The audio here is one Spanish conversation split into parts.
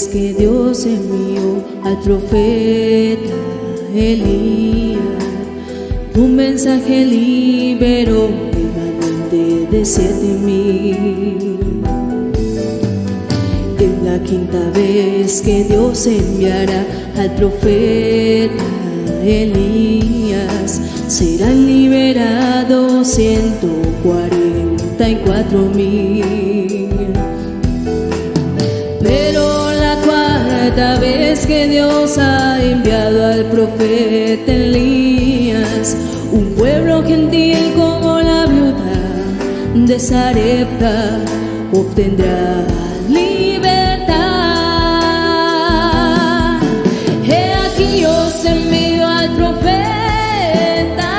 que Dios envió al profeta Elías, un mensaje liberó remanente de 7,000. Es la quinta vez que Dios enviará al profeta Elías, serán liberados 144,000. Pero la cuarta vez que Dios ha enviado al profeta Elías, un pueblo gentil como la viuda de Sarepta obtendrá libertad. He aquí os envío al profeta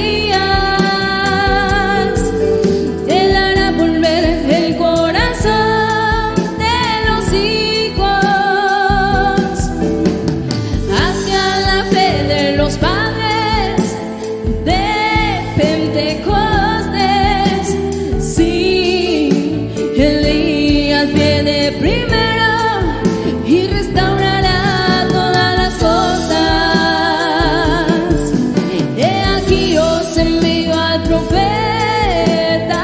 Elías, él hará volver el corazón de los hijos hacia la fe de los padres de Pentecostés. Sí, Elías viene primero y restaurará todas las cosas. He aquí os envío al profeta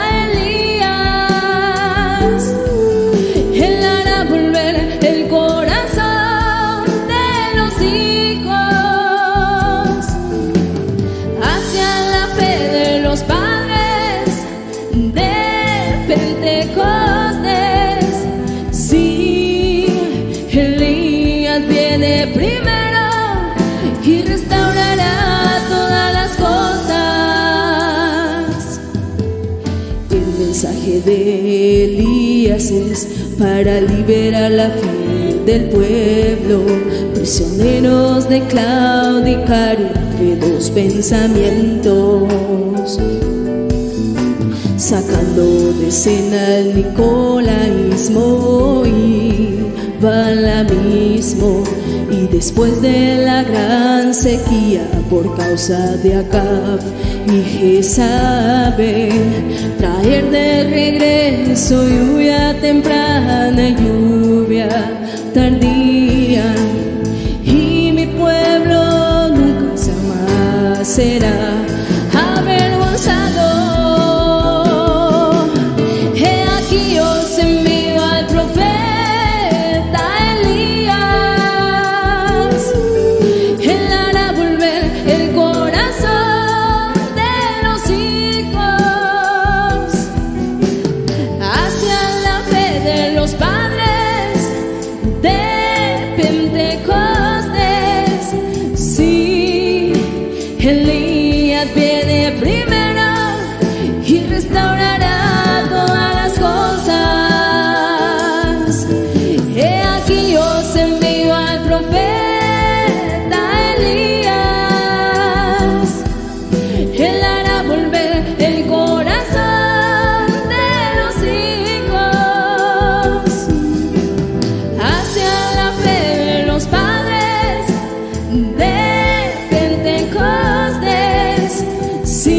Elías, él hará volver el corazón de los hijos hacia la fe de los padres de Pentecostés. Sí, Elías viene primero y restaurará todas las cosas. El mensaje de Elías es para liberar la fe del pueblo, prisioneros de claudicar entre dos pensamientos, sacando de escena el nicolaísmo y balamismo. Y después de la gran sequía por causa de Acab y Jezabel, traer de regreso lluvia temprana y lluvia tardía, y mi pueblo nunca jamás será avergonzado. He aquí os envío al profeta Elías, él hará volver el corazón de los hijos hacia la fe de los padres de Pentecostés. Sí, Elías viene primero y restaurará todas las cosas. He aquí os envío al profeta Elías, él hará volver el corazón de los hijos hacia la fe de los padres de Pentecostés. Sí,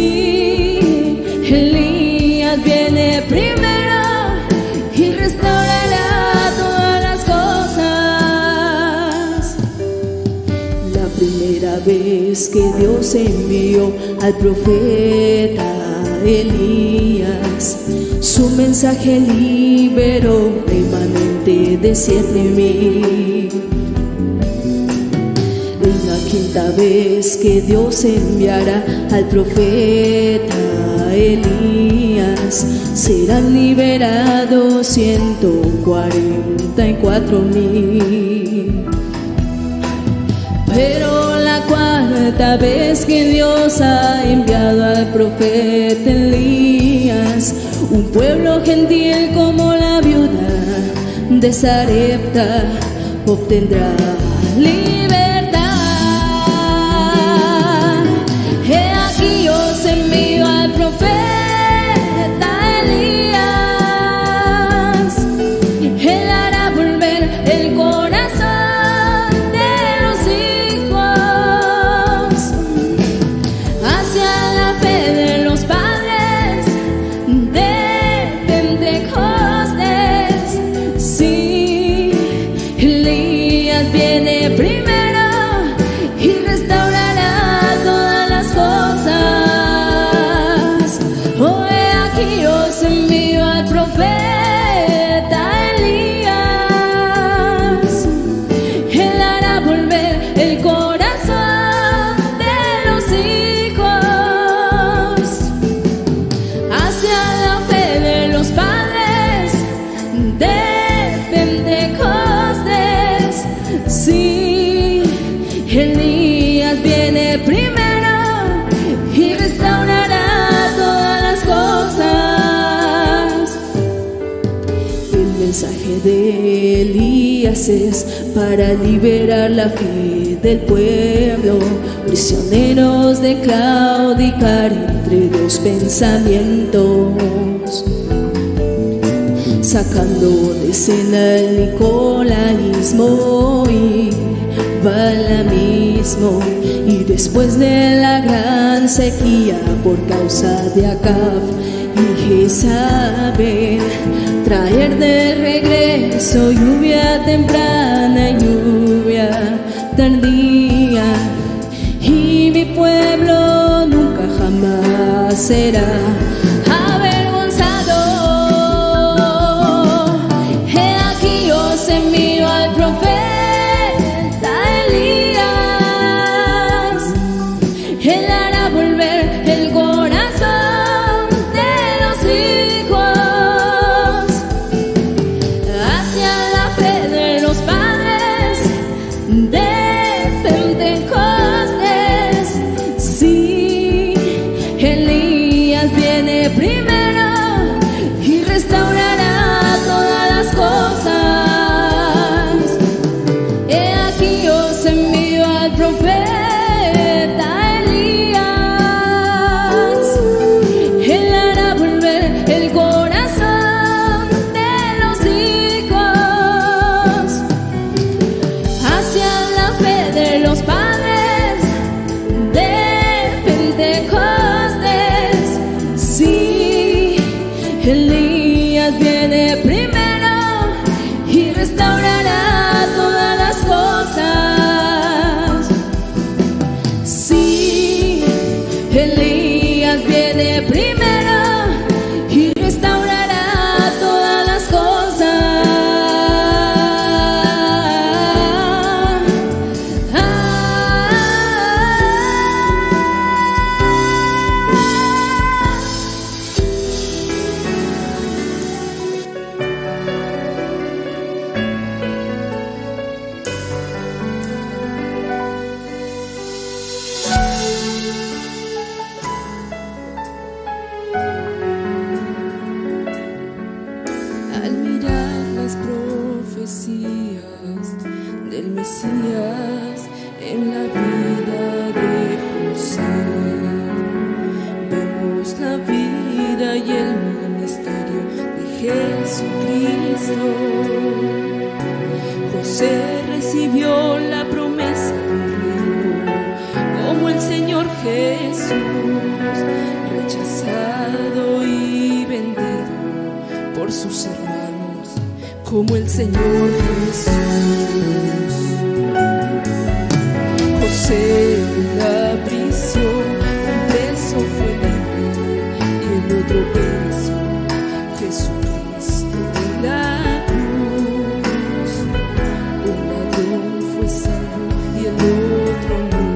Elías viene primero y restaurará todas las cosas. La primera vez que Dios envió al profeta Elías, su mensaje liberó remanente de 7,000. Es la quinta vez que Dios enviará al profeta Elías, serán liberados 144,000. Pero la cuarta vez que Dios ha enviado al profeta Elías, un pueblo gentil como la viuda de Sarepta obtendrá libertad. He aquí os envío al profeta Elías, él hará volver el corazón de los hijos hacia la fe de los padres de Pentecostés. Sí, Elías Dios envió al profeta Elías. Él hará volver el corazón de los hijos hacia la fe de los padres de Pentecostés. Sí, Elías viene primero y restaurará todas las cosas. El mensaje de Elías es para liberar la fe del pueblo, prisioneros de claudicar entre dos pensamientos, sacando de escena el nicolaísmo y balamismo, y después de la gran sequía por causa de Acab y Jezabel, traer de regreso lluvia temprana y lluvia tardía, y mi pueblo nunca jamás será avergonzado. He aquí os envío al profeta Elías. Él hará volver el corazón de los hijos hacia la fe de los padres de Pentecostés. Sí, Elías viene primero y restaurará todas las cosas. He aquí os envío al profeta Elías. Él hará volver el corazón de los hijos hacia la fe de los padres de Pentecostés. Sí, Elías viene primero y restaurará todas las cosas. Sí, Elías viene primero y restaurará todas las cosas. Al mirar las profecías del Mesías en la vida de José, vemos la vida y el ministerio de Jesucristo. José recibió la promesa del reino como el Señor Jesús, rechazado y vendido por sus hermanos como el Señor Jesús. José en la prisión, un preso fue libre y el otro preso, Jesucristo en la cruz. Un ladrón fue salvo y el otro no.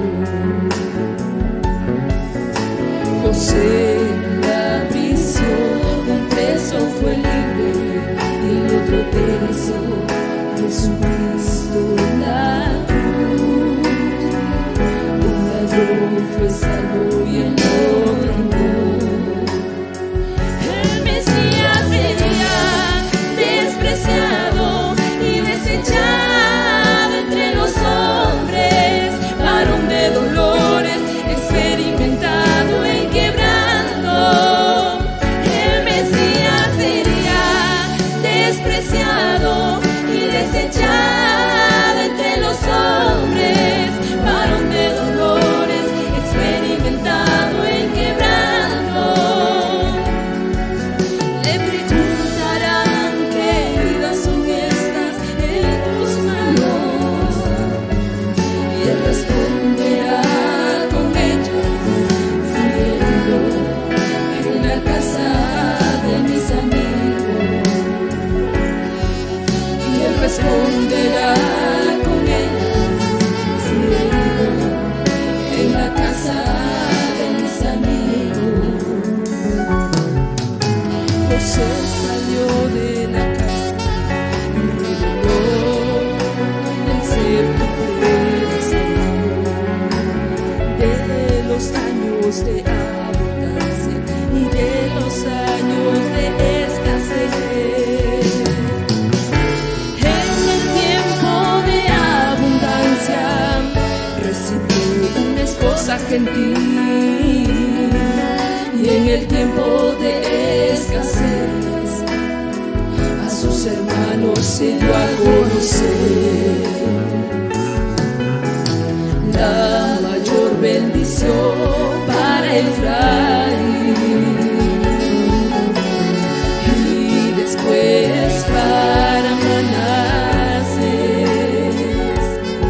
José en la prisión, un preso fue libre y el otro preso, Jesucristo en la cruz. Un ladrón fue salvo y el otro no. El Mesías sería despreciado y desechado entre los hombres, varón de dolores, experimentado en quebranto. El Mesías sería despreciado y desechado José salió de la casa y reveló el sepulcro de los años de abundancia y de los años de escasez. En el tiempo de abundancia recibió una esposa gentil, y en el tiempo de escasez a sus hermanos se dio a conocer. La mayor bendición para Efraín y después para Manasés.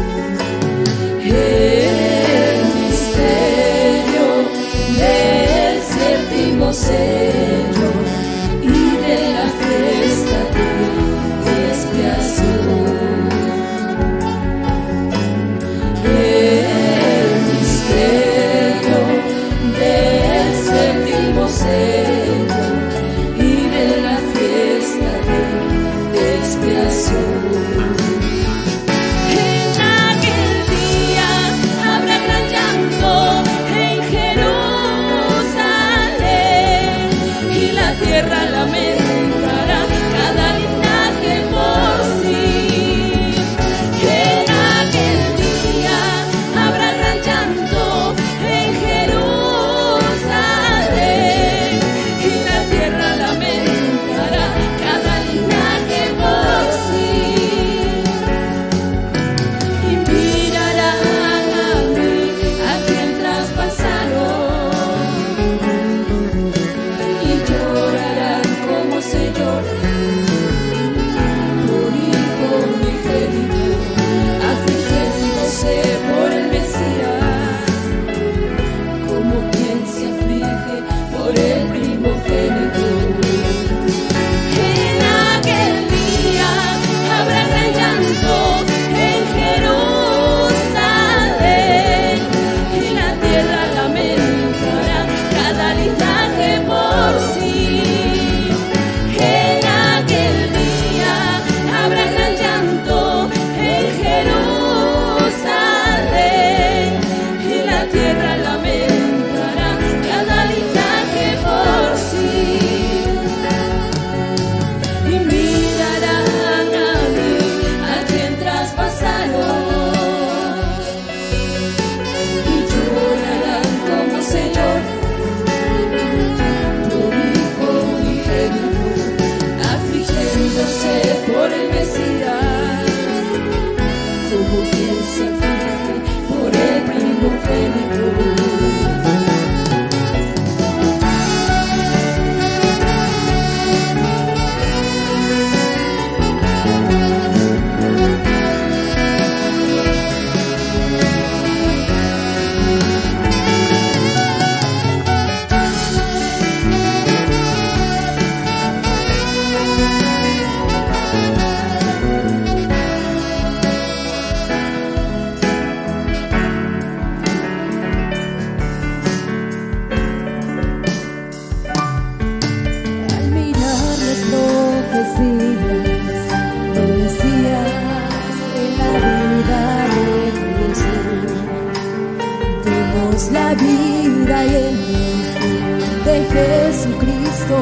El misterio del séptimo sello y de la fiesta de expiación. El misterio del séptimo sello y de la fiesta de expiación. En aquel día habrá gran llanto en Jerusalén, y la tierra lamentará cada linaje por sí. En aquel día habrá gran llanto en Jerusalén, y la tierra lamentará cada linaje por sí. Y mirarán a mí, a quien traspasaron, y llorarán como se llora por hijo unigénito, afligiéndose por el Mesías, como quien se aflige por el primogénito. En aquel día habrá gran llanto en Jerusalén, y la tierra lamentará cada linaje por sí. En aquel día habrá gran llanto en Jerusalén, y la tierra lamentará cada linaje por sí. Y mirarán a mí, a quien traspasaron, y llorarán como se llora por hijo unigénito, afligiéndose por el Mesías, como quien se aflige por el primogénito. Al mirar los rojes días del Mesías en la vida de Jesús, vemos la vida y el misterio de Jesucristo.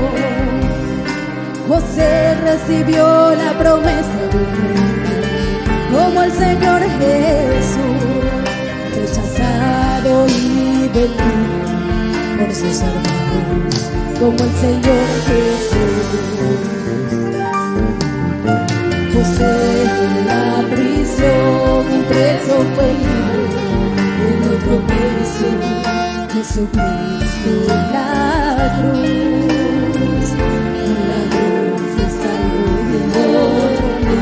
José recibió la promesa de Cristo como el Señor Jesús, rechazado y vendido por sus hermanos como el Señor Jesús. José en la prisión preso fue libre, en otro preso Jesucristo en la cruz. Un ladrón fue salvo y el otro no.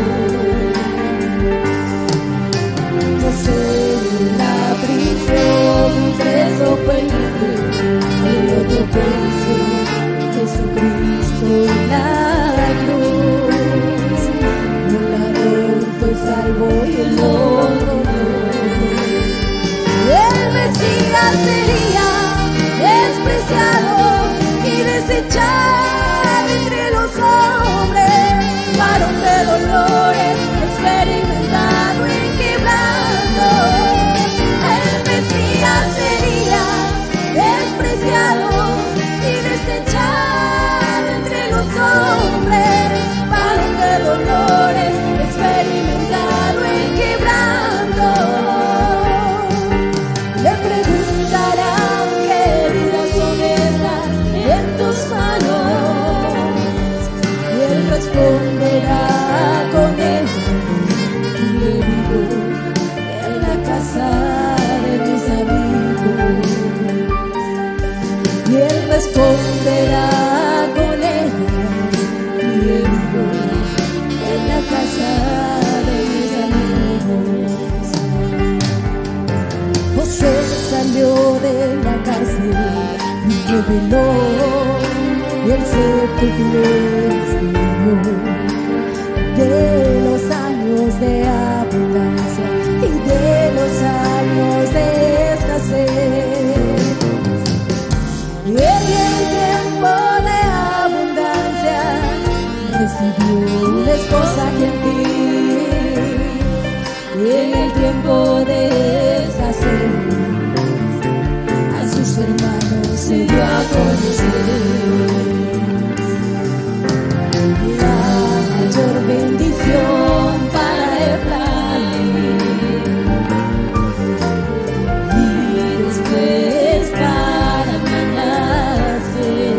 José en la prisión preso fue libre, el otro preso Jesucristo en la cruz. Un ladrón fue salvo y el otro no. El Mesías sería despreciado y desechado y el séptimo destino de los años de abundancia y de los años de escasez. Y en el tiempo de abundancia recibió una esposa gentil, y en el tiempo de escasez a sus hermanos se dio a conocer. La mayor bendición para Efraín y después para Manasés.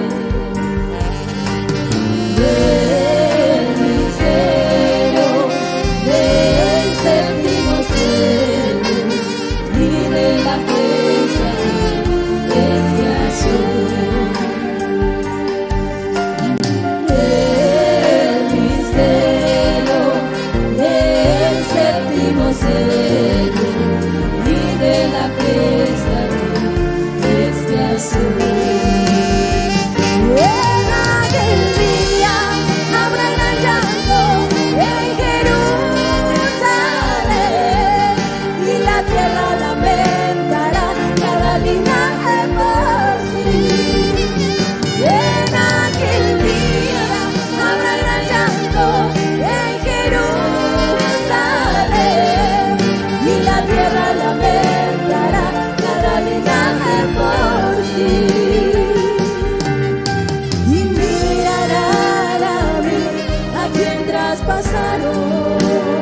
Del misterio del séptimo sello y de la fiesta de expiación. Del misterio del séptimo sello y de la fiesta de expiación. En aquel día habrá gran llanto en Jerusalén, y la tierra lamentará cada linaje por sí. En aquel día habrá gran llanto en Jerusalén, y la tierra lamentará cada linaje por sí. Y mirarán a mí, a quien traspasaron,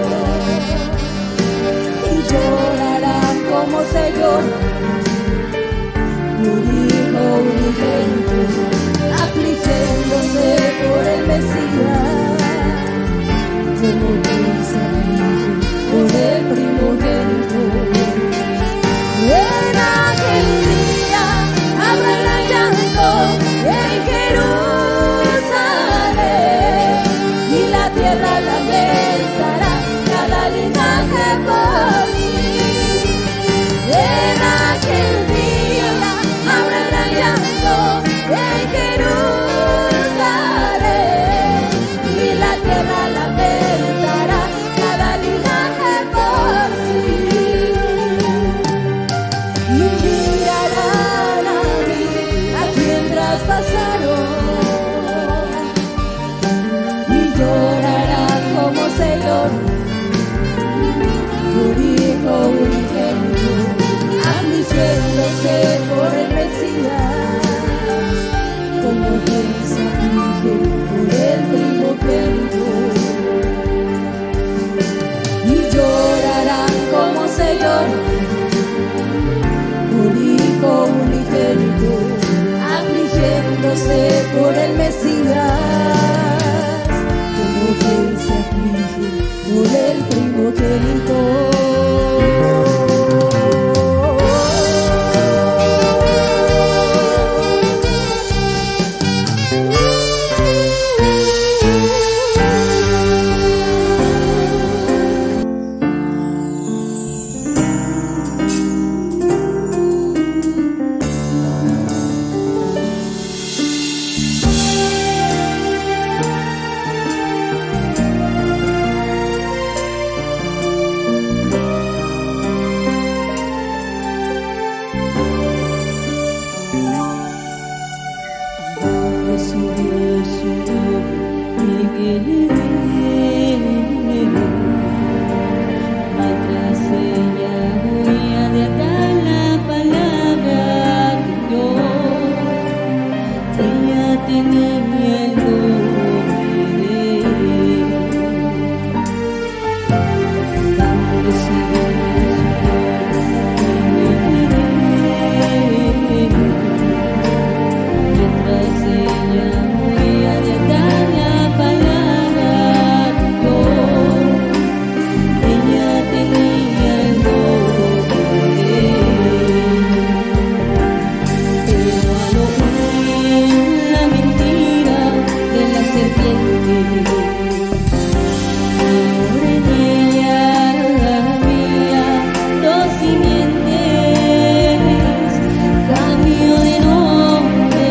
y llorarán como se llora por hijo unigénito, afligiéndose por el Mesías, como quien se aflige por el primogénito. En aquel día habrá gran llanto en Jerusalén, y la tierra lamentará cada linaje por sí. En aquel día habrá gran llanto en Jerusalén, y la tierra lamentará cada linaje por sí. Y mirarán a mí, a quien traspasaron, y llorarán como se llora por hijo unigénito, afligiéndose por el Mesías, como quien se aflige por el primogénito. Y llorarán como se llora por hijo unigénito, afligiéndose por el Mesías, como quien se aflige por el primogénito. Cambio de nombre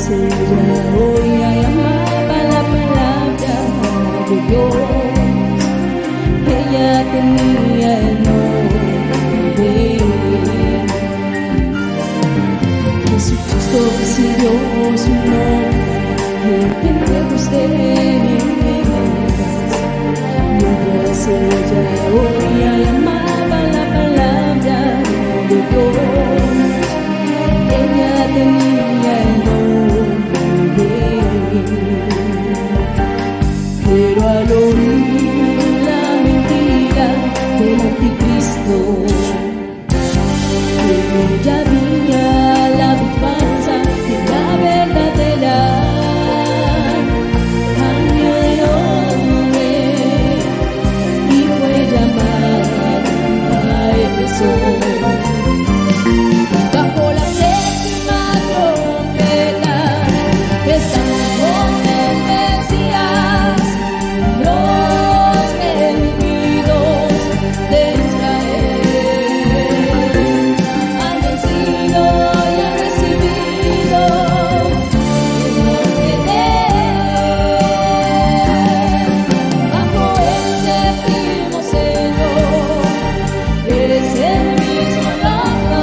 ella oía y amaba la palabra de Dios. Ella tenía el nombre. Jesucristo recibió su nombre en Pentecostés. Mientras ella oía y amaba la palabra de Dios, ella tenía el nombre. Pero al oír la mentira del anticristo, ella había la falsa y la verdadera. Cambió de nombre y fue llamada a Éfeso. Bajo la séptima trompeta estamos con el Mesías, los enemigos de Israel han vencido y han recibido el nombre de Él. Bajo el séptimo sello eres el mismo loco,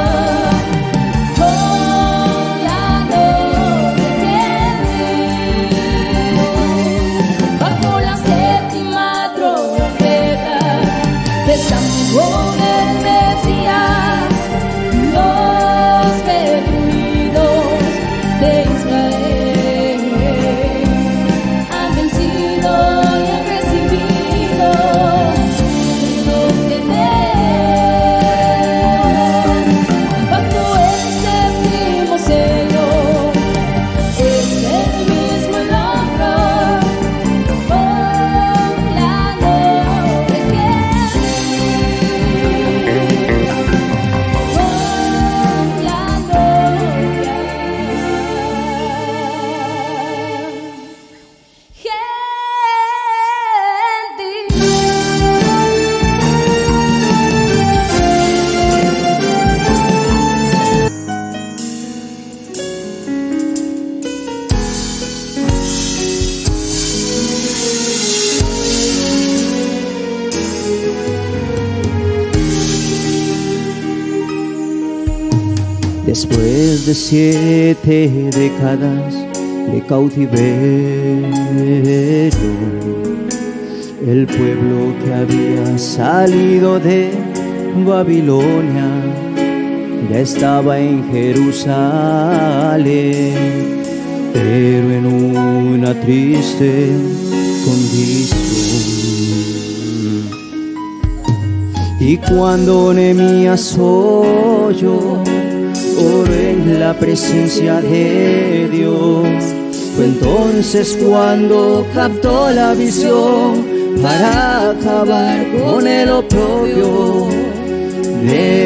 con la noche querido. Bajo la séptima trompeta estamos con el Mesías, los redimidos de Israel han vencido y han recibido el nombre de Él. Bajo el séptimo sello es el mismo logro, con la noche con la Después de 7 décadas de cautiverio, el pueblo que había salido de Babilonia ya estaba en Jerusalén, pero en una triste condición. Y cuando Nehemías oyó, oró en la presencia de Dios, fue entonces cuando captó la visión para acabar con el oprobio de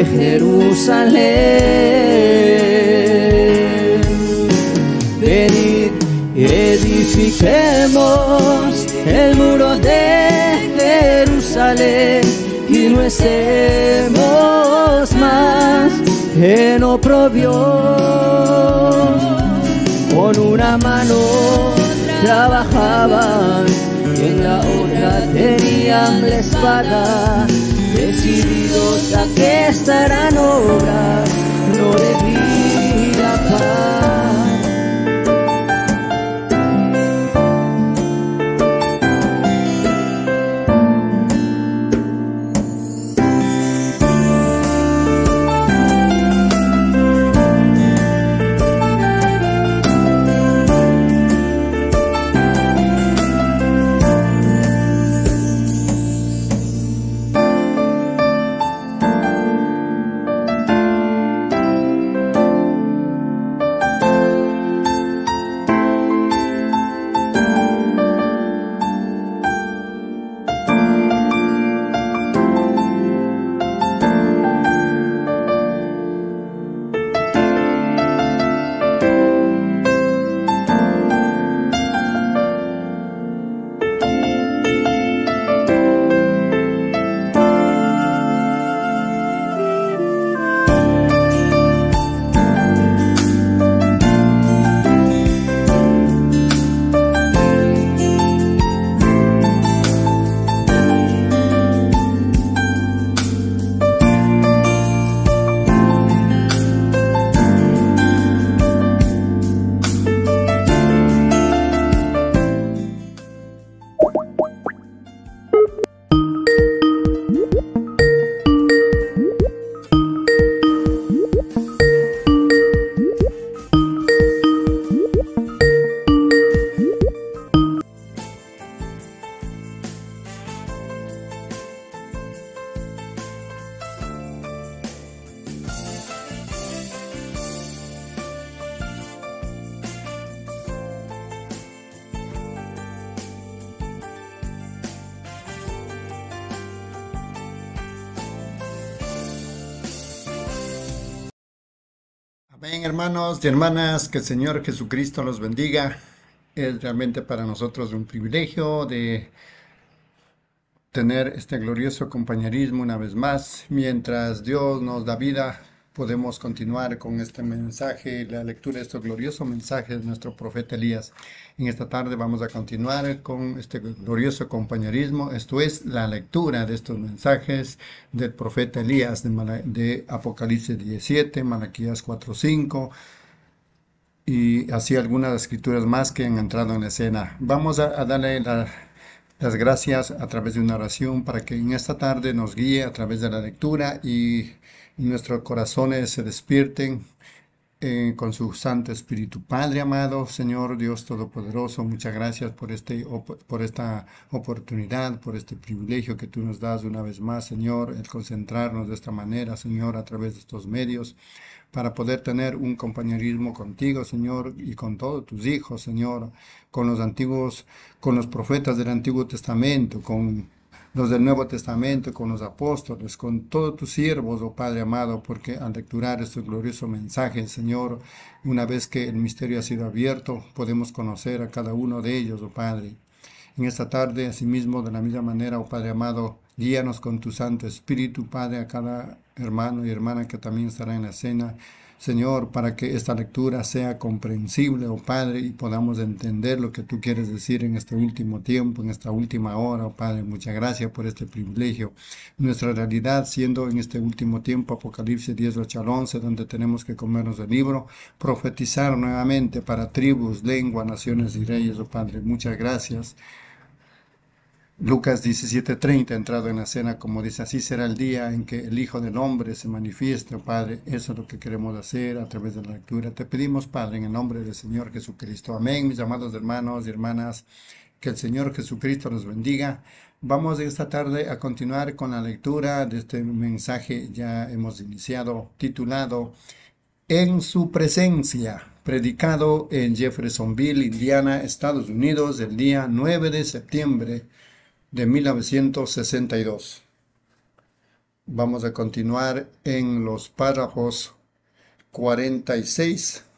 Jerusalén. Venid y edifiquemos el muro de Jerusalén y no estemos más en oprobio. Con una mano trabajaban y en la otra tenían la espada, decididos a que esta gran obra no debía parar. Amén, hermanos y hermanas, que el Señor Jesucristo los bendiga. Es realmente para nosotros un privilegio de tener este glorioso compañerismo una vez más. Mientras Dios nos da vida, podemos continuar con este mensaje, la lectura de este glorioso mensaje de nuestro profeta Elías. En esta tarde vamos a continuar con este glorioso compañerismo. Esto es la lectura de estos mensajes del profeta Elías de Apocalipsis 17, Malaquías 4:5 y así algunas escrituras más que han entrado en la escena. Vamos a darle las gracias a través de una oración para que en esta tarde nos guíe a través de la lectura y nuestros corazones se despierten con su Santo Espíritu. Padre amado, Señor Dios Todopoderoso, muchas gracias por esta oportunidad, por este privilegio que tú nos das una vez más, Señor, el concentrarnos de esta manera, Señor, a través de estos medios, para poder tener un compañerismo contigo, Señor, y con todos tus hijos, Señor, con los antiguos, con los profetas del Antiguo Testamento, con los del Nuevo Testamento, con los apóstoles, con todos tus siervos, oh Padre amado, porque al lecturar este glorioso mensaje, Señor, una vez que el misterio ha sido abierto, podemos conocer a cada uno de ellos, oh Padre. En esta tarde, asimismo, de la misma manera, oh Padre amado, guíanos con tu Santo Espíritu, Padre, a cada hermano y hermana que también estará en la cena, Señor, para que esta lectura sea comprensible, oh Padre, y podamos entender lo que tú quieres decir en este último tiempo, en esta última hora, oh Padre. Muchas gracias por este privilegio. Nuestra realidad siendo en este último tiempo, Apocalipsis 10, 8 al 11, donde tenemos que comernos el libro, profetizar nuevamente para tribus, lengua, naciones y reyes, oh Padre. Muchas gracias. Lucas 17:30, entrado en la cena, como dice, así será el día en que el Hijo del Hombre se manifieste, oh Padre. Eso es lo que queremos hacer a través de la lectura. Te pedimos, Padre, en el nombre del Señor Jesucristo. Amén, mis amados hermanos y hermanas, que el Señor Jesucristo los bendiga. Vamos esta tarde a continuar con la lectura de este mensaje, ya hemos iniciado, titulado En su presencia, predicado en Jeffersonville, Indiana, Estados Unidos, el día 9 de septiembre de 1962. Vamos a continuar en los párrafos 46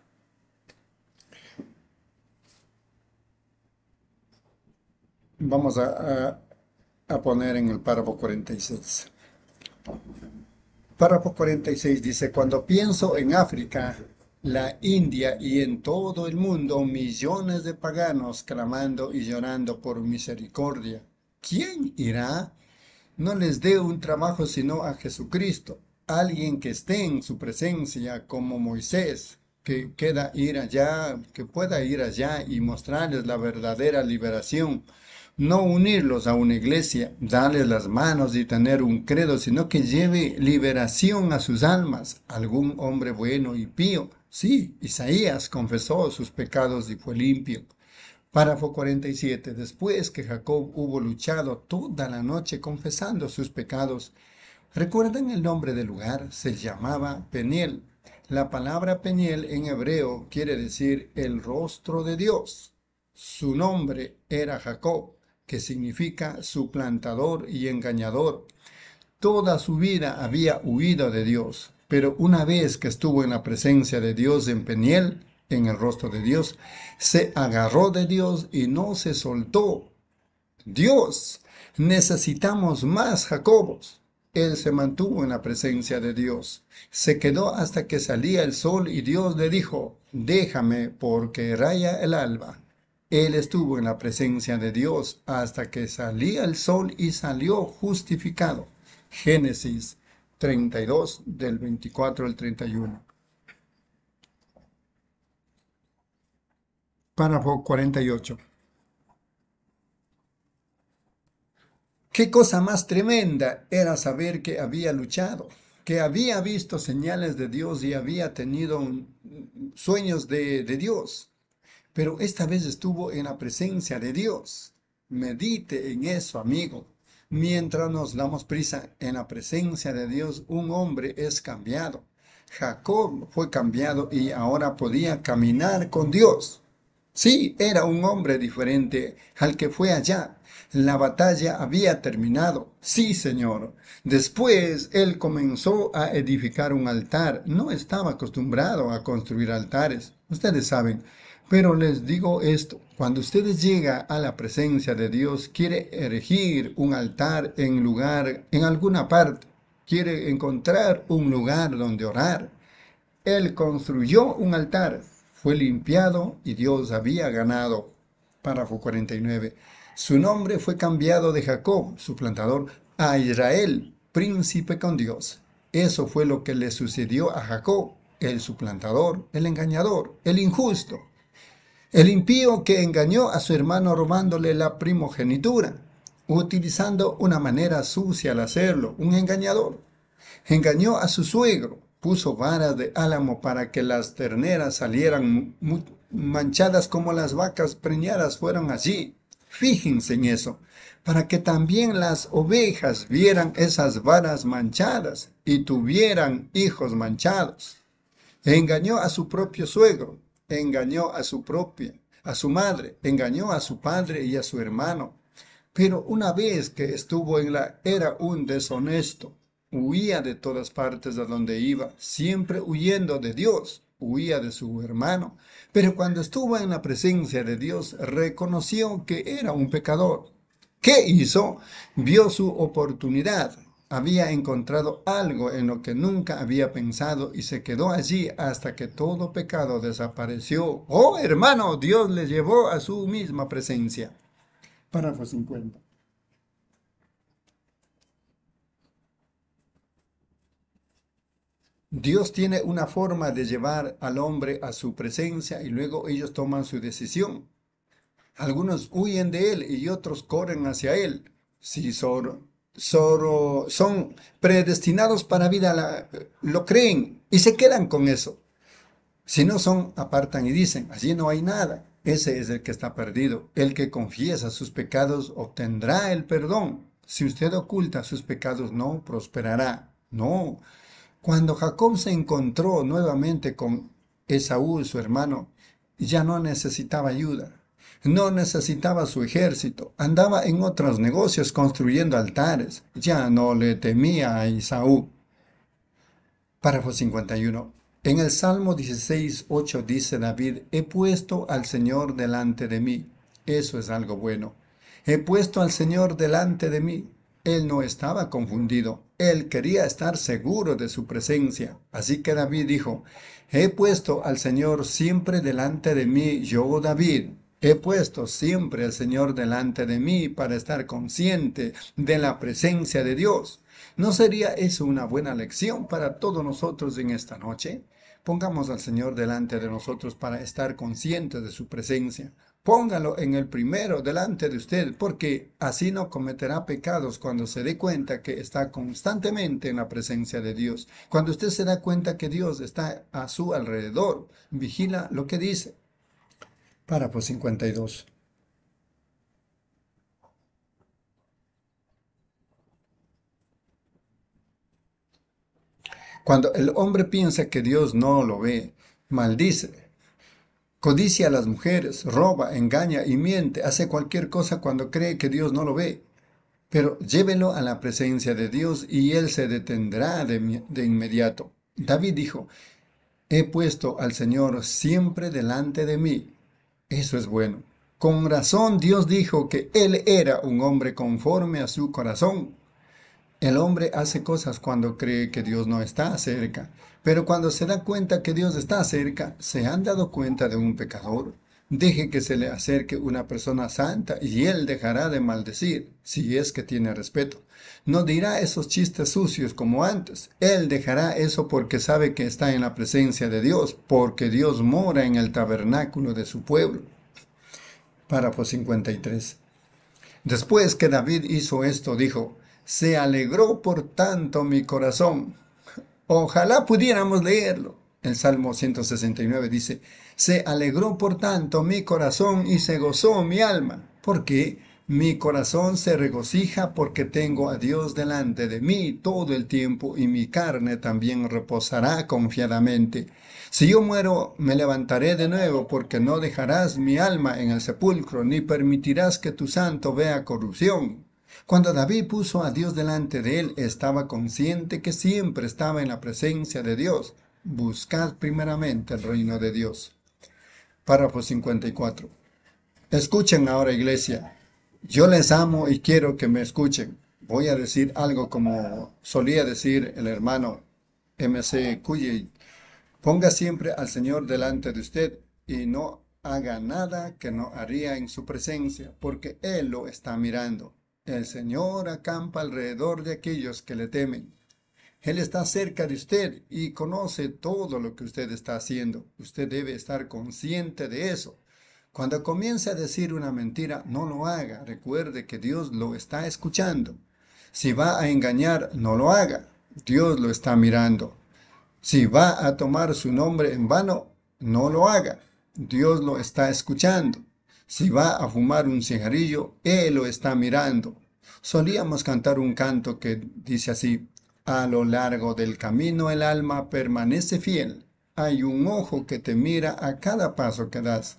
vamos a poner en el párrafo 46. Párrafo 46 dice: cuando pienso en África, la India y en todo el mundo millones de paganos clamando y llorando por misericordia, ¿quién irá? No les dé un trabajo sino a Jesucristo, alguien que esté en su presencia como Moisés, que pueda ir allá y mostrarles la verdadera liberación. No unirlos a una iglesia, darles las manos y tener un credo, sino que lleve liberación a sus almas. Algún hombre bueno y pío. Sí, Isaías confesó sus pecados y fue limpio. Párrafo 47. Después que Jacob hubo luchado toda la noche confesando sus pecados. ¿Recuerdan el nombre del lugar? Se llamaba Peniel. La palabra Peniel en hebreo quiere decir el rostro de Dios. Su nombre era Jacob, que significa suplantador y engañador. Toda su vida había huido de Dios, pero una vez que estuvo en la presencia de Dios en Peniel, en el rostro de Dios, se agarró de Dios y no se soltó. Dios, necesitamos más Jacobos. Él se mantuvo en la presencia de Dios. Se quedó hasta que salía el sol y Dios le dijo: déjame porque raya el alba. Él estuvo en la presencia de Dios hasta que salía el sol y salió justificado. Génesis 32, del 24 al 31. Párrafo 48. Qué cosa más tremenda era saber que había luchado, que había visto señales de Dios y había tenido sueños de Dios. Pero esta vez estuvo en la presencia de Dios. Medite en eso, amigo. Mientras nos damos prisa en la presencia de Dios, un hombre es cambiado. Jacob fue cambiado y ahora podía caminar con Dios. Sí, era un hombre diferente al que fue allá. La batalla había terminado. Sí, señor. Después él comenzó a edificar un altar. No estaba acostumbrado a construir altares. Ustedes saben. Pero les digo esto, cuando ustedes llegan a la presencia de Dios, quiere erigir un altar en alguna parte, quiere encontrar un lugar donde orar. Él construyó un altar, fue limpiado y Dios había ganado. Párrafo 49. Su nombre fue cambiado de Jacob, su plantador, a Israel, príncipe con Dios. Eso fue lo que le sucedió a Jacob, el suplantador, el engañador, el injusto. El impío que engañó a su hermano robándole la primogenitura, utilizando una manera sucia al hacerlo, un engañador. Engañó a su suegro, puso varas de álamo para que las terneras salieran manchadas como las vacas preñadas fueron allí. Fíjense en eso, para que también las ovejas vieran esas varas manchadas y tuvieran hijos manchados. Engañó a su propio suegro, engañó a su madre, engañó a su padre y a su hermano. Pero una vez que estuvo era un deshonesto, huía de todas partes a donde iba, siempre huyendo de Dios, huía de su hermano. Pero cuando estuvo en la presencia de Dios, reconoció que era un pecador. ¿Qué hizo? Vio su oportunidad. Había encontrado algo en lo que nunca había pensado y se quedó allí hasta que todo pecado desapareció. ¡Oh, hermano! Dios le llevó a su misma presencia. Párrafo 50. Dios tiene una forma de llevar al hombre a su presencia y luego ellos toman su decisión. Algunos huyen de él y otros corren hacia él. Si son predestinados para vida, lo creen y se quedan con eso. Si no son, apartan y dicen, allí no hay nada. Ese es el que está perdido. El que confiesa sus pecados obtendrá el perdón. Si usted oculta sus pecados, no prosperará. No. Cuando Jacob se encontró nuevamente con Esaú, su hermano, ya no necesitaba ayuda. No necesitaba su ejército. Andaba en otros negocios construyendo altares. Ya no le temía a Esaú. Párrafo 51. En el Salmo 16:8 dice David, he puesto al Señor delante de mí. Eso es algo bueno. He puesto al Señor delante de mí. Él no estaba confundido. Él quería estar seguro de su presencia. Así que David dijo, he puesto al Señor siempre delante de mí, yo David. He puesto siempre al Señor delante de mí para estar consciente de la presencia de Dios. ¿No sería eso una buena lección para todos nosotros en esta noche? Pongamos al Señor delante de nosotros para estar conscientes de su presencia. Póngalo en el primero delante de usted, porque así no cometerá pecados cuando se dé cuenta que está constantemente en la presencia de Dios. Cuando usted se da cuenta que Dios está a su alrededor, vigila lo que dice. Párrafo 52. Cuando el hombre piensa que Dios no lo ve, maldice, codicia a las mujeres, roba, engaña y miente, hace cualquier cosa cuando cree que Dios no lo ve. Pero llévelo a la presencia de Dios y Él se detendrá de inmediato. David dijo, he puesto al Señor siempre delante de mí. Eso es bueno. Con razón Dios dijo que Él era un hombre conforme a su corazón. El hombre hace cosas cuando cree que Dios no está cerca, pero cuando se da cuenta que Dios está cerca, ¿se han dado cuenta de un pecador? Deje que se le acerque una persona santa y él dejará de maldecir, si es que tiene respeto. No dirá esos chistes sucios como antes. Él dejará eso porque sabe que está en la presencia de Dios, porque Dios mora en el tabernáculo de su pueblo. Párrafo 53. Después que David hizo esto, dijo, se alegró por tanto mi corazón. Ojalá pudiéramos leerlo. El Salmo 169 dice, se alegró por tanto mi corazón y se gozó mi alma. ¿Por qué? Mi corazón se regocija porque tengo a Dios delante de mí todo el tiempo y mi carne también reposará confiadamente. Si yo muero, me levantaré de nuevo porque no dejarás mi alma en el sepulcro ni permitirás que tu santo vea corrupción. Cuando David puso a Dios delante de él, estaba consciente que siempre estaba en la presencia de Dios. Buscad primeramente el reino de Dios. Párrafo 54. Escuchen ahora, iglesia. Yo les amo y quiero que me escuchen. Voy a decir algo como solía decir el hermano MC Cuyey. Ponga siempre al Señor delante de usted y no haga nada que no haría en su presencia, porque Él lo está mirando. El Señor acampa alrededor de aquellos que le temen. Él está cerca de usted y conoce todo lo que usted está haciendo. Usted debe estar consciente de eso. Cuando comience a decir una mentira, no lo haga. Recuerde que Dios lo está escuchando. Si va a engañar, no lo haga. Dios lo está mirando. Si va a tomar su nombre en vano, no lo haga. Dios lo está escuchando. Si va a fumar un cigarrillo, Él lo está mirando. Solíamos cantar un canto que dice así: a lo largo del camino el alma permanece fiel. Hay un ojo que te mira a cada paso que das.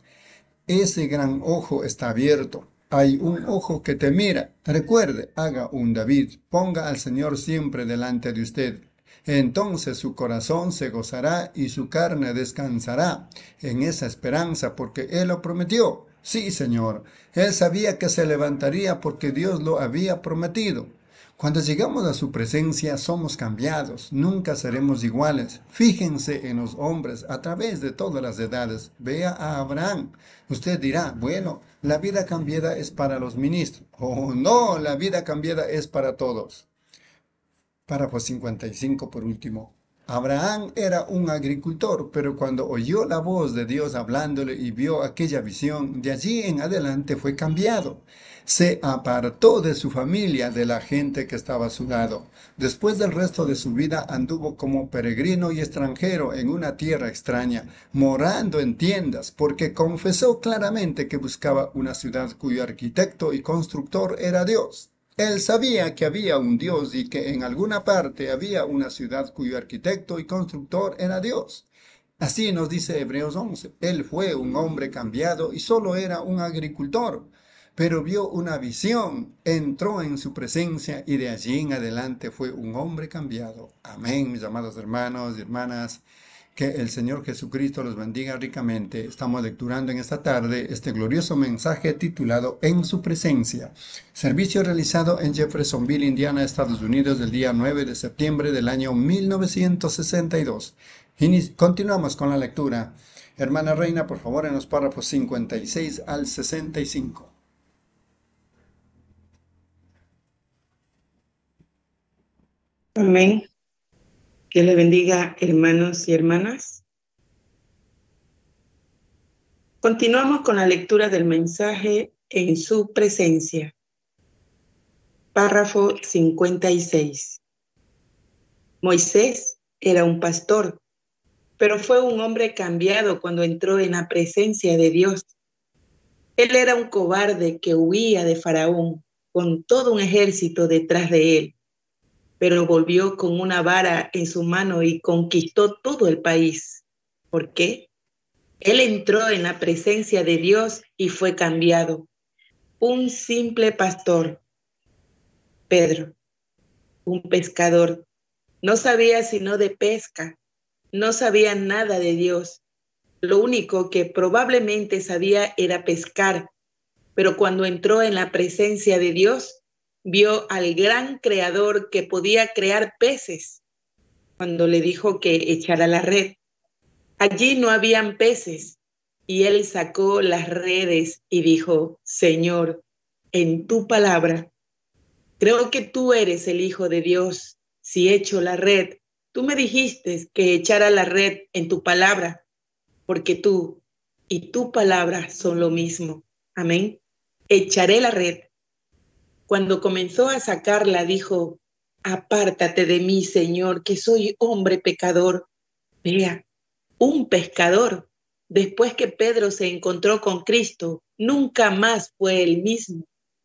Ese gran ojo está abierto. Hay un ojo que te mira. Recuerde, haga un David. Ponga al Señor siempre delante de usted. Entonces su corazón se gozará y su carne descansará en esa esperanza porque Él lo prometió. Sí, Señor. Él sabía que se levantaría porque Dios lo había prometido. Cuando llegamos a su presencia somos cambiados, nunca seremos iguales. Fíjense en los hombres a través de todas las edades. Vea a Abraham. Usted dirá, bueno, la vida cambiada es para los ministros. Oh, no, la vida cambiada es para todos. Párrafo 55 por último. Abraham era un agricultor, pero cuando oyó la voz de Dios hablándole y vio aquella visión, de allí en adelante fue cambiado. Se apartó de su familia, de la gente que estaba a su lado. Después del resto de su vida anduvo como peregrino y extranjero en una tierra extraña, morando en tiendas, porque confesó claramente que buscaba una ciudad cuyo arquitecto y constructor era Dios. Él sabía que había un Dios y que en alguna parte había una ciudad cuyo arquitecto y constructor era Dios. Así nos dice Hebreos 11. Él fue un hombre cambiado y solo era un agricultor, pero vio una visión, entró en su presencia y de allí en adelante fue un hombre cambiado. Amén, mis amados hermanos y hermanas. Que el Señor Jesucristo los bendiga ricamente. Estamos lecturando en esta tarde este glorioso mensaje titulado En su presencia. Servicio realizado en Jeffersonville, Indiana, Estados Unidos, el día 9 de septiembre del año 1962. Continuamos con la lectura. Hermana Reina, por favor, en los párrafos 56 al 65. Amén. Que le bendiga, hermanos y hermanas. Continuamos con la lectura del mensaje En su presencia. Párrafo 56. Moisés era un pastor, pero fue un hombre cambiado cuando entró en la presencia de Dios. Él era un cobarde que huía de Faraón con todo un ejército detrás de él, pero volvió con una vara en su mano y conquistó todo el país. ¿Por qué? Él entró en la presencia de Dios y fue cambiado. Un simple pastor. Pedro, un pescador, no sabía sino de pesca, no sabía nada de Dios. Lo único que probablemente sabía era pescar, pero cuando entró en la presencia de Dios, vio al gran creador que podía crear peces. Cuando le dijo que echara la red, allí no habían peces, y él sacó las redes y dijo: Señor, en tu palabra, creo que tú eres el Hijo de Dios. Si echo la red, tú me dijiste que echara la red en tu palabra, porque tú y tu palabra son lo mismo. Amén. Echaré la red. Cuando comenzó a sacarla, dijo: apártate de mí, Señor, que soy hombre pecador. Vea, un pescador, después que Pedro se encontró con Cristo, nunca más fue el mismo.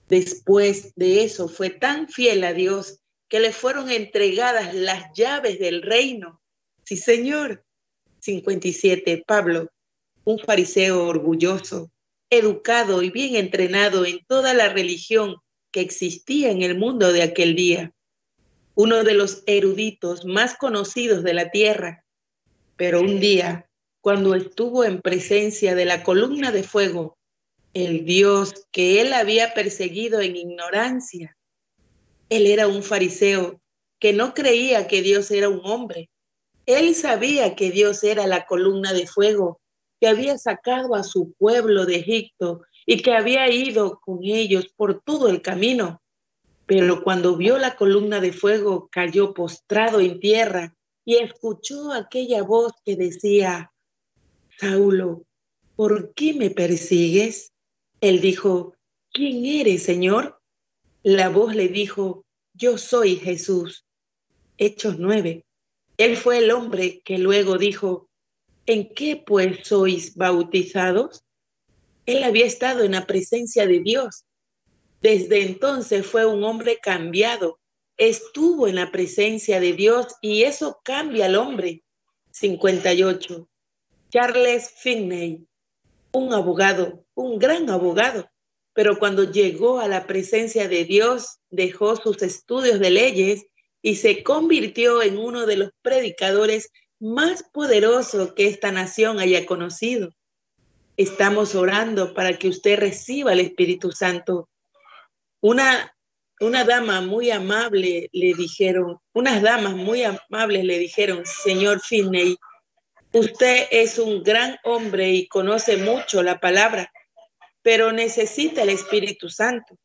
Después de eso fue tan fiel a Dios que le fueron entregadas las llaves del reino. Sí, Señor. 57. Pablo, un fariseo orgulloso, educado y bien entrenado en toda la religión que existía en el mundo de aquel día. Uno de los eruditos más conocidos de la tierra. Pero un día, cuando estuvo en presencia de la columna de fuego, el Dios que él había perseguido en ignorancia, él era un fariseo que no creía que Dios era un hombre. Él sabía que Dios era la columna de fuego que había sacado a su pueblo de Egipto y que había ido con ellos por todo el camino. Pero cuando vio la columna de fuego, cayó postrado en tierra y escuchó aquella voz que decía: Saulo, ¿por qué me persigues? Él dijo: ¿Quién eres, Señor? La voz le dijo: Yo soy Jesús. Hechos 9. Él fue el hombre que luego dijo: ¿En qué pues sois bautizados? Él había estado en la presencia de Dios. Desde entonces fue un hombre cambiado. Estuvo en la presencia de Dios y eso cambia al hombre. 58. Charles Finney, un abogado, un gran abogado, pero cuando llegó a la presencia de Dios, dejó sus estudios de leyes y se convirtió en uno de los predicadores más poderosos que esta nación haya conocido. Estamos orando para que usted reciba el Espíritu Santo. Una dama muy amable le dijeron, unas damas muy amables le dijeron: Señor Finney, usted es un gran hombre y conoce mucho la palabra, pero necesita el Espíritu Santo.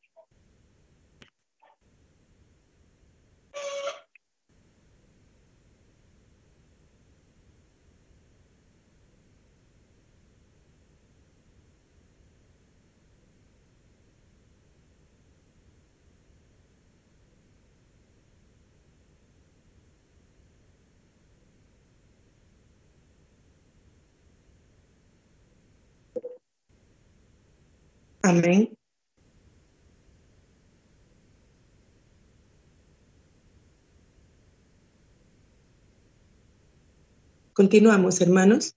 Amén. Continuamos, hermanos.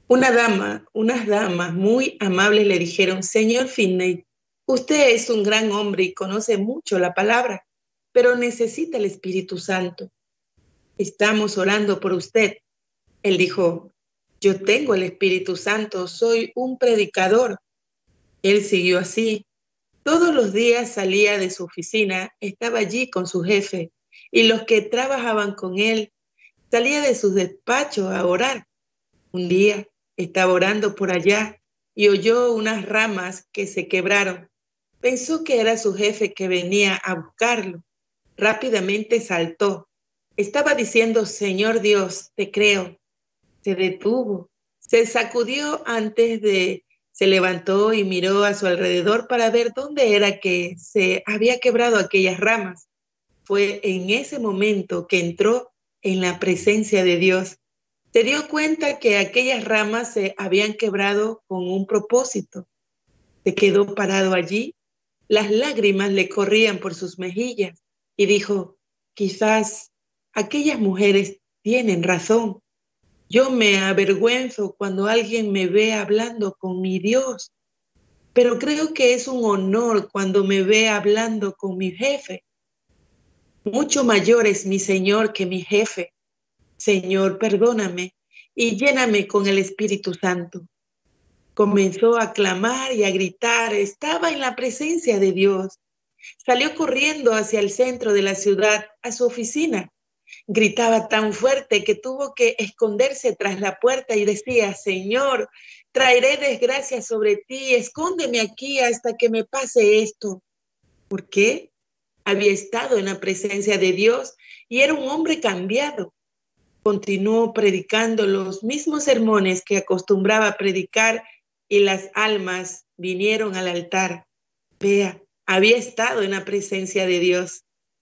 Unas damas muy amables le dijeron: Señor Finney, usted es un gran hombre y conoce mucho la palabra, pero necesita el Espíritu Santo. Estamos orando por usted. Él dijo: yo tengo el Espíritu Santo, soy un predicador. Él siguió así. Todos los días salía de su oficina, estaba allí con su jefe, y los que trabajaban con él salía de sus despachos a orar. Un día estaba orando por allá y oyó unas ramas que se quebraron. Pensó que era su jefe que venía a buscarlo. Rápidamente saltó. Estaba diciendo: Señor Dios, te creo. Se detuvo, se sacudió se levantó y miró a su alrededor para ver dónde era que se había quebrado aquellas ramas. Fue en ese momento que entró en la presencia de Dios. Se dio cuenta que aquellas ramas se habían quebrado con un propósito. Se quedó parado allí. Las lágrimas le corrían por sus mejillas y dijo: quizás aquellas mujeres tienen razón. Yo me avergüenzo cuando alguien me ve hablando con mi Dios, pero creo que es un honor cuando me ve hablando con mi jefe. Mucho mayor es mi Señor que mi jefe. Señor, perdóname y lléname con el Espíritu Santo. Comenzó a clamar y a gritar. Estaba en la presencia de Dios. Salió corriendo hacia el centro de la ciudad, a su oficina. Gritaba tan fuerte que tuvo que esconderse tras la puerta y decía: Señor, traeré desgracia sobre ti, escóndeme aquí hasta que me pase esto. ¿Por qué? Había estado en la presencia de Dios y era un hombre cambiado. Continuó predicando los mismos sermones que acostumbraba a predicar y las almas vinieron al altar. Vea, había estado en la presencia de Dios.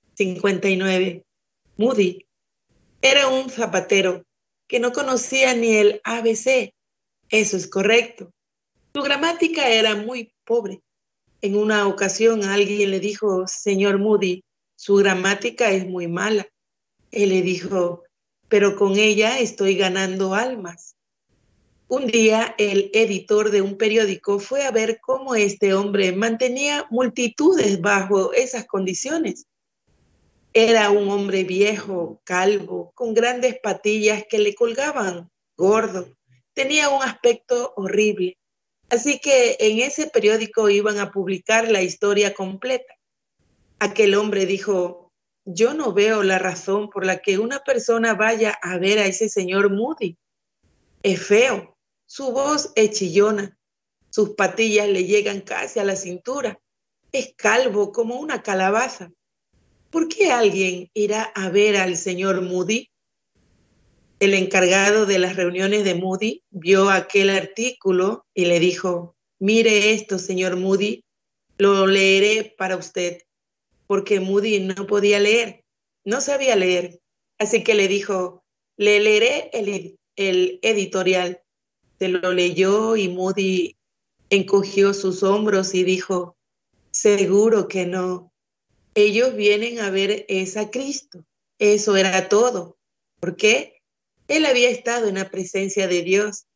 59. Moody era un zapatero que no conocía ni el ABC. Eso es correcto. Su gramática era muy pobre. en una ocasión alguien le dijo: señor Moody, su gramática es muy mala. Él le dijo: pero con ella estoy ganando almas. Un día el editor de un periódico fue a ver cómo este hombre mantenía multitudes bajo esas condiciones. Era un hombre viejo, calvo, con grandes patillas que le colgaban, gordo. Tenía un aspecto horrible. Así que en ese periódico iban a publicar la historia completa. Aquel hombre dijo: yo no veo la razón por la que una persona vaya a ver a ese señor Moody. Es feo, su voz es chillona, sus patillas le llegan casi a la cintura, es calvo como una calabaza. ¿Por qué alguien irá a ver al señor Moody? El encargado de las reuniones de Moody vio aquel artículo y le dijo: mire esto, señor Moody, lo leeré para usted, porque Moody no podía leer, no sabía leer. Así que le dijo: le leeré el editorial. Se lo leyó y Moody encogió sus hombros y dijo: seguro que no. Ellos vienen a ver es a Cristo. Eso era todo. ¿Por qué? Él había estado en la presencia de Dios,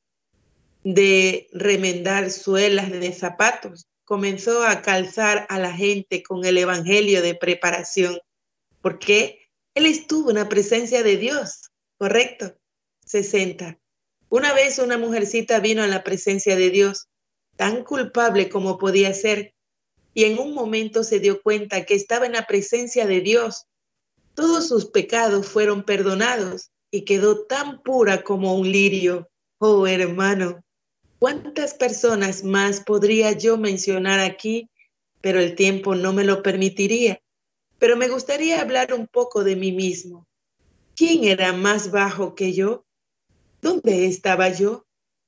de remendar suelas de zapatos. Comenzó a calzar a la gente con el evangelio de preparación. ¿Por qué? Él estuvo en la presencia de Dios. ¿Correcto? 60. Una vez una mujercita vino a la presencia de Dios, tan culpable como podía ser, y en un momento se dio cuenta que estaba en la presencia de Dios. Todos sus pecados fueron perdonados y quedó tan pura como un lirio. Oh, hermano, ¿cuántas personas más podría yo mencionar aquí? Pero el tiempo no me lo permitiría. Pero me gustaría hablar un poco de mí mismo. ¿Quién era más bajo que yo? ¿Dónde estaba yo?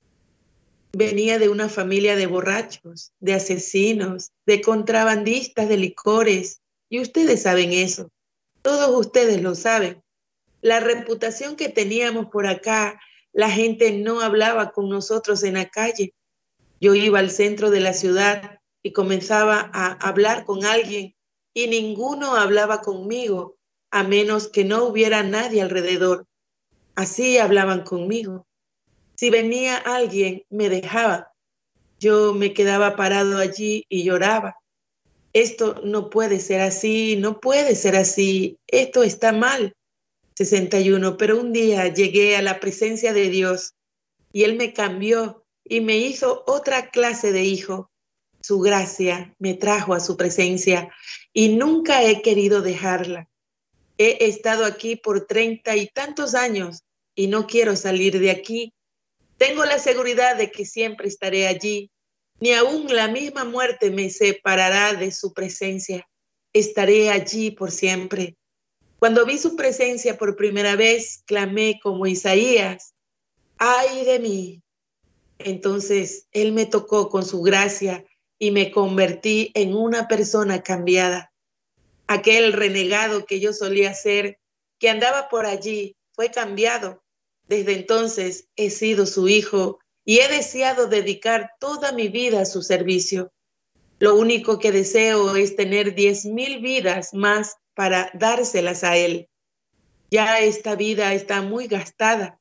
Venía de una familia de borrachos, de asesinos, de contrabandistas de licores, y ustedes saben eso. Todos ustedes lo saben. La reputación que teníamos por acá, la gente no hablaba con nosotros en la calle. Yo iba al centro de la ciudad y comenzaba a hablar con alguien y ninguno hablaba conmigo, a menos que no hubiera nadie alrededor. Así hablaban conmigo. Si venía alguien, me dejaba. Yo me quedaba parado allí y lloraba. Esto no puede ser así, no puede ser así, esto está mal. 61. Pero un día llegué a la presencia de Dios y Él me cambió y me hizo otra clase de hijo. Su gracia me trajo a su presencia y nunca he querido dejarla. He estado aquí por 30 y tantos años y no quiero salir de aquí. Tengo la seguridad de que siempre estaré allí. Ni aún la misma muerte me separará de su presencia. Estaré allí por siempre. Cuando vi su presencia por primera vez, clamé como Isaías: ¡ay de mí! Entonces Él me tocó con su gracia y me convertí en una persona cambiada. Aquel renegado que yo solía ser, que andaba por allí, fue cambiado. Desde entonces he sido su hijo y he deseado dedicar toda mi vida a su servicio. Lo único que deseo es tener 10,000 vidas más para dárselas a Él. Ya esta vida está muy gastada.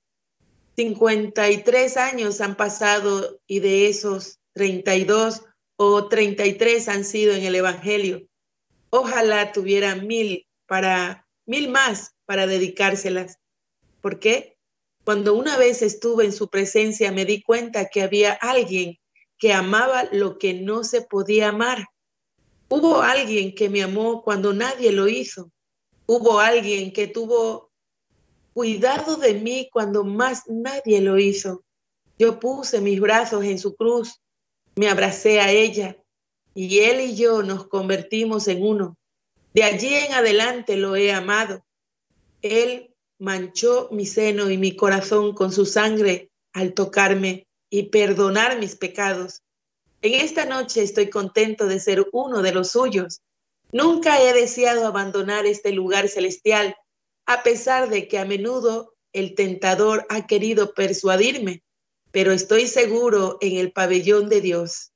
53 años han pasado y de esos 32 o 33 han sido en el Evangelio. Ojalá tuviera 1,000 más para dedicárselas. ¿Por qué? Cuando una vez estuve en su presencia me di cuenta que había alguien que amaba lo que no se podía amar. Hubo alguien que me amó cuando nadie lo hizo. Hubo alguien que tuvo cuidado de mí cuando más nadie lo hizo. Yo puse mis brazos en su cruz, me abracé a ella y Él y yo nos convertimos en uno. De allí en adelante lo he amado. Él manchó mi seno y mi corazón con su sangre al tocarme y perdonar mis pecados. En esta noche estoy contento de ser uno de los suyos. Nunca he deseado abandonar este lugar celestial, a pesar de que a menudo el tentador ha querido persuadirme, pero estoy seguro en el pabellón de Dios.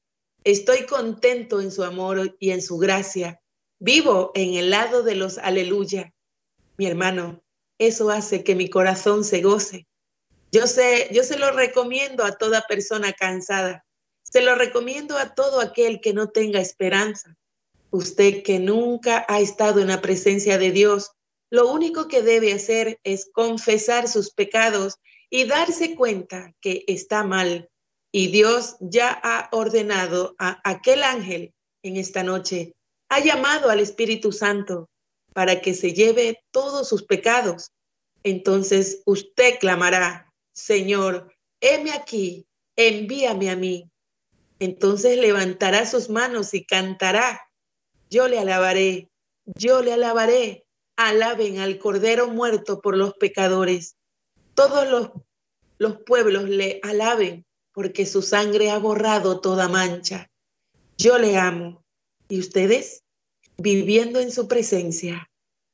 Estoy contento en su amor y en su gracia. Vivo en el lado de los aleluya. Mi hermano, eso hace que mi corazón se goce. Yo se lo recomiendo a toda persona cansada. Se lo recomiendo a todo aquel que no tenga esperanza. Usted que nunca ha estado en la presencia de Dios, lo único que debe hacer es confesar sus pecados y darse cuenta que está mal. Y Dios ya ha ordenado a aquel ángel en esta noche, ha llamado al Espíritu Santo para que se lleve todos sus pecados. Entonces usted clamará, Señor, heme aquí, envíame a mí. Entonces levantará sus manos y cantará, yo le alabaré, yo le alabaré. Alaben al Cordero muerto por los pecadores. Todos los pueblos le alaben, porque su sangre ha borrado toda mancha. Yo le amo. ¿Y ustedes? Viviendo en su presencia.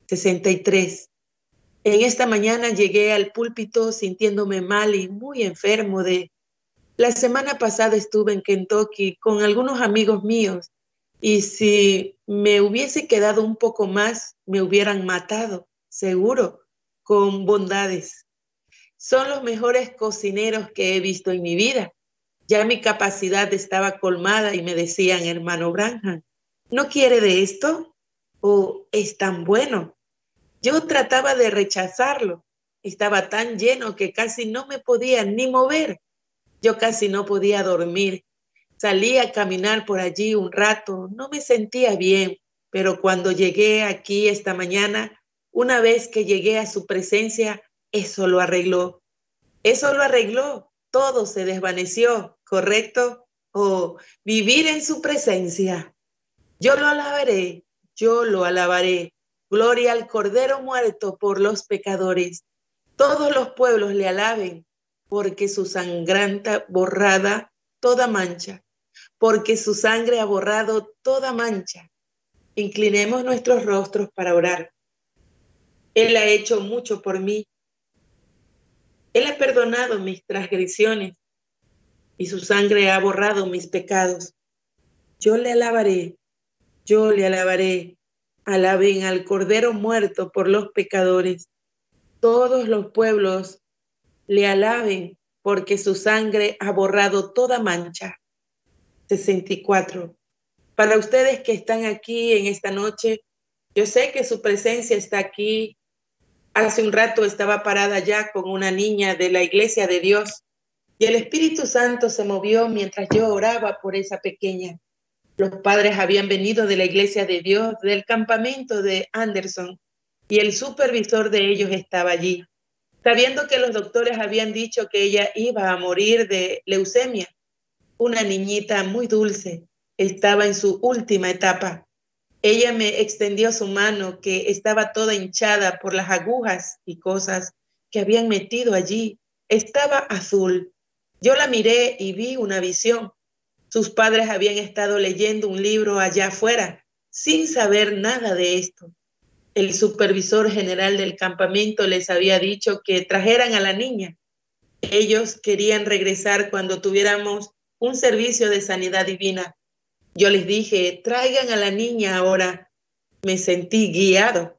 63. En esta mañana llegué al púlpito sintiéndome mal y muy enfermo La semana pasada estuve en Kentucky con algunos amigos míos y si me hubiese quedado un poco más, me hubieran matado, seguro, con bondades. Son los mejores cocineros que he visto en mi vida. Ya mi capacidad estaba colmada y me decían, hermano Branham, ¿no quiere de esto? ¿O es tan bueno? Yo trataba de rechazarlo. Estaba tan lleno que casi no me podía ni mover. Yo casi no podía dormir. Salí a caminar por allí un rato. No me sentía bien, pero cuando llegué aquí esta mañana, una vez que llegué a su presencia, eso lo arregló. Eso lo arregló. Todo se desvaneció, ¿correcto? O vivir en su presencia. Yo lo alabaré, yo lo alabaré. Gloria al Cordero muerto por los pecadores. Todos los pueblos le alaben, porque su sangranta borrada toda mancha, porque su sangre ha borrado toda mancha. Inclinemos nuestros rostros para orar. Él ha hecho mucho por mí. Él ha perdonado mis transgresiones y su sangre ha borrado mis pecados. Yo le alabaré, yo le alabaré. Alaben al Cordero muerto por los pecadores. Todos los pueblos le alaben, porque su sangre ha borrado toda mancha. 64. Para ustedes que están aquí en esta noche, yo sé que su presencia está aquí. Hace un rato estaba parada ya con una niña de la Iglesia de Dios y el Espíritu Santo se movió mientras yo oraba por esa pequeña. Los padres habían venido de la Iglesia de Dios, del campamento de Anderson, y el supervisor de ellos estaba allí. Sabiendo que los doctores habían dicho que ella iba a morir de leucemia, una niñita muy dulce, estaba en su última etapa. Ella me extendió su mano que estaba toda hinchada por las agujas y cosas que habían metido allí. Estaba azul. Yo la miré y vi una visión. Sus padres habían estado leyendo un libro allá afuera, sin saber nada de esto. El supervisor general del campamento les había dicho que trajeran a la niña. Ellos querían regresar cuando tuviéramos un servicio de sanidad divina. Yo les dije, traigan a la niña ahora. Me sentí guiado.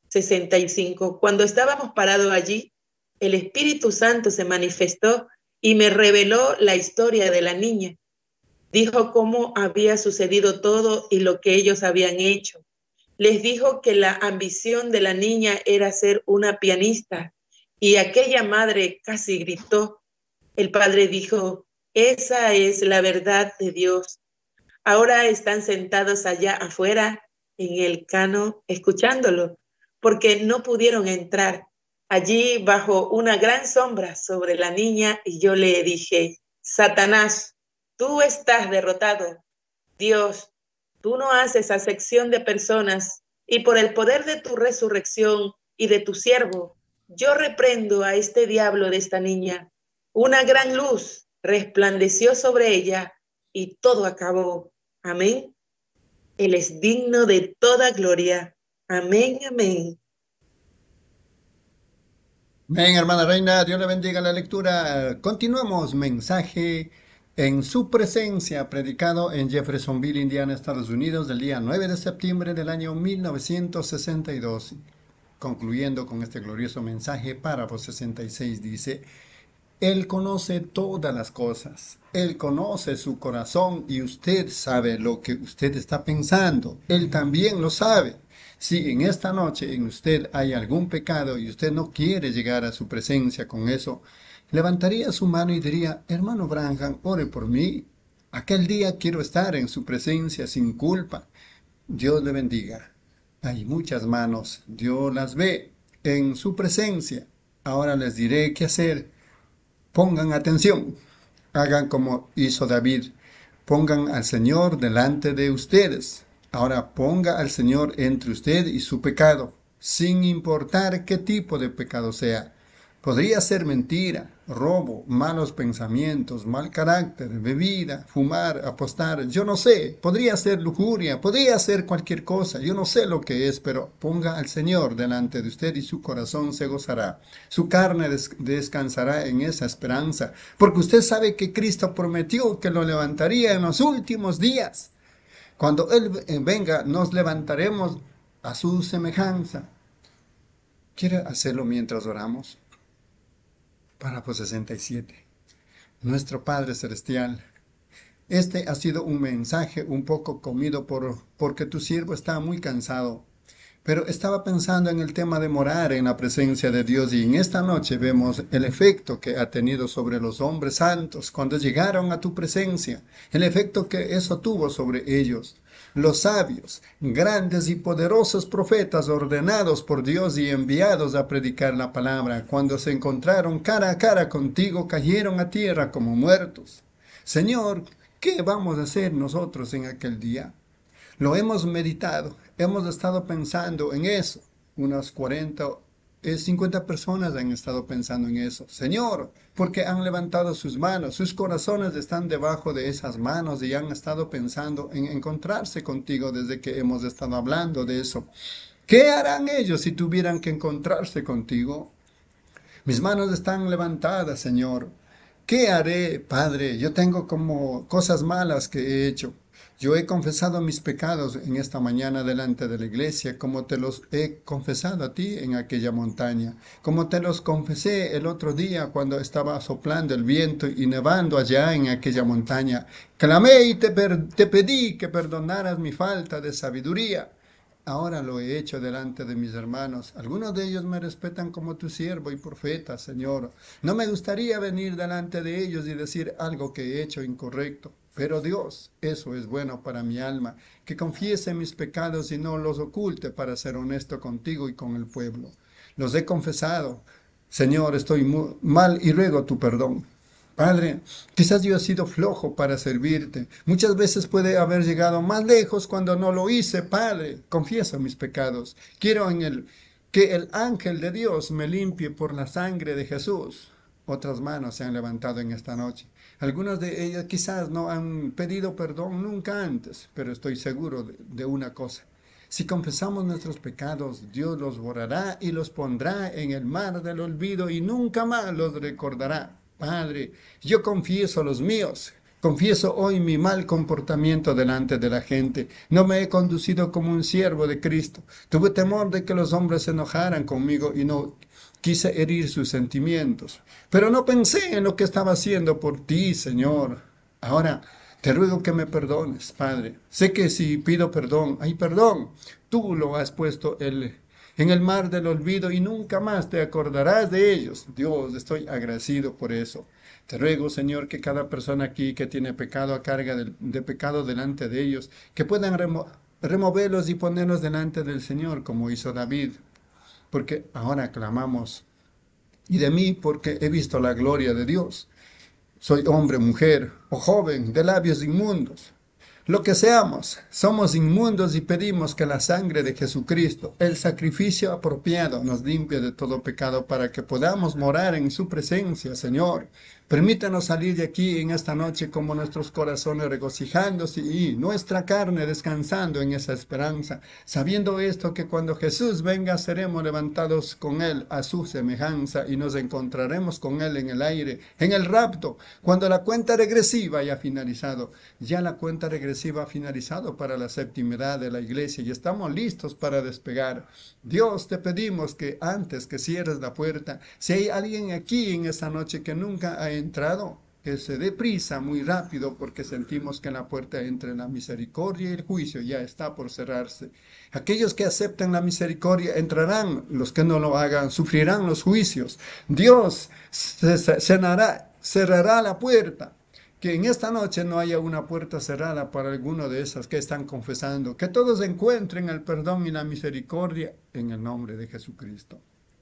65. Cuando estábamos parados allí, el Espíritu Santo se manifestó y me reveló la historia de la niña. Dijo cómo había sucedido todo y lo que ellos habían hecho. Les dijo que la ambición de la niña era ser una pianista y aquella madre casi gritó. El padre dijo, esa es la verdad de Dios. Ahora están sentados allá afuera en el cano escuchándolo porque no pudieron entrar. Allí bajo una gran sombra sobre la niña y yo le dije, Satanás, tú estás derrotado. Dios, tú no haces acepción de personas y por el poder de tu resurrección y de tu siervo, yo reprendo a este diablo de esta niña. Una gran luz resplandeció sobre ella y todo acabó. Amén. Él es digno de toda gloria. Amén, amén. Amén, hermana Reina, Dios le bendiga la lectura. Continuamos, mensaje En su presencia, predicado en Jeffersonville, Indiana, Estados Unidos, del día 9 de septiembre del año 1962. Concluyendo con este glorioso mensaje, párrafo 66 dice: Él conoce todas las cosas, Él conoce su corazón y usted sabe lo que usted está pensando, Él también lo sabe. Si en esta noche en usted hay algún pecado y usted no quiere llegar a su presencia con eso, levantaría su mano y diría: hermano Branham, ore por mí. Aquel día quiero estar en su presencia sin culpa. Dios le bendiga. Hay muchas manos, Dios las ve en su presencia. Ahora les diré qué hacer. Pongan atención. Hagan como hizo David. Pongan al Señor delante de ustedes. Ahora ponga al Señor entre usted y su pecado, sin importar qué tipo de pecado sea. Podría ser mentira, robo, malos pensamientos, mal carácter, bebida, fumar, apostar, yo no sé. Podría ser lujuria, podría ser cualquier cosa, yo no sé lo que es, pero ponga al Señor delante de usted y su corazón se gozará. Su carne descansará en esa esperanza, porque usted sabe que Cristo prometió que lo levantaría en los últimos días. Cuando Él venga, nos levantaremos a su semejanza. ¿Quiere hacerlo mientras oramos? Párrafo 67. Nuestro Padre Celestial, este ha sido un mensaje un poco comido porque tu siervo está muy cansado. Pero estaba pensando en el tema de morar en la presencia de Dios y en esta noche vemos el efecto que ha tenido sobre los hombres santos cuando llegaron a tu presencia, el efecto que eso tuvo sobre ellos. Los sabios, grandes y poderosos profetas ordenados por Dios y enviados a predicar la palabra, cuando se encontraron cara a cara contigo, cayeron a tierra como muertos. Señor, ¿qué vamos a hacer nosotros en aquel día? Lo hemos meditado, hemos estado pensando en eso. Unas 50 personas han estado pensando en eso. Señor, porque han levantado sus manos, sus corazones están debajo de esas manos y han estado pensando en encontrarse contigo desde que hemos estado hablando de eso. ¿Qué harán ellos si tuvieran que encontrarse contigo? Mis manos están levantadas, Señor. ¿Qué haré, Padre? Yo tengo como cosas malas que he hecho. Yo he confesado mis pecados en esta mañana delante de la iglesia, como te los he confesado a ti en aquella montaña, como te los confesé el otro día cuando estaba soplando el viento y nevando allá en aquella montaña. Clamé y te pedí que perdonaras mi falta de sabiduría. Ahora lo he hecho delante de mis hermanos. Algunos de ellos me respetan como tu siervo y profeta, Señor. No me gustaría venir delante de ellos y decir algo que he hecho incorrecto. Pero Dios, eso es bueno para mi alma, que confiese mis pecados y no los oculte para ser honesto contigo y con el pueblo. Los he confesado. Señor, estoy mal y ruego tu perdón. Padre, quizás yo he sido flojo para servirte. Muchas veces puede haber llegado más lejos cuando no lo hice, Padre. Confieso mis pecados. Quiero que el ángel de Dios me limpie por la sangre de Jesús. Otras manos se han levantado en esta noche. Algunas de ellas quizás no han pedido perdón nunca antes, pero estoy seguro de una cosa. Si confesamos nuestros pecados, Dios los borrará y los pondrá en el mar del olvido y nunca más los recordará. Padre, yo confieso los míos. Confieso hoy mi mal comportamiento delante de la gente. No me he conducido como un siervo de Cristo. Tuve temor de que los hombres se enojaran conmigo y no quise herir sus sentimientos. Pero no pensé en lo que estaba haciendo por ti, Señor. Ahora te ruego que me perdones, Padre. Sé que si pido perdón, hay perdón. Tú lo has puesto en el mar del olvido y nunca más te acordarás de ellos. Dios, estoy agradecido por eso. Te ruego, Señor, que cada persona aquí que tiene pecado a carga de pecado delante de ellos, que puedan removerlos y ponerlos delante del Señor, como hizo David. Porque ahora clamamos. Y de mí, porque he visto la gloria de Dios. Soy hombre, mujer o joven de labios inmundos. Lo que seamos, somos inmundos y pedimos que la sangre de Jesucristo, el sacrificio apropiado, nos limpie de todo pecado para que podamos morar en su presencia, Señor. Permítanos salir de aquí en esta noche como nuestros corazones regocijándose y nuestra carne descansando en esa esperanza, sabiendo esto, que cuando Jesús venga seremos levantados con Él a su semejanza y nos encontraremos con Él en el aire, en el rapto, cuando la cuenta regresiva haya finalizado. Ya la cuenta regresiva ha finalizado para la séptima edad de la iglesia y estamos listos para despegar. Dios, te pedimos que antes que cierres la puerta, si hay alguien aquí en esta noche que nunca ha entrado, que se dé prisa muy rápido, porque sentimos que en la puerta entre la misericordia y el juicio ya está por cerrarse. Aquellos que aceptan la misericordia entrarán, los que no lo hagan sufrirán los juicios. Dios cerrará la puerta. Que en esta noche no haya una puerta cerrada para alguno de esos que están confesando. Que todos encuentren el perdón y la misericordia en el nombre de Jesucristo.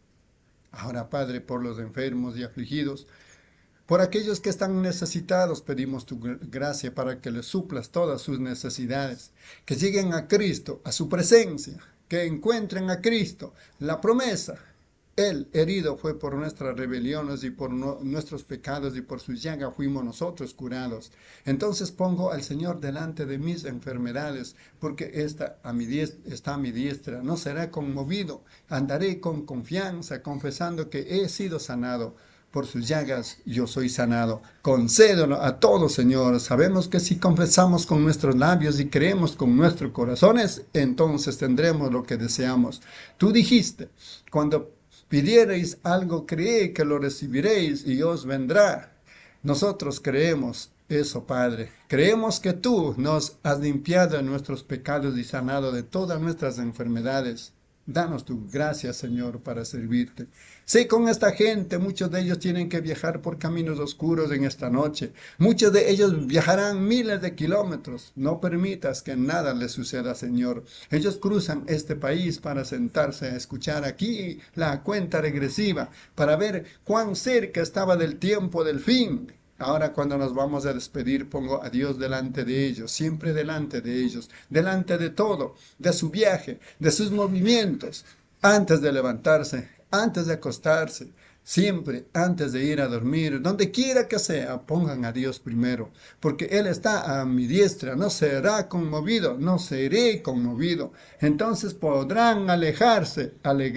Ahora, Padre, por los enfermos y afligidos, por aquellos que están necesitados, pedimos tu gracia para que les suplas todas sus necesidades. Que lleguen a Cristo, a su presencia. Que encuentren a Cristo, la promesa. Él herido fue por nuestras rebeliones y por nuestros pecados, y por su llaga fuimos nosotros curados. Entonces pongo al Señor delante de mis enfermedades, porque está a mi diestra. No será conmovido, andaré con confianza, confesando que he sido sanado. Por sus llagas yo soy sanado. Concédelo a todos, Señor. Sabemos que si confesamos con nuestros labios y creemos con nuestros corazones, entonces tendremos lo que deseamos. Tú dijiste, cuando pidiereis algo, creed que lo recibiréis y os vendrá. Nosotros creemos eso, Padre. Creemos que tú nos has limpiado de nuestros pecados y sanado de todas nuestras enfermedades. Danos tu gracia, Señor, para servirte. Sé con esta gente, muchos de ellos tienen que viajar por caminos oscuros en esta noche. Muchos de ellos viajarán miles de kilómetros. No permitas que nada les suceda, Señor. Ellos cruzan este país para sentarse a escuchar aquí la cuenta regresiva, para ver cuán cerca estaba del tiempo del fin. Ahora, cuando nos vamos a despedir, pongo a Dios delante de ellos, siempre delante de ellos, delante de todo, de su viaje, de sus movimientos, antes de levantarse, antes de acostarse, siempre antes de ir a dormir, donde quiera que sea, pongan a Dios primero, porque Él está a mi diestra, no será conmovido, no seré conmovido. Entonces podrán alegrarse,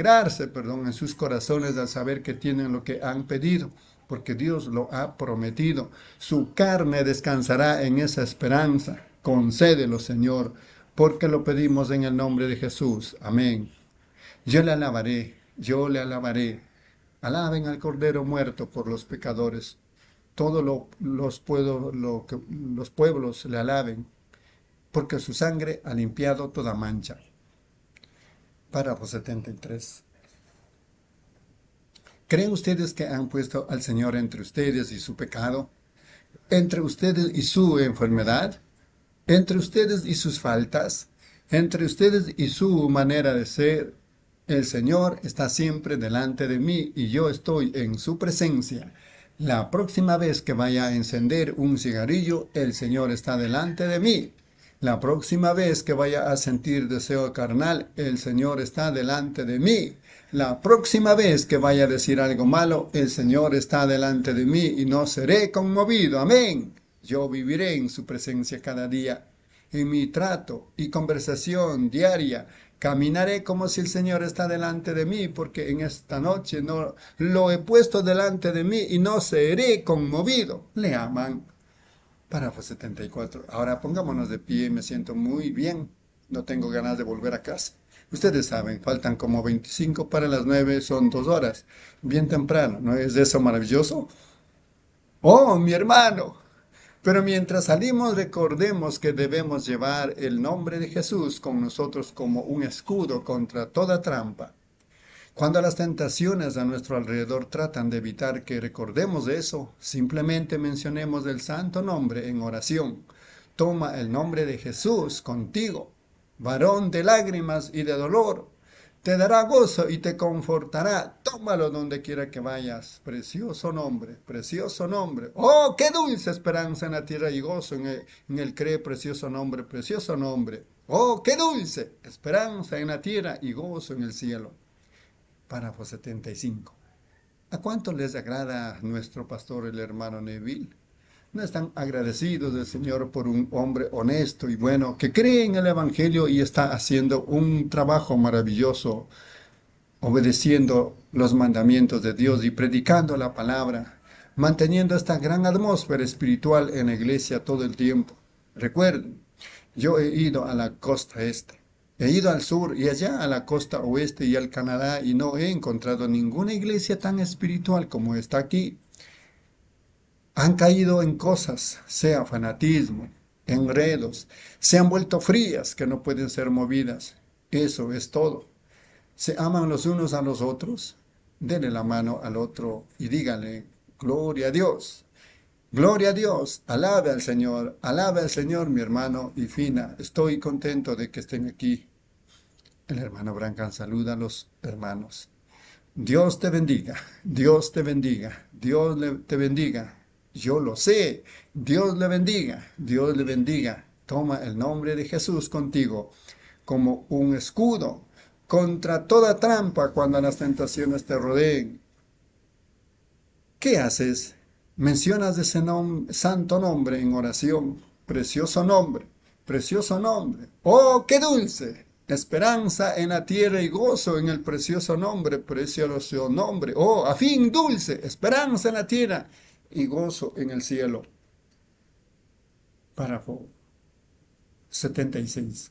en sus corazones al saber que tienen lo que han pedido, porque Dios lo ha prometido. Su carne descansará en esa esperanza. Concédelo, Señor, porque lo pedimos en el nombre de Jesús. Amén. Yo le alabaré, yo le alabaré. Alaben al Cordero muerto por los pecadores. Todos los pueblos le alaben, porque su sangre ha limpiado toda mancha. Párrafo 73. ¿Creen ustedes que han puesto al Señor entre ustedes y su pecado? ¿Entre ustedes y su enfermedad? ¿Entre ustedes y sus faltas? ¿Entre ustedes y su manera de ser? El Señor está siempre delante de mí y yo estoy en su presencia. La próxima vez que vaya a encender un cigarrillo, el Señor está delante de mí. La próxima vez que vaya a sentir deseo carnal, el Señor está delante de mí. La próxima vez que vaya a decir algo malo, el Señor está delante de mí y no seré conmovido. Amén. Yo viviré en su presencia cada día. En mi trato y conversación diaria, caminaré como si el Señor está delante de mí, porque en esta noche no lo he puesto delante de mí y no seré conmovido. Le aman. Párrafo 74. Ahora pongámonos de pie, me siento muy bien. No tengo ganas de volver a casa. Ustedes saben, faltan como 25 para las 9, son 2 horas. Bien temprano, ¿no es eso maravilloso? ¡Oh, mi hermano! Pero mientras salimos, recordemos que debemos llevar el nombre de Jesús con nosotros como un escudo contra toda trampa. Cuando las tentaciones a nuestro alrededor tratan de evitar que recordemos eso, simplemente mencionemos el santo nombre en oración. Toma el nombre de Jesús contigo, varón de lágrimas y de dolor. Te dará gozo y te confortará. Tómalo donde quiera que vayas. Precioso nombre, precioso nombre. ¡Oh, qué dulce esperanza en la tierra y gozo en el cree! Precioso nombre, precioso nombre. ¡Oh, qué dulce esperanza en la tierra y gozo en el cielo! Párrafo 75. ¿A cuánto les agrada nuestro pastor, el hermano Neville? No están agradecidos del Señor por un hombre honesto y bueno que cree en el Evangelio y está haciendo un trabajo maravilloso, obedeciendo los mandamientos de Dios y predicando la palabra, manteniendo esta gran atmósfera espiritual en la iglesia todo el tiempo. Recuerden, yo he ido a la costa este, he ido al sur y allá a la costa oeste y al Canadá y no he encontrado ninguna iglesia tan espiritual como esta aquí. Han caído en cosas, sea fanatismo, enredos, se han vuelto frías que no pueden ser movidas. Eso es todo. Se aman los unos a los otros. Denle la mano al otro y díganle, gloria a Dios. Gloria a Dios, alabe al Señor, mi hermano y Fina. Estoy contento de que estén aquí. El hermano Brancan saluda a los hermanos. Dios te bendiga, Dios te bendiga, te bendiga. Yo lo sé, Dios le bendiga, Dios le bendiga. Toma el nombre de Jesús contigo como un escudo contra toda trampa cuando las tentaciones te rodeen. ¿Qué haces? Mencionas ese santo nombre en oración. Precioso nombre, precioso nombre. ¡Oh, qué dulce! Esperanza en la tierra y gozo en el precioso nombre, precioso nombre. ¡Oh, a fin dulce! Esperanza en la tierra y gozo en el cielo. Párrafo 76.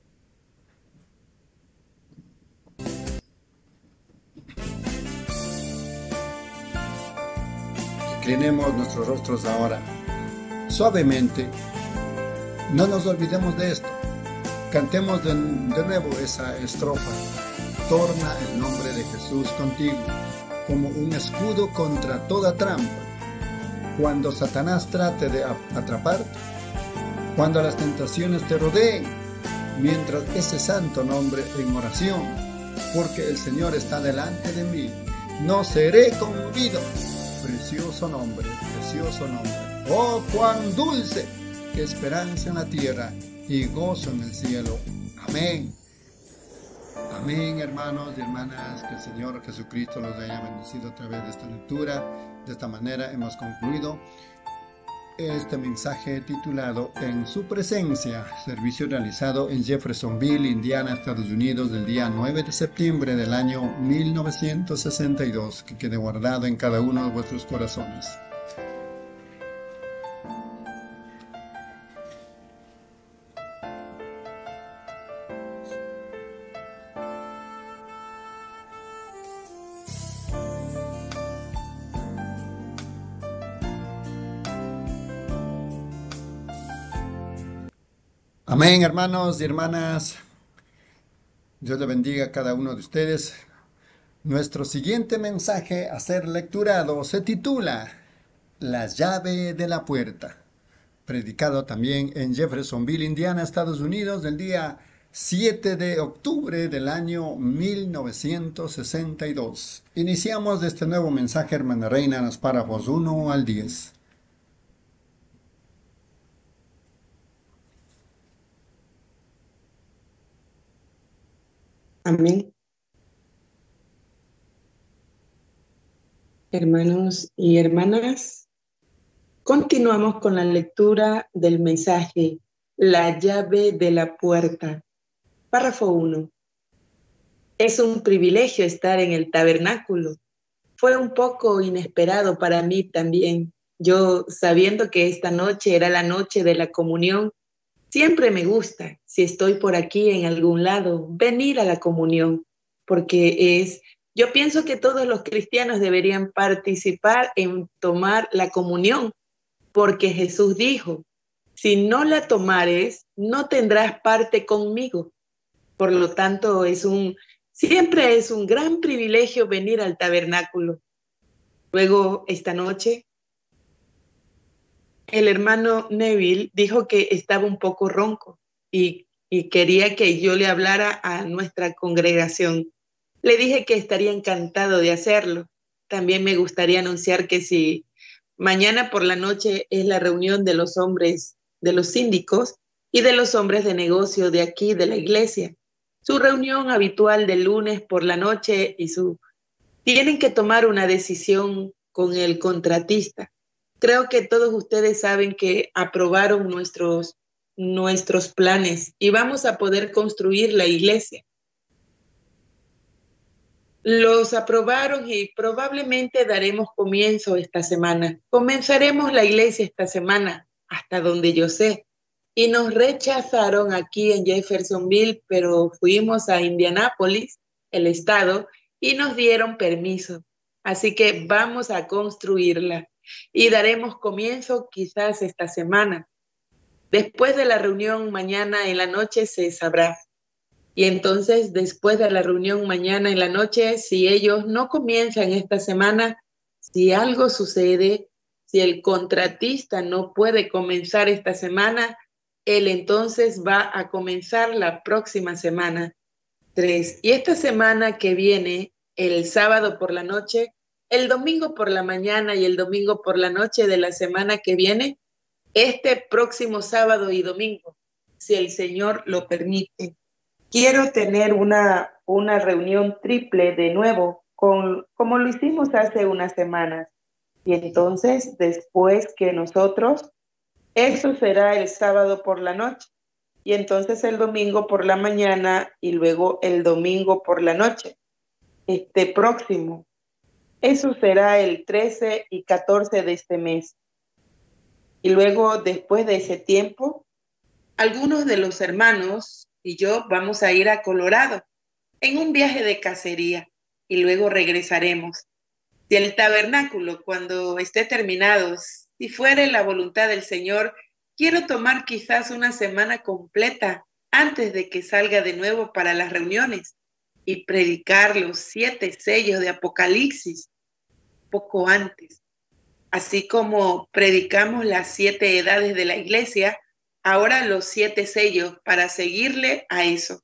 Inclinemos nuestros rostros ahora. Suavemente, no nos olvidemos de esto. Cantemos de nuevo esa estrofa. Torna el nombre de Jesús contigo, como un escudo contra toda trampa. Cuando Satanás trate de atraparte, cuando las tentaciones te rodeen, mientras ese santo nombre en oración, porque el Señor está delante de mí, no seré conmovido. Precioso nombre, precioso nombre. Oh, cuán dulce, esperanza en la tierra y gozo en el cielo. Amén. Amén, hermanos y hermanas, que el Señor Jesucristo los haya bendecido a través de esta lectura. De esta manera hemos concluido este mensaje titulado En su presencia, servicio realizado en Jeffersonville, Indiana, Estados Unidos, del día 9 de septiembre del año 1962, que quede guardado en cada uno de vuestros corazones. Amén, hermanos y hermanas. Dios le bendiga a cada uno de ustedes. Nuestro siguiente mensaje a ser lecturado se titula La llave de la puerta, predicado también en Jeffersonville, Indiana, Estados Unidos, del día 7 de octubre del año 1962. Iniciamos este nuevo mensaje, hermana Reina, en los párrafos 1 al 10. Amén. Hermanos y hermanas, continuamos con la lectura del mensaje La llave de la puerta. Párrafo 1. Es un privilegio estar en el tabernáculo. Fue un poco inesperado para mí también. Yo, sabiendo que esta noche era la noche de la comunión, siempre me gusta, si estoy por aquí en algún lado, venir a la comunión, porque yo pienso que todos los cristianos deberían participar en tomar la comunión, porque Jesús dijo, si no la tomares, no tendrás parte conmigo. Por lo tanto, siempre es un gran privilegio venir al tabernáculo. Luego, esta noche, el hermano Neville dijo que estaba un poco ronco y quería que yo le hablara a nuestra congregación. Le dije que estaría encantado de hacerlo. También me gustaría anunciar que si mañana por la noche es la reunión de los hombres, de los síndicos y de los hombres de negocio de aquí, de la iglesia. Su reunión habitual de lunes por la noche y su tienen que tomar una decisión con el contratista. Creo que todos ustedes saben que aprobaron nuestros planes y vamos a poder construir la iglesia. Los aprobaron y probablemente daremos comienzo esta semana. Comenzaremos la iglesia esta semana, hasta donde yo sé. Y nos rechazaron aquí en Jeffersonville, pero fuimos a Indianápolis, el estado, y nos dieron permiso. Así que vamos a construirla y daremos comienzo quizás esta semana. Después de la reunión mañana en la noche se sabrá. Y entonces, después de la reunión mañana en la noche, si ellos no comienzan esta semana, si algo sucede, si el contratista no puede comenzar esta semana, él entonces va a comenzar la próxima semana, 3. Y esta semana que viene, el sábado por la noche, el domingo por la mañana y el domingo por la noche de la semana que viene, este próximo sábado y domingo, si el Señor lo permite, quiero tener una reunión triple de nuevo, como lo hicimos hace unas semanas. Y entonces, después que nosotros, eso será el sábado por la noche. Y entonces el domingo por la mañana y luego el domingo por la noche. Este próximo. Eso será el 13 y 14 de este mes. Y luego, después de ese tiempo, algunos de los hermanos y yo vamos a ir a Colorado en un viaje de cacería y luego regresaremos. Si el tabernáculo, cuando esté terminado, si fuere la voluntad del Señor, quiero tomar quizás una semana completa antes de que salga de nuevo para las reuniones y predicar los 7 sellos de Apocalipsis poco antes. Así como predicamos las 7 edades de la iglesia, ahora los 7 sellos para seguirle a eso.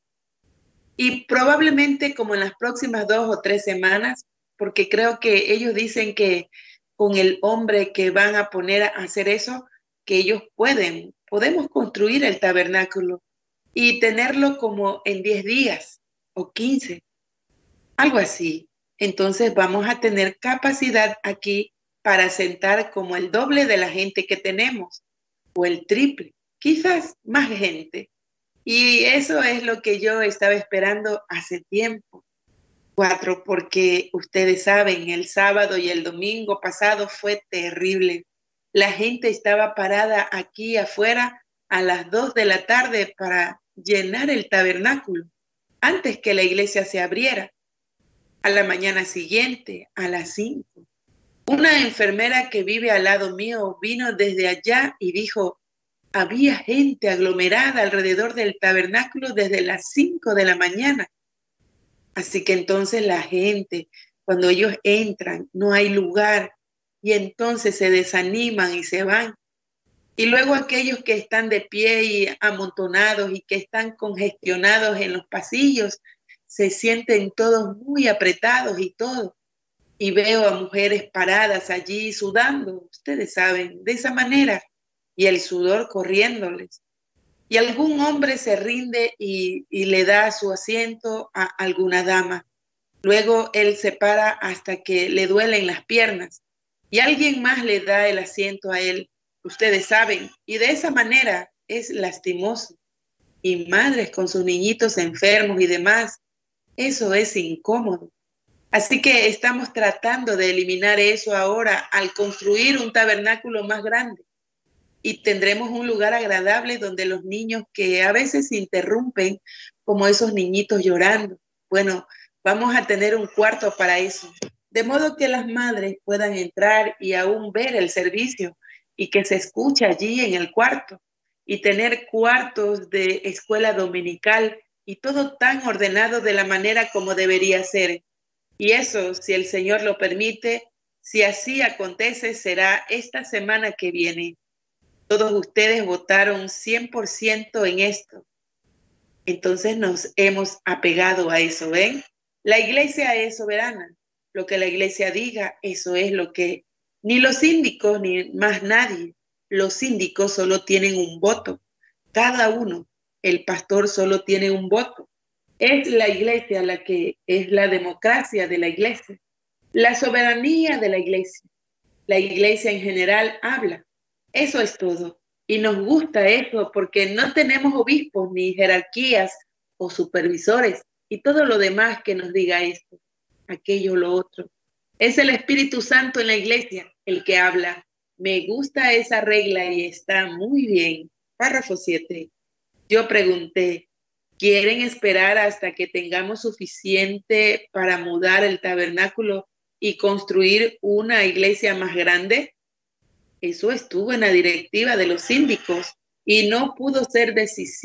Y probablemente como en las próximas 2 o 3 semanas, porque creo que ellos dicen que con el hombre que van a poner a hacer eso, que ellos podemos construir el tabernáculo y tenerlo como en 10 días o 15, algo así. Entonces vamos a tener capacidad aquí para sentar como el doble de la gente que tenemos o el triple. Quizás más gente. Y eso es lo que yo estaba esperando hace tiempo. 4, porque ustedes saben, el sábado y el domingo pasado fue terrible. La gente estaba parada aquí afuera a las 2 de la tarde para llenar el tabernáculo antes que la iglesia se abriera. A la mañana siguiente, a las 5. Una enfermera que vive al lado mío vino desde allá y dijo, había gente aglomerada alrededor del tabernáculo desde las 5 de la mañana. Así que entonces la gente, cuando ellos entran, no hay lugar y entonces se desaniman y se van. Y luego aquellos que están de pie y amontonados y que están congestionados en los pasillos, se sienten todos muy apretados y todo. Y veo a mujeres paradas allí sudando, ustedes saben, de esa manera. Y el sudor corriéndoles. Y algún hombre se rinde y le da su asiento a alguna dama. Luego él se para hasta que le duelen las piernas. Y alguien más le da el asiento a él, ustedes saben. Y de esa manera es lastimoso. Y madres con sus niñitos enfermos y demás, eso es incómodo. Así que estamos tratando de eliminar eso ahora al construir un tabernáculo más grande. Y tendremos un lugar agradable donde los niños que a veces se interrumpen, como esos niñitos llorando, bueno, vamos a tener un cuarto para eso, de modo que las madres puedan entrar y aún ver el servicio y que se escuche allí en el cuarto y tener cuartos de escuela dominical y todo tan ordenado de la manera como debería ser. Y eso, si el Señor lo permite, si así acontece, será esta semana que viene. Todos ustedes votaron 100% en esto. Entonces nos hemos apegado a eso, ¿ven? La iglesia es soberana. Lo que la iglesia diga, eso es lo que... Ni los síndicos, ni más nadie. Los síndicos solo tienen un voto. Cada uno. El pastor solo tiene un voto. Es la iglesia la que es la democracia de la iglesia. La soberanía de la iglesia en general habla. Eso es todo. Y nos gusta eso porque no tenemos obispos ni jerarquías o supervisores y todo lo demás que nos diga esto, aquello, lo otro. Es el Espíritu Santo en la iglesia el que habla. Me gusta esa regla y está muy bien. Párrafo 7. Yo pregunté, ¿quieren esperar hasta que tengamos suficiente para mudar el tabernáculo y construir una iglesia más grande? Eso estuvo en la directiva de los síndicos y no pudo ser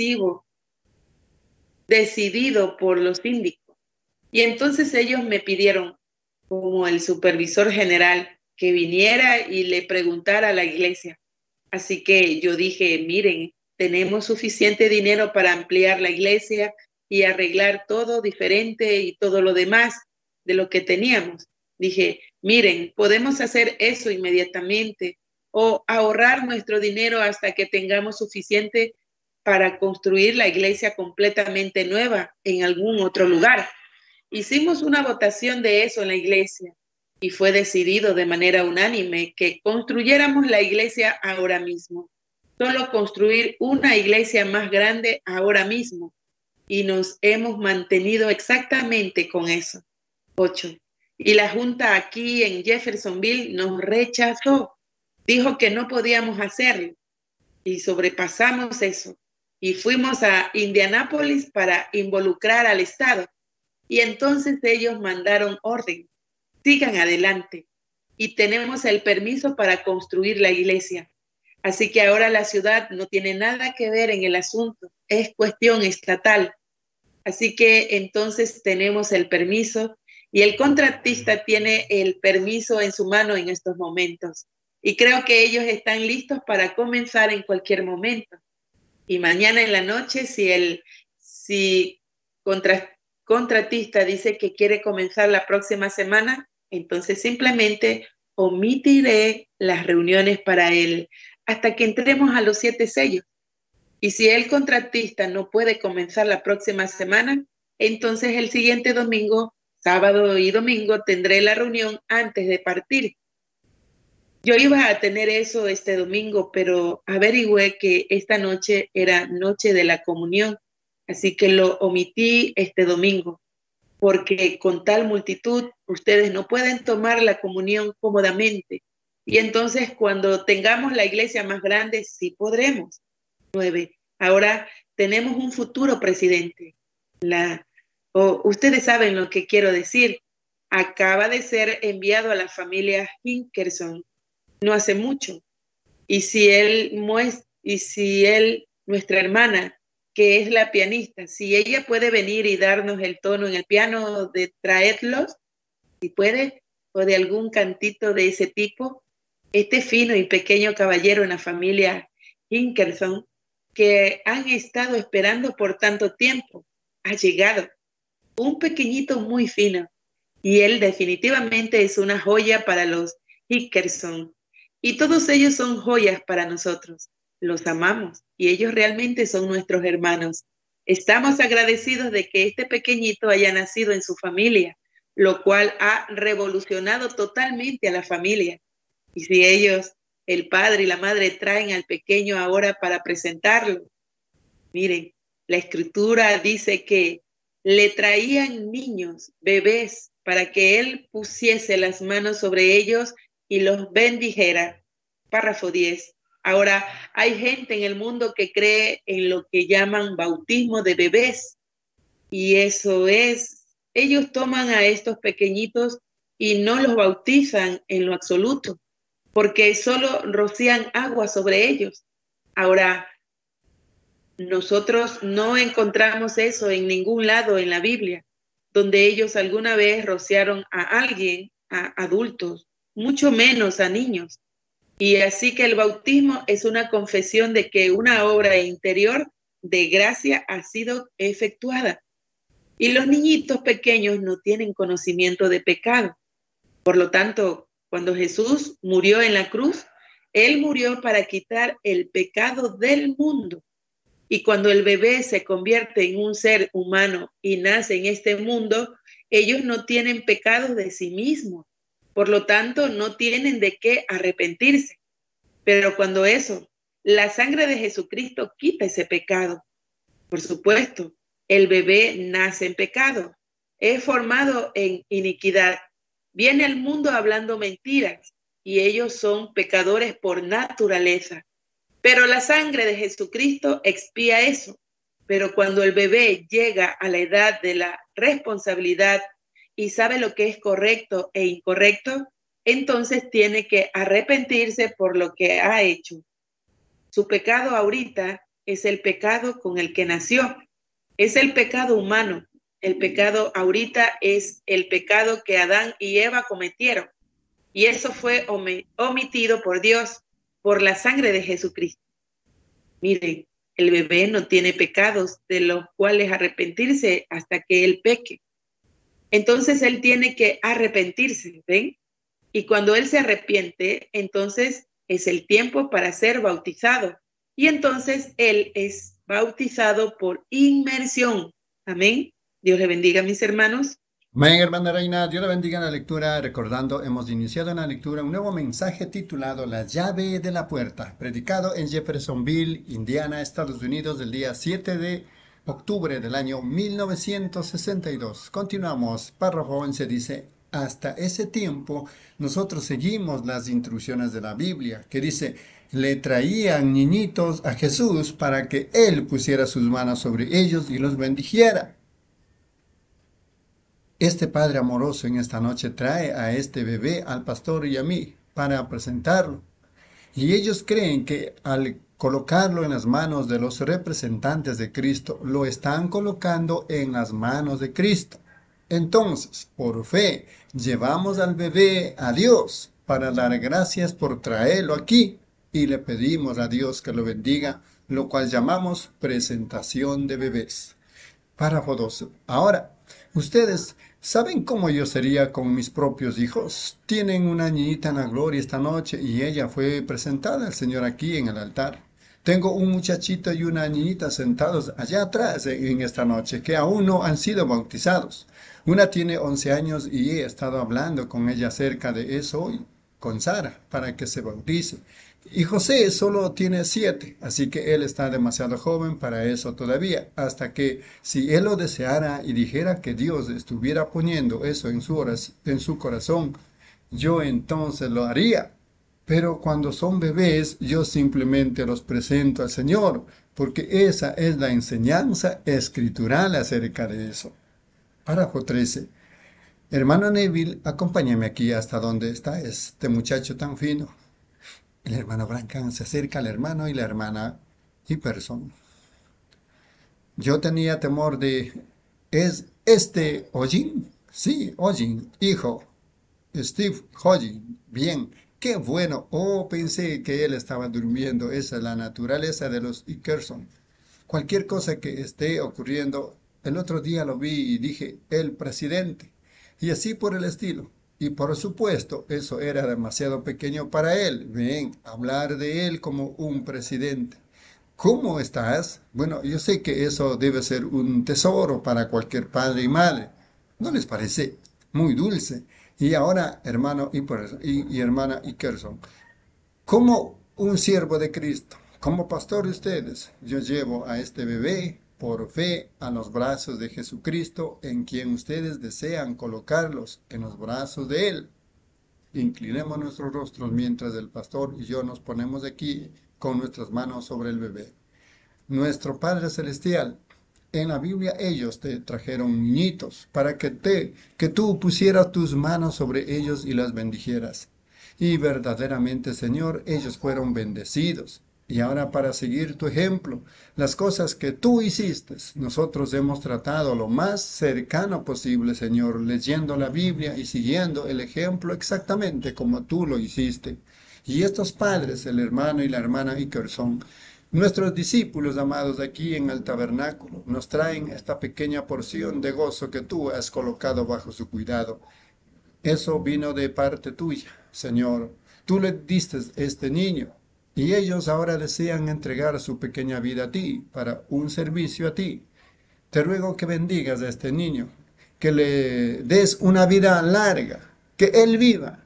decidido por los síndicos. Y entonces ellos me pidieron, como el supervisor general, que viniera y le preguntara a la iglesia. Así que yo dije, miren, tenemos suficiente dinero para ampliar la iglesia y arreglar todo diferente y todo lo demás de lo que teníamos. Dije, miren, podemos hacer eso inmediatamente o ahorrar nuestro dinero hasta que tengamos suficiente para construir la iglesia completamente nueva en algún otro lugar. Hicimos una votación de eso en la iglesia y fue decidido de manera unánime que construyéramos la iglesia ahora mismo. Solo construir una iglesia más grande ahora mismo. Y nos hemos mantenido exactamente con eso. 8. Y la junta aquí en Jeffersonville nos rechazó. Dijo que no podíamos hacerlo. Y sobrepasamos eso. Y fuimos a Indianápolis para involucrar al Estado. Y entonces ellos mandaron orden. Sigan adelante. Y tenemos el permiso para construir la iglesia. Así que ahora la ciudad no tiene nada que ver en el asunto. Es cuestión estatal. Así que entonces tenemos el permiso y el contratista tiene el permiso en su mano en estos momentos. Y creo que ellos están listos para comenzar en cualquier momento. Y mañana en la noche, si contratista dice que quiere comenzar la próxima semana, entonces simplemente omitiré las reuniones para él hasta que entremos a los 7 sellos. Y si el contratista no puede comenzar la próxima semana, entonces el siguiente domingo, sábado y domingo, tendré la reunión antes de partir. Yo iba a tener eso este domingo, pero averigüé que esta noche era noche de la comunión, así que lo omití este domingo, porque con tal multitud ustedes no pueden tomar la comunión cómodamente. Y entonces cuando tengamos la iglesia más grande, sí podremos. 9. Ahora tenemos un futuro presidente. Ustedes saben lo que quiero decir. Acaba de ser enviado a la familia Hinkerson no hace mucho. Y si nuestra hermana, que es la pianista, si ella puede venir y darnos el tono en el piano de traerlos, si puede, o de algún cantito de ese tipo, este fino y pequeño caballero en la familia Hinkerson, que han estado esperando por tanto tiempo, ha llegado. Un pequeñito muy fino. Y él definitivamente es una joya para los Hinkerson. Y todos ellos son joyas para nosotros. Los amamos y ellos realmente son nuestros hermanos. Estamos agradecidos de que este pequeñito haya nacido en su familia, lo cual ha revolucionado totalmente a la familia. Y si ellos, el padre y la madre, traen al pequeño ahora para presentarlo, miren, la escritura dice que le traían niños, bebés, para que él pusiese las manos sobre ellos y los bendijera. Párrafo 10. Ahora, hay gente en el mundo que cree en lo que llaman bautismo de bebés. Y eso es, ellos toman a estos pequeñitos y no los bautizan en lo absoluto, porque solo rocían agua sobre ellos. Ahora, nosotros no encontramos eso en ningún lado en la Biblia, donde ellos alguna vez rociaron a alguien, a adultos, mucho menos a niños. Y así que el bautismo es una confesión de que una obra interior de gracia ha sido efectuada. Y los niñitos pequeños no tienen conocimiento de pecado. Por lo tanto, cuando Jesús murió en la cruz, Él murió para quitar el pecado del mundo. Y cuando el bebé se convierte en un ser humano y nace en este mundo, ellos no tienen pecados de sí mismos. Por lo tanto, no tienen de qué arrepentirse. Pero cuando la sangre de Jesucristo quita ese pecado. Por supuesto, el bebé nace en pecado, es formado en iniquidad, viene al mundo hablando mentiras y ellos son pecadores por naturaleza. Pero la sangre de Jesucristo expía eso. Pero cuando el bebé llega a la edad de la responsabilidad y sabe lo que es correcto e incorrecto, entonces tiene que arrepentirse por lo que ha hecho. Su pecado ahorita es el pecado con el que nació. Es el pecado humano. El pecado ahorita es el pecado que Adán y Eva cometieron. Y eso fue omitido por Dios, por la sangre de Jesucristo. Miren, el bebé no tiene pecados de los cuales arrepentirse hasta que él peque. Entonces él tiene que arrepentirse, ¿ven? Y cuando él se arrepiente, entonces es el tiempo para ser bautizado. Y entonces él es bautizado por inmersión. Amén. Dios le bendiga, mis hermanos. Amén, hermana Reina. Dios la bendiga en la lectura. Recordando, hemos iniciado en la lectura un nuevo mensaje titulado La llave de la puerta, predicado en Jeffersonville, Indiana, Estados Unidos, el día 7 de octubre del año 1962. Continuamos. Párrafo 11 dice: hasta ese tiempo nosotros seguimos las instrucciones de la Biblia, que dice: le traían niñitos a Jesús para que él pusiera sus manos sobre ellos y los bendijera. Este Padre amoroso en esta noche trae a este bebé al pastor y a mí para presentarlo. Y ellos creen que al colocarlo en las manos de los representantes de Cristo, lo están colocando en las manos de Cristo. Entonces, por fe, llevamos al bebé a Dios para dar gracias por traerlo aquí y le pedimos a Dios que lo bendiga, lo cual llamamos presentación de bebés. Párrafo 12. Ahora, ustedes ¿saben cómo yo sería con mis propios hijos? Tienen una niñita en la gloria esta noche y ella fue presentada al Señor aquí en el altar. Tengo un muchachito y una niñita sentados allá atrás en esta noche que aún no han sido bautizados. Una tiene 11 años y he estado hablando con ella acerca de eso hoy, con Sara, para que se bautice. Y José solo tiene 7, así que él está demasiado joven para eso todavía, hasta que si él lo deseara y dijera que Dios estuviera poniendo eso en su corazón, yo entonces lo haría. Pero cuando son bebés, yo simplemente los presento al Señor, porque esa es la enseñanza escritural acerca de eso. Párrafo 13. Hermano Neville, acompáñame aquí hasta donde está este muchacho tan fino. El hermano Brancan se acerca al hermano y la hermana Hipperson. Yo tenía temor de... ¿Es este Hollin? Sí, Hollin, hijo. Steve Hollin. Bien, qué bueno. Oh, pensé que él estaba durmiendo. Esa es la naturaleza de los Hickerson. Cualquier cosa que esté ocurriendo, el otro día lo vi y dije, el presidente. Y así por el estilo. Y por supuesto, eso era demasiado pequeño para él. Ven, hablar de él como un presidente. ¿Cómo estás? Bueno, yo sé que eso debe ser un tesoro para cualquier padre y madre. ¿No les parece? Muy dulce. Y ahora, hermano y hermana Hickerson, como un siervo de Cristo, como pastor de ustedes, yo llevo a este bebé por fe a los brazos de Jesucristo, en quien ustedes desean colocarlos, en los brazos de Él. Inclinemos nuestros rostros mientras el pastor y yo nos ponemos aquí con nuestras manos sobre el bebé. Nuestro Padre Celestial, en la Biblia ellos te trajeron niñitos para que tú pusieras tus manos sobre ellos y las bendijeras. Y verdaderamente, Señor, ellos fueron bendecidos. Y ahora, para seguir tu ejemplo, las cosas que tú hiciste, nosotros hemos tratado lo más cercano posible, Señor, leyendo la Biblia y siguiendo el ejemplo exactamente como tú lo hiciste. Y estos padres, el hermano y la hermana Hickerson, nuestros discípulos amados aquí en el tabernáculo, nos traen esta pequeña porción de gozo que tú has colocado bajo su cuidado. Eso vino de parte tuya, Señor. Tú le diste este niño. Y ellos ahora desean entregar su pequeña vida a ti, para un servicio a ti. Te ruego que bendigas a este niño, que le des una vida larga, que Él viva,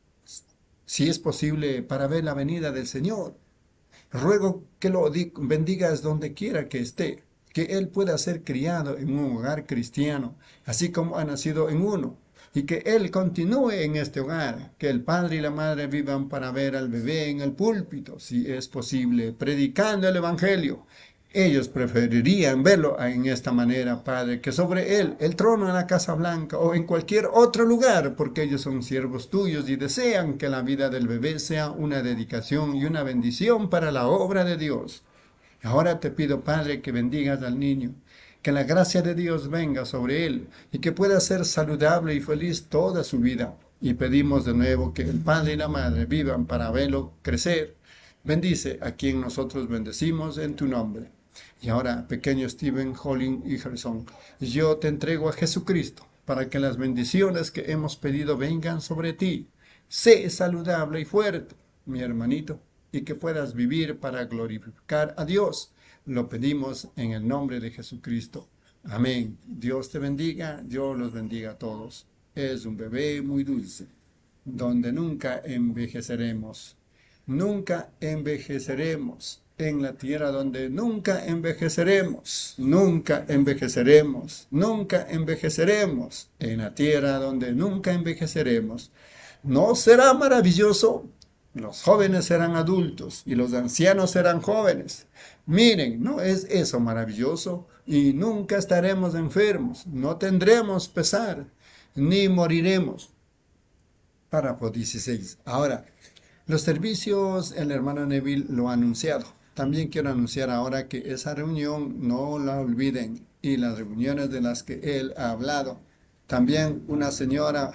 si es posible, para ver la venida del Señor. Ruego que lo bendigas donde quiera que esté, que Él pueda ser criado en un hogar cristiano, así como ha nacido en uno, y que Él continúe en este hogar, que el padre y la madre vivan para ver al bebé en el púlpito, si es posible, predicando el Evangelio. Ellos preferirían verlo en esta manera, Padre, que sobre él, el trono en la Casa Blanca o en cualquier otro lugar, porque ellos son siervos tuyos y desean que la vida del bebé sea una dedicación y una bendición para la obra de Dios. Ahora te pido, Padre, que bendigas al niño, que la gracia de Dios venga sobre él y que pueda ser saludable y feliz toda su vida. Y pedimos de nuevo que el Padre y la Madre vivan para verlo crecer. Bendice a quien nosotros bendecimos en tu nombre. Y ahora, pequeño Stephen Holling y Gerson, yo te entrego a Jesucristo para que las bendiciones que hemos pedido vengan sobre ti. Sé saludable y fuerte, mi hermanito, y que puedas vivir para glorificar a Dios. Lo pedimos en el nombre de Jesucristo. Amén. Dios te bendiga, Dios los bendiga a todos. Es un bebé muy dulce, donde nunca envejeceremos. Nunca envejeceremos. En la tierra donde nunca envejeceremos, nunca envejeceremos, nunca envejeceremos. En la tierra donde nunca envejeceremos. ¿No será maravilloso? Los jóvenes serán adultos y los ancianos serán jóvenes. Miren, ¿no es eso maravilloso? Y nunca estaremos enfermos, no tendremos pesar, ni moriremos. Párrafo 16. Ahora, los servicios, el hermano Neville lo ha anunciado. También quiero anunciar ahora que esa reunión no la olviden y las reuniones de las que él ha hablado. También una señora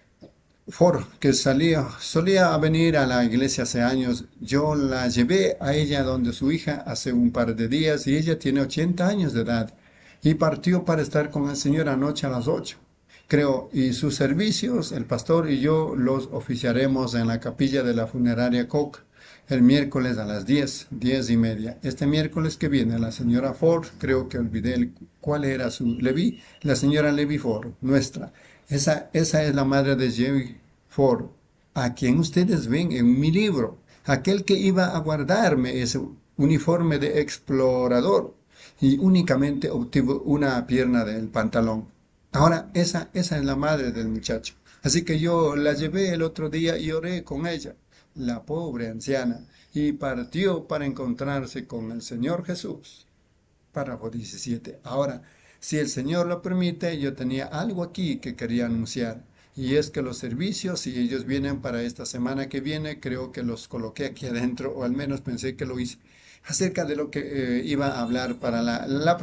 Ford que solía venir a la iglesia hace años. Yo la llevé a ella donde su hija hace un par de días y ella tiene 80 años de edad y partió para estar con el Señor anoche a las 8. Creo, y sus servicios, el pastor y yo los oficiaremos en la capilla de la funeraria Koch el miércoles a las 10:30. Este miércoles que viene, la señora Ford, creo que olvidé cuál era la señora Levy Ford, nuestra. Esa es la madre de Jerry Ford, a quien ustedes ven en mi libro, aquel que iba a guardarme ese uniforme de explorador y únicamente obtuvo una pierna del pantalón. Ahora, esa es la madre del muchacho. Así que yo la llevé el otro día y oré con ella, la pobre anciana, y partió para encontrarse con el Señor Jesús. Párrafo 17. Ahora, si el Señor lo permite, yo tenía algo aquí que quería anunciar, y es que los servicios, si ellos vienen para esta semana que viene, creo que los coloqué aquí adentro, o al menos pensé que lo hice, acerca de lo que iba a hablar para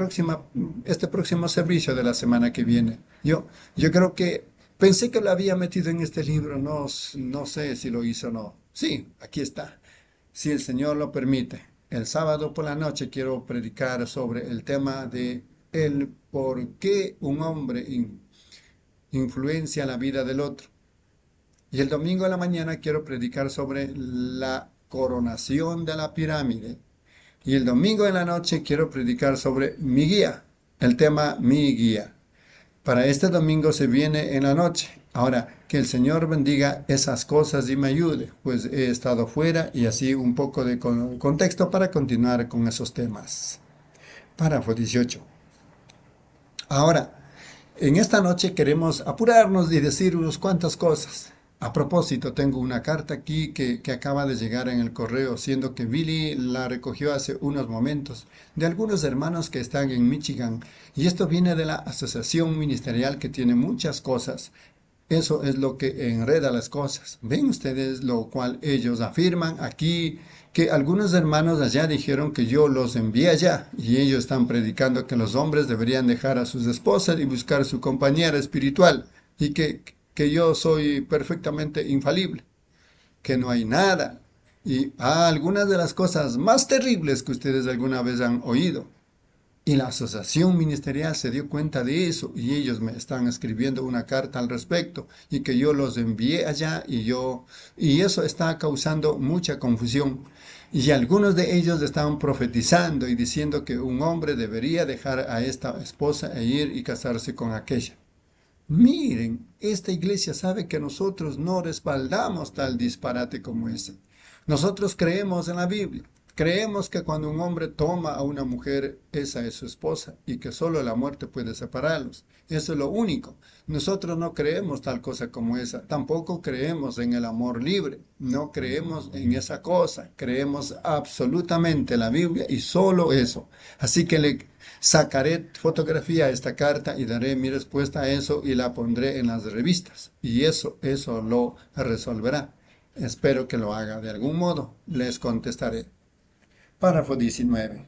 este próximo servicio de la semana que viene. Yo creo que pensé que lo había metido en este libro, no sé si lo hizo o no. Sí, aquí está. Si el Señor lo permite. El sábado por la noche quiero predicar sobre el tema de el por qué un hombre influencia la vida del otro. Y el domingo a la mañana quiero predicar sobre la coronación de la pirámide. Y el domingo en la noche quiero predicar sobre mi guía, el tema mi guía. Para este domingo se viene en la noche. Ahora, que el Señor bendiga esas cosas y me ayude, pues he estado fuera y así un poco de contexto para continuar con esos temas. Párrafo 18. Ahora, en esta noche queremos apurarnos y decir unas cuantas cosas. A propósito, tengo una carta aquí que acaba de llegar en el correo, siendo que Billy la recogió hace unos momentos, de algunos hermanos que están en Michigan. Y esto viene de la asociación ministerial que tiene muchas cosas. Eso es lo que enreda las cosas. Ven ustedes lo cual ellos afirman aquí, que algunos hermanos allá dijeron que yo los envié allá, y ellos están predicando que los hombres deberían dejar a sus esposas y buscar su compañera espiritual, y que yo soy perfectamente infalible, que no hay nada, y algunas de las cosas más terribles que ustedes alguna vez han oído. Y la asociación ministerial se dio cuenta de eso, y ellos me están escribiendo una carta al respecto, y que yo los envié allá, y eso está causando mucha confusión. Y algunos de ellos estaban profetizando y diciendo que un hombre debería dejar a esta esposa e ir y casarse con aquella. Miren, esta iglesia sabe que nosotros no respaldamos tal disparate como ese. Nosotros creemos en la Biblia. Creemos que cuando un hombre toma a una mujer, esa es su esposa y que solo la muerte puede separarlos. Eso es lo único. Nosotros no creemos tal cosa como esa. Tampoco creemos en el amor libre. No creemos en esa cosa. Creemos absolutamente en la Biblia y solo eso. Así que le sacaré fotografía a esta carta y daré mi respuesta a eso y la pondré en las revistas. Y eso lo resolverá. Espero que lo haga de algún modo. Les contestaré. Párrafo 19.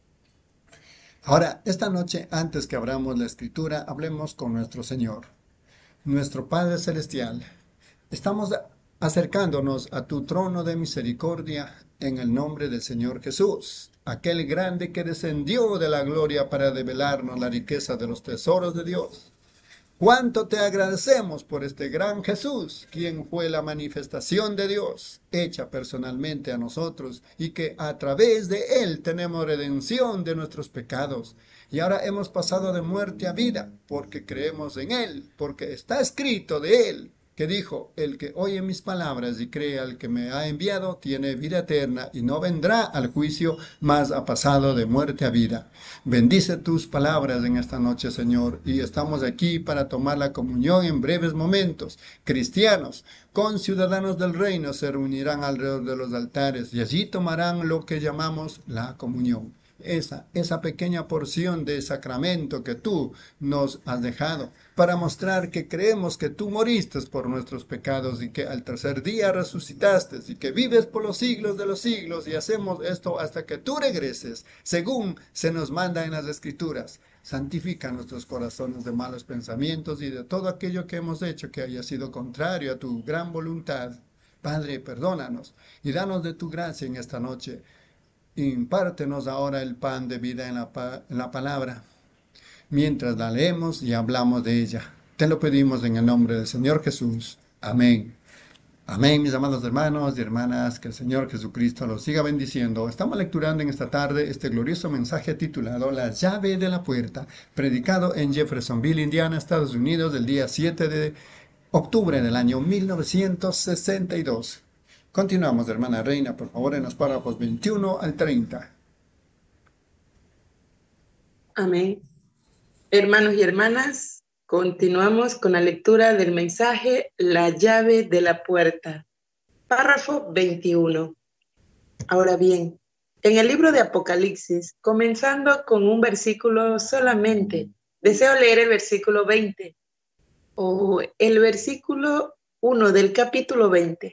Ahora, esta noche, antes que abramos la escritura, hablemos con nuestro Señor, nuestro Padre Celestial. Estamos acercándonos a tu trono de misericordia en el nombre del Señor Jesús, aquel grande que descendió de la gloria para develarnos la riqueza de los tesoros de Dios. Cuánto te agradecemos por este gran Jesús, quien fue la manifestación de Dios, hecha personalmente a nosotros, y que a través de Él tenemos redención de nuestros pecados. Y ahora hemos pasado de muerte a vida, porque creemos en Él, porque está escrito de Él, que dijo, el que oye mis palabras y cree al que me ha enviado, tiene vida eterna y no vendrá al juicio, mas ha pasado de muerte a vida. Bendice tus palabras en esta noche, Señor, y estamos aquí para tomar la comunión en breves momentos. Cristianos, conciudadanos del reino, se reunirán alrededor de los altares y allí tomarán lo que llamamos la comunión. Esa pequeña porción de sacramento que tú nos has dejado para mostrar que creemos que tú moriste por nuestros pecados y que al tercer día resucitaste y que vives por los siglos de los siglos, y hacemos esto hasta que tú regreses, según se nos manda en las Escrituras. Santifica nuestros corazones de malos pensamientos y de todo aquello que hemos hecho que haya sido contrario a tu gran voluntad. Padre, perdónanos y danos de tu gracia en esta noche. Impártenos ahora el pan de vida en la palabra, mientras la leemos y hablamos de ella. Te lo pedimos en el nombre del Señor Jesús. Amén. Amén, mis amados hermanos y hermanas, que el Señor Jesucristo los siga bendiciendo. Estamos lecturando en esta tarde este glorioso mensaje titulado La llave de la puerta, predicado en Jeffersonville, Indiana, Estados Unidos, el día 7 de octubre del año 1962. Continuamos, hermana Reina, por favor, en los párrafos 21 al 30. Amén. Hermanos y hermanas, continuamos con la lectura del mensaje La llave de la puerta. Párrafo 21. Ahora bien, en el libro de Apocalipsis, comenzando con un versículo solamente, deseo leer el versículo 20 o el versículo 1 del capítulo 20.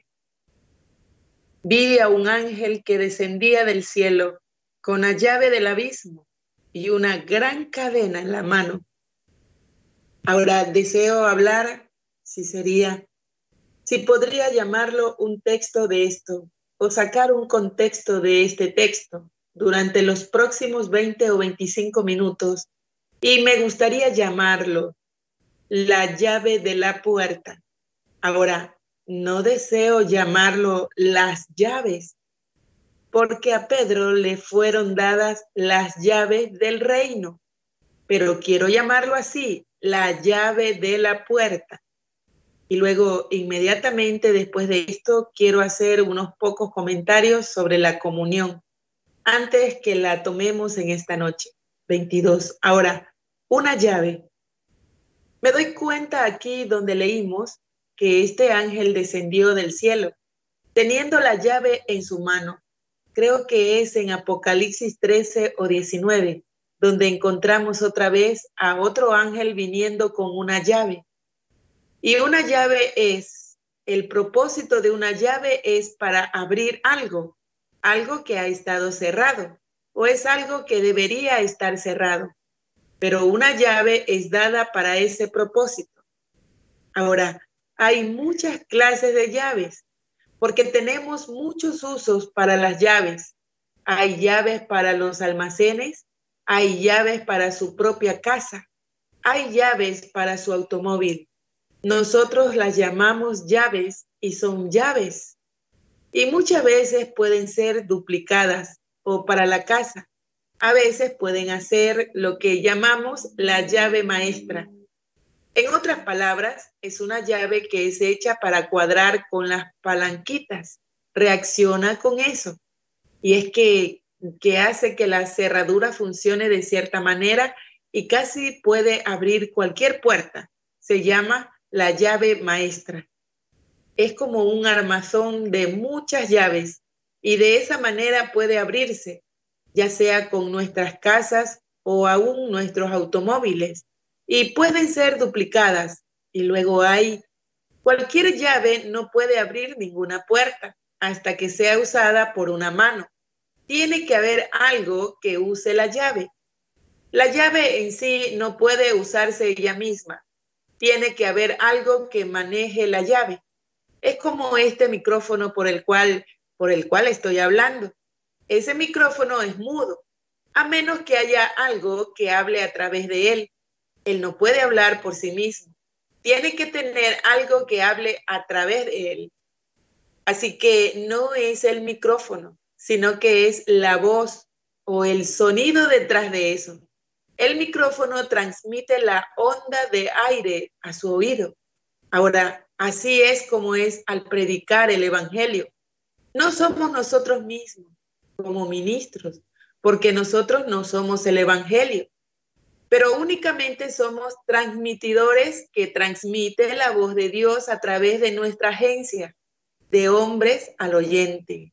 Vi a un ángel que descendía del cielo con la llave del abismo y una gran cadena en la mano. Ahora deseo hablar, si podría llamarlo un texto de esto, o sacar un contexto de este texto durante los próximos 20 o 25 minutos, y me gustaría llamarlo la llave de la puerta. Ahora, no deseo llamarlo las llaves, porque a Pedro le fueron dadas las llaves del reino, pero quiero llamarlo así, la llave de la puerta. Y luego, inmediatamente después de esto, quiero hacer unos pocos comentarios sobre la comunión, antes que la tomemos en esta noche. 22. Ahora, una llave. Me doy cuenta aquí donde leímos que este ángel descendió del cielo, teniendo la llave en su mano. Creo que es en Apocalipsis 13 o 19, donde encontramos otra vez a otro ángel viniendo con una llave. Y una llave el propósito de una llave es para abrir algo que ha estado cerrado, o es algo que debería estar cerrado. Pero una llave es dada para ese propósito. Ahora, hay muchas clases de llaves, porque tenemos muchos usos para las llaves. Hay llaves para los almacenes, hay llaves para su propia casa, hay llaves para su automóvil. Nosotros las llamamos llaves y son llaves. Y muchas veces pueden ser duplicadas o para la casa. A veces pueden hacer lo que llamamos la llave maestra. En otras palabras, es una llave que es hecha para cuadrar con las palanquitas. Reacciona con eso. Y es que hace que la cerradura funcione de cierta manera y casi puede abrir cualquier puerta. Se llama la llave maestra. Es como un armazón de muchas llaves y de esa manera puede abrirse, ya sea con nuestras casas o aún nuestros automóviles, y pueden ser duplicadas. Y luego cualquier llave no puede abrir ninguna puerta hasta que sea usada por una mano. Tiene que haber algo que use la llave. La llave en sí no puede usarse ella misma. Tiene que haber algo que maneje la llave. Es como este micrófono por el cual estoy hablando. Ese micrófono es mudo, a menos que haya algo que hable a través de él. Él no puede hablar por sí mismo. Tiene que tener algo que hable a través de él. Así que no es el micrófono, sino que es la voz o el sonido detrás de eso. El micrófono transmite la onda de aire a su oído. Ahora, así es como es al predicar el evangelio. No somos nosotros mismos como ministros, porque nosotros no somos el evangelio, pero únicamente somos transmitidores que transmiten la voz de Dios a través de nuestra agencia, de hombres al oyente.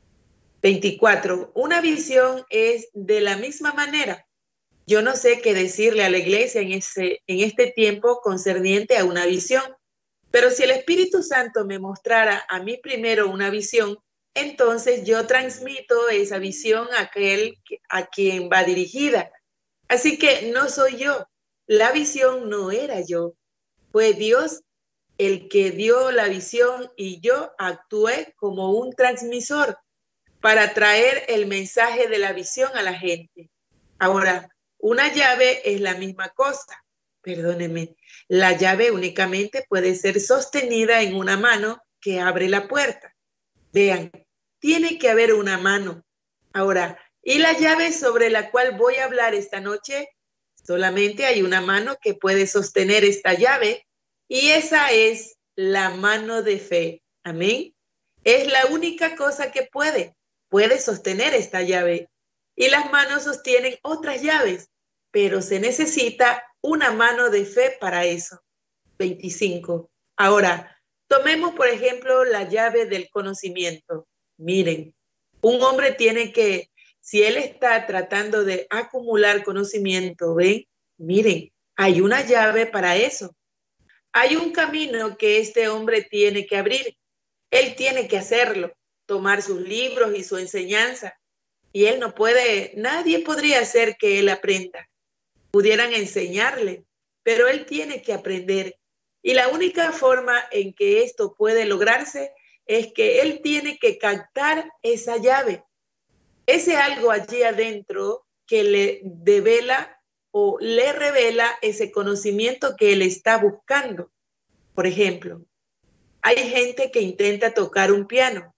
24. Una visión es de la misma manera. Yo no sé qué decirle a la iglesia en este tiempo concerniente a una visión, pero si el Espíritu Santo me mostrara a mí primero una visión, entonces yo transmito esa visión a quien va dirigida. Así que no soy yo. La visión no era yo. Fue Dios el que dio la visión y yo actué como un transmisor para traer el mensaje de la visión a la gente. Ahora, una llave es la misma cosa. Perdónenme. La llave únicamente puede ser sostenida en una mano que abre la puerta. Vean, tiene que haber una mano. Ahora, ¿y la llave sobre la cual voy a hablar esta noche? Solamente hay una mano que puede sostener esta llave y esa es la mano de fe. Amén. Es la única cosa que puede sostener esta llave. Y las manos sostienen otras llaves, pero se necesita una mano de fe para eso. 25. Ahora, tomemos por ejemplo la llave del conocimiento. Miren, un hombre tiene que, si él está tratando de acumular conocimiento, ¿ven? Miren, hay una llave para eso. Hay un camino que este hombre tiene que abrir. Él tiene que hacerlo, tomar sus libros y su enseñanza. Y él no puede, nadie podría hacer que él aprenda. Pudieran enseñarle, pero él tiene que aprender. Y la única forma en que esto puede lograrse es que él tiene que captar esa llave. Ese algo allí adentro que le devela o le revela ese conocimiento que él está buscando. Por ejemplo, hay gente que intenta tocar un piano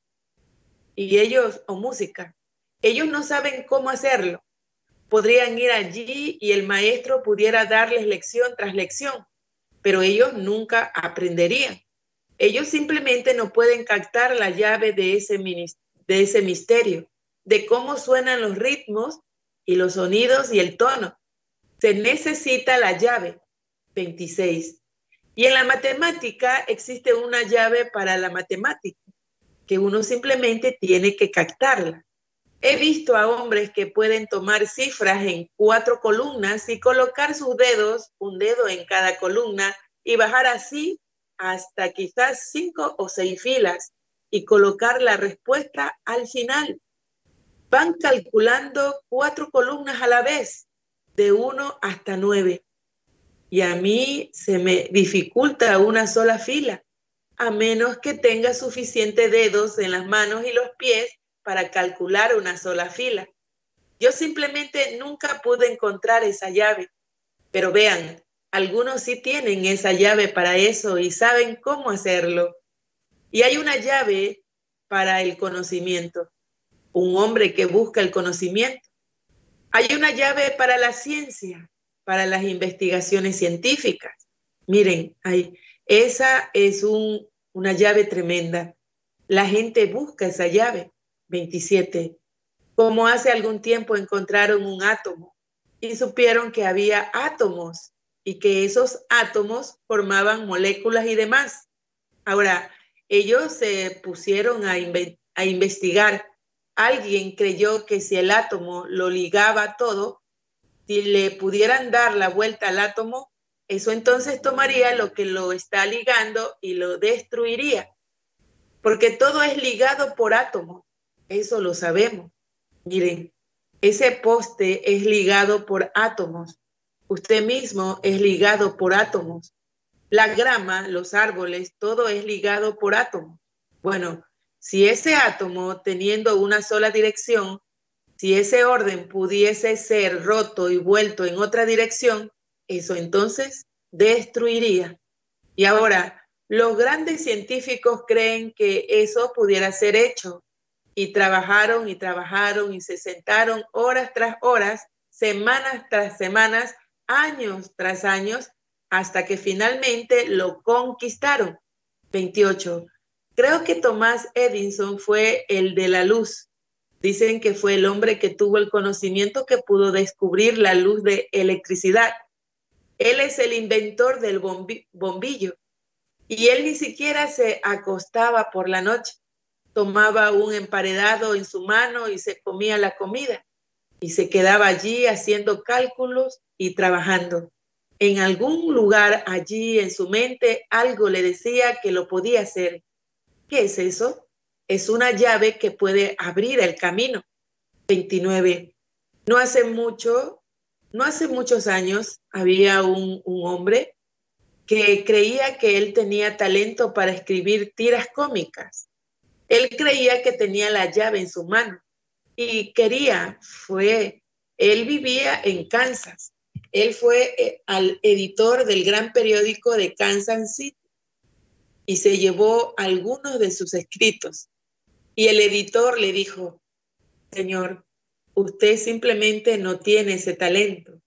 o música. Ellos no saben cómo hacerlo. Podrían ir allí y el maestro pudiera darles lección tras lección, pero ellos nunca aprenderían. Ellos simplemente no pueden captar la llave de ese misterio, de cómo suenan los ritmos y los sonidos y el tono. Se necesita la llave. 26. Y en la matemática existe una llave para la matemática, que uno simplemente tiene que captarla. He visto a hombres que pueden tomar cifras en 4 columnas y colocar sus dedos, un dedo en cada columna, y bajar así hasta quizás 5 o 6 filas y colocar la respuesta al final. Van calculando 4 columnas a la vez, de 1 hasta 9. Y a mí se me dificulta una sola fila, a menos que tenga suficientes dedos en las manos y los pies para calcular una sola fila. Yo simplemente nunca pude encontrar esa llave. Pero vean, algunos sí tienen esa llave para eso y saben cómo hacerlo. Y hay una llave para el conocimiento. Un hombre que busca el conocimiento. Hay una llave para la ciencia, para las investigaciones científicas. Miren, ahí, esa es una llave tremenda. La gente busca esa llave. 27. Como hace algún tiempo encontraron un átomo y supieron que había átomos y que esos átomos formaban moléculas y demás. Ahora, ellos se pusieron a investigar. Alguien creyó que si el átomo lo ligaba todo, si le pudieran dar la vuelta al átomo, eso entonces tomaría lo que lo está ligando y lo destruiría. Porque todo es ligado por átomos. Eso lo sabemos. Miren, ese poste es ligado por átomos. Usted mismo es ligado por átomos. La grama, los árboles, todo es ligado por átomos. Bueno, si ese átomo, teniendo una sola dirección, si ese orden pudiese ser roto y vuelto en otra dirección, eso entonces destruiría. Y ahora, los grandes científicos creen que eso pudiera ser hecho. Y trabajaron y trabajaron y se sentaron horas tras horas, semanas tras semanas, años tras años, hasta que finalmente lo conquistaron. 28. Creo que Thomas Edison fue el de la luz. Dicen que fue el hombre que tuvo el conocimiento que pudo descubrir la luz de electricidad. Él es el inventor del bombillo. Y él ni siquiera se acostaba por la noche. Tomaba un emparedado en su mano y se comía la comida. Y se quedaba allí haciendo cálculos y trabajando. En algún lugar allí en su mente algo le decía que lo podía hacer. ¿Qué es eso? Es una llave que puede abrir el camino. 29. No hace muchos años había un hombre que creía que él tenía talento para escribir tiras cómicas. Él creía que tenía la llave en su mano y él vivía en Kansas. Él fue al editor del gran periódico de Kansas City y se llevó algunos de sus escritos. Y el editor le dijo: señor, usted simplemente no tiene ese talento.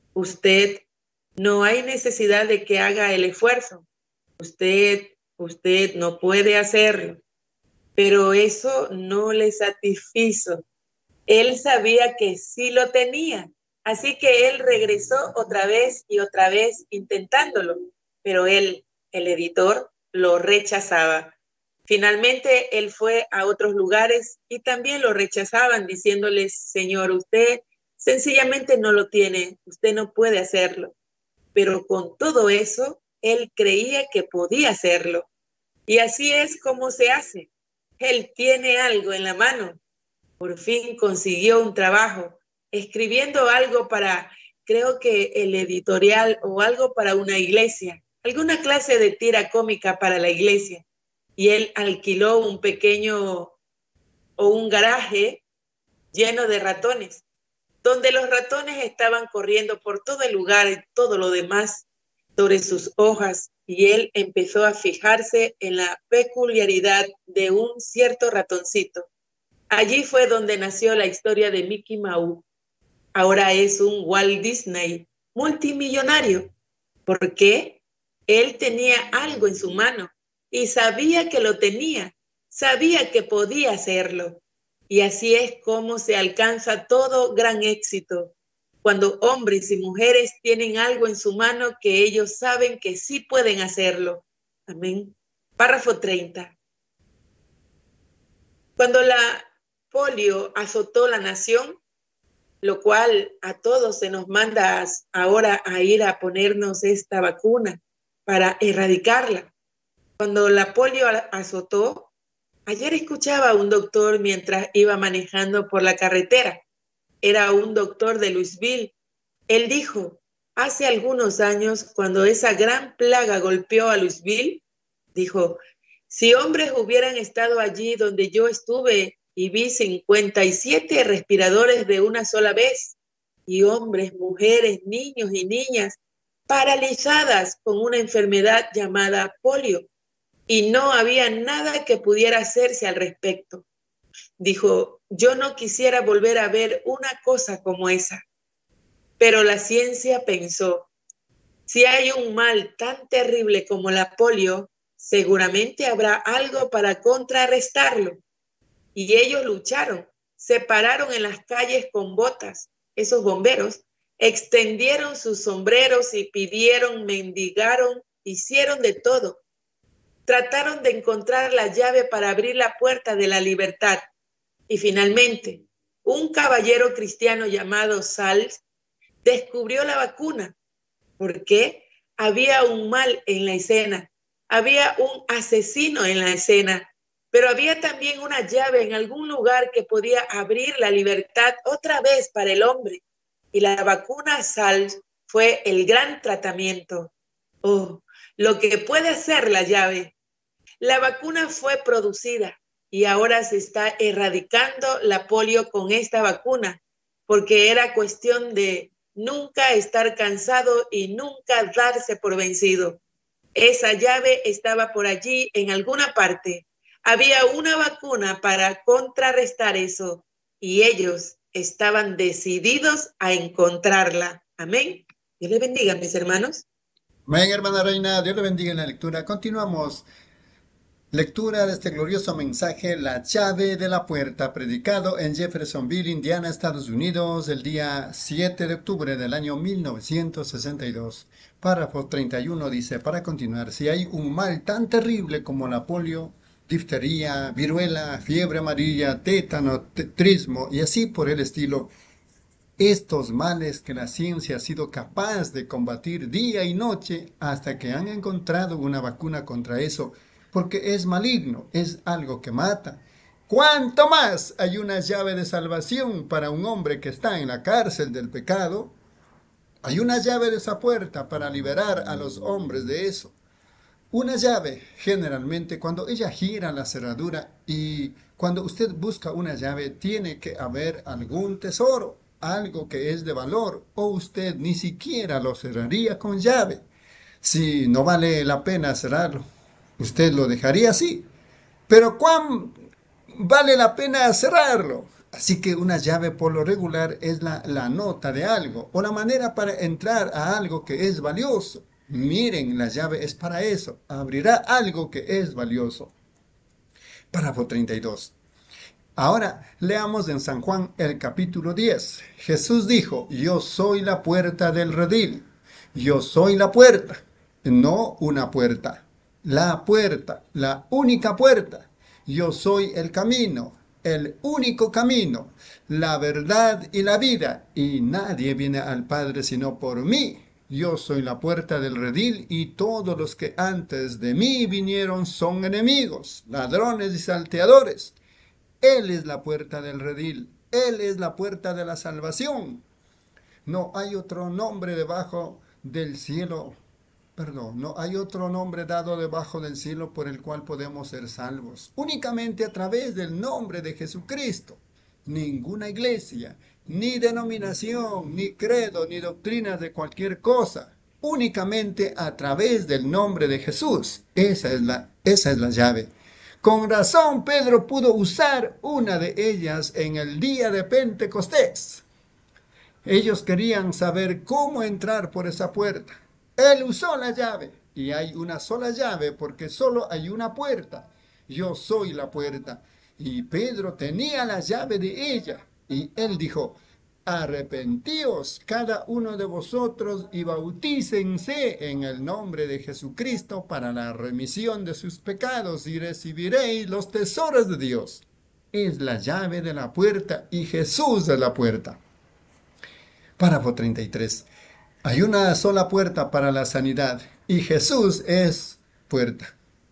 No hay necesidad de que haga el esfuerzo. Usted no puede hacerlo. Pero eso no le satisfizo. Él sabía que sí lo tenía, así que él regresó otra vez intentándolo, pero el editor, lo rechazaba. Finalmente él fue a otros lugares y también lo rechazaban, diciéndoles: señor, usted sencillamente no lo tiene, usted no puede hacerlo. Pero con todo eso, él creía que podía hacerlo. Y así es como se hace. Él tiene algo en la mano. Por fin consiguió un trabajo, escribiendo algo creo que el editorial o algo para una iglesia, alguna clase de tira cómica para la iglesia. Y él alquiló un pequeño o un garaje lleno de ratones, donde los ratones estaban corriendo por todo el lugar y todo lo demás sobre sus hojas, y él empezó a fijarse en la peculiaridad de un cierto ratoncito. Allí fue donde nació la historia de Mickey Mouse. Ahora es un Walt Disney multimillonario. ¿Por qué? Él tenía algo en su mano y sabía que lo tenía, sabía que podía hacerlo. Y así es como se alcanza todo gran éxito, cuando hombres y mujeres tienen algo en su mano que ellos saben que sí pueden hacerlo. Amén. Párrafo 30. Cuando la polio azotó la nación, lo cual a todos se nos manda ahora a ir a ponernos esta vacuna para erradicarla. Cuando la polio azotó, ayer escuchaba a un doctor mientras iba manejando por la carretera. Era un doctor de Louisville. Él dijo: hace algunos años, cuando esa gran plaga golpeó a Louisville, dijo: si hombres hubieran estado allí donde yo estuve y vi 57 respiradores de una sola vez, y hombres, mujeres, niños y niñas paralizadas con una enfermedad llamada polio, y no había nada que pudiera hacerse al respecto. Dijo: yo no quisiera volver a ver una cosa como esa. Pero la ciencia pensó: Si hay un mal tan terrible como la polio, seguramente habrá algo para contrarrestarlo. Y ellos lucharon, se pararon en las calles con botas, esos bomberos, extendieron sus sombreros y pidieron, mendigaron, hicieron de todo. Trataron de encontrar la llave para abrir la puerta de la libertad. Y finalmente, un caballero cristiano llamado Sals descubrió la vacuna. ¿Por qué? Había un mal en la escena, había un asesino en la escena, pero había también una llave en algún lugar que podía abrir la libertad otra vez para el hombre. Y la vacuna Sals fue el gran tratamiento. Oh, lo que puede hacer la llave. La vacuna fue producida y ahora se está erradicando la polio con esta vacuna, porque era cuestión de nunca estar cansado y nunca darse por vencido. Esa llave estaba por allí en alguna parte. Había una vacuna para contrarrestar eso y ellos estaban decididos a encontrarla. Amén. Dios les bendiga, mis hermanos. Amén, hermana Reina. Dios le bendiga en la lectura. Continuamos. Lectura de este glorioso mensaje, La llave de la puerta, predicado en Jeffersonville, Indiana, Estados Unidos, el día 7 de octubre del año 1962. Párrafo 31 dice, para continuar, si hay un mal tan terrible como la polio, difteria, viruela, fiebre amarilla, tétano, tetrismo y así por el estilo, estos males que la ciencia ha sido capaz de combatir día y noche hasta que han encontrado una vacuna contra eso, porque es maligno, es algo que mata. ¿Cuánto más hay una llave de salvación para un hombre que está en la cárcel del pecado? Hay una llave de esa puerta para liberar a los hombres de eso. Una llave, generalmente, cuando ella gira la cerradura y cuando usted busca una llave, tiene que haber algún tesoro, algo que es de valor, o usted ni siquiera lo cerraría con llave. Si no vale la pena cerrarlo, usted lo dejaría así. Pero ¿cuán vale la pena cerrarlo? Así que una llave por lo regular es la nota de algo o la manera para entrar a algo que es valioso. Miren, la llave es para eso. Abrirá algo que es valioso. Párrafo 32. Ahora leamos en San Juan el capítulo 10. Jesús dijo, yo soy la puerta del redil. Yo soy la puerta, no una puerta. La puerta, la única puerta. Yo soy el camino, el único camino, la verdad y la vida. Y nadie viene al Padre sino por mí. Yo soy la puerta del redil y todos los que antes de mí vinieron son enemigos, ladrones y salteadores. Él es la puerta del redil, Él es la puerta de la salvación. No hay otro nombre debajo del cielo. No hay otro nombre dado debajo del cielo por el cual podemos ser salvos. Únicamente a través del nombre de Jesucristo. Ninguna iglesia, ni denominación, ni credo, ni doctrinas de cualquier cosa. Únicamente a través del nombre de Jesús. Esa es la llave. Con razón Pedro pudo usar una de ellas en el día de Pentecostés. Ellos querían saber cómo entrar por esa puerta. Él usó la llave, y hay una sola llave porque solo hay una puerta. Yo soy la puerta. Y Pedro tenía la llave de ella, y él dijo, arrepentíos cada uno de vosotros y bautícense en el nombre de Jesucristo para la remisión de sus pecados y recibiréis los tesoros de Dios. Es la llave de la puerta y Jesús es la puerta. Párrafo 33. Hay una sola puerta para la sanidad y Jesús es puerta.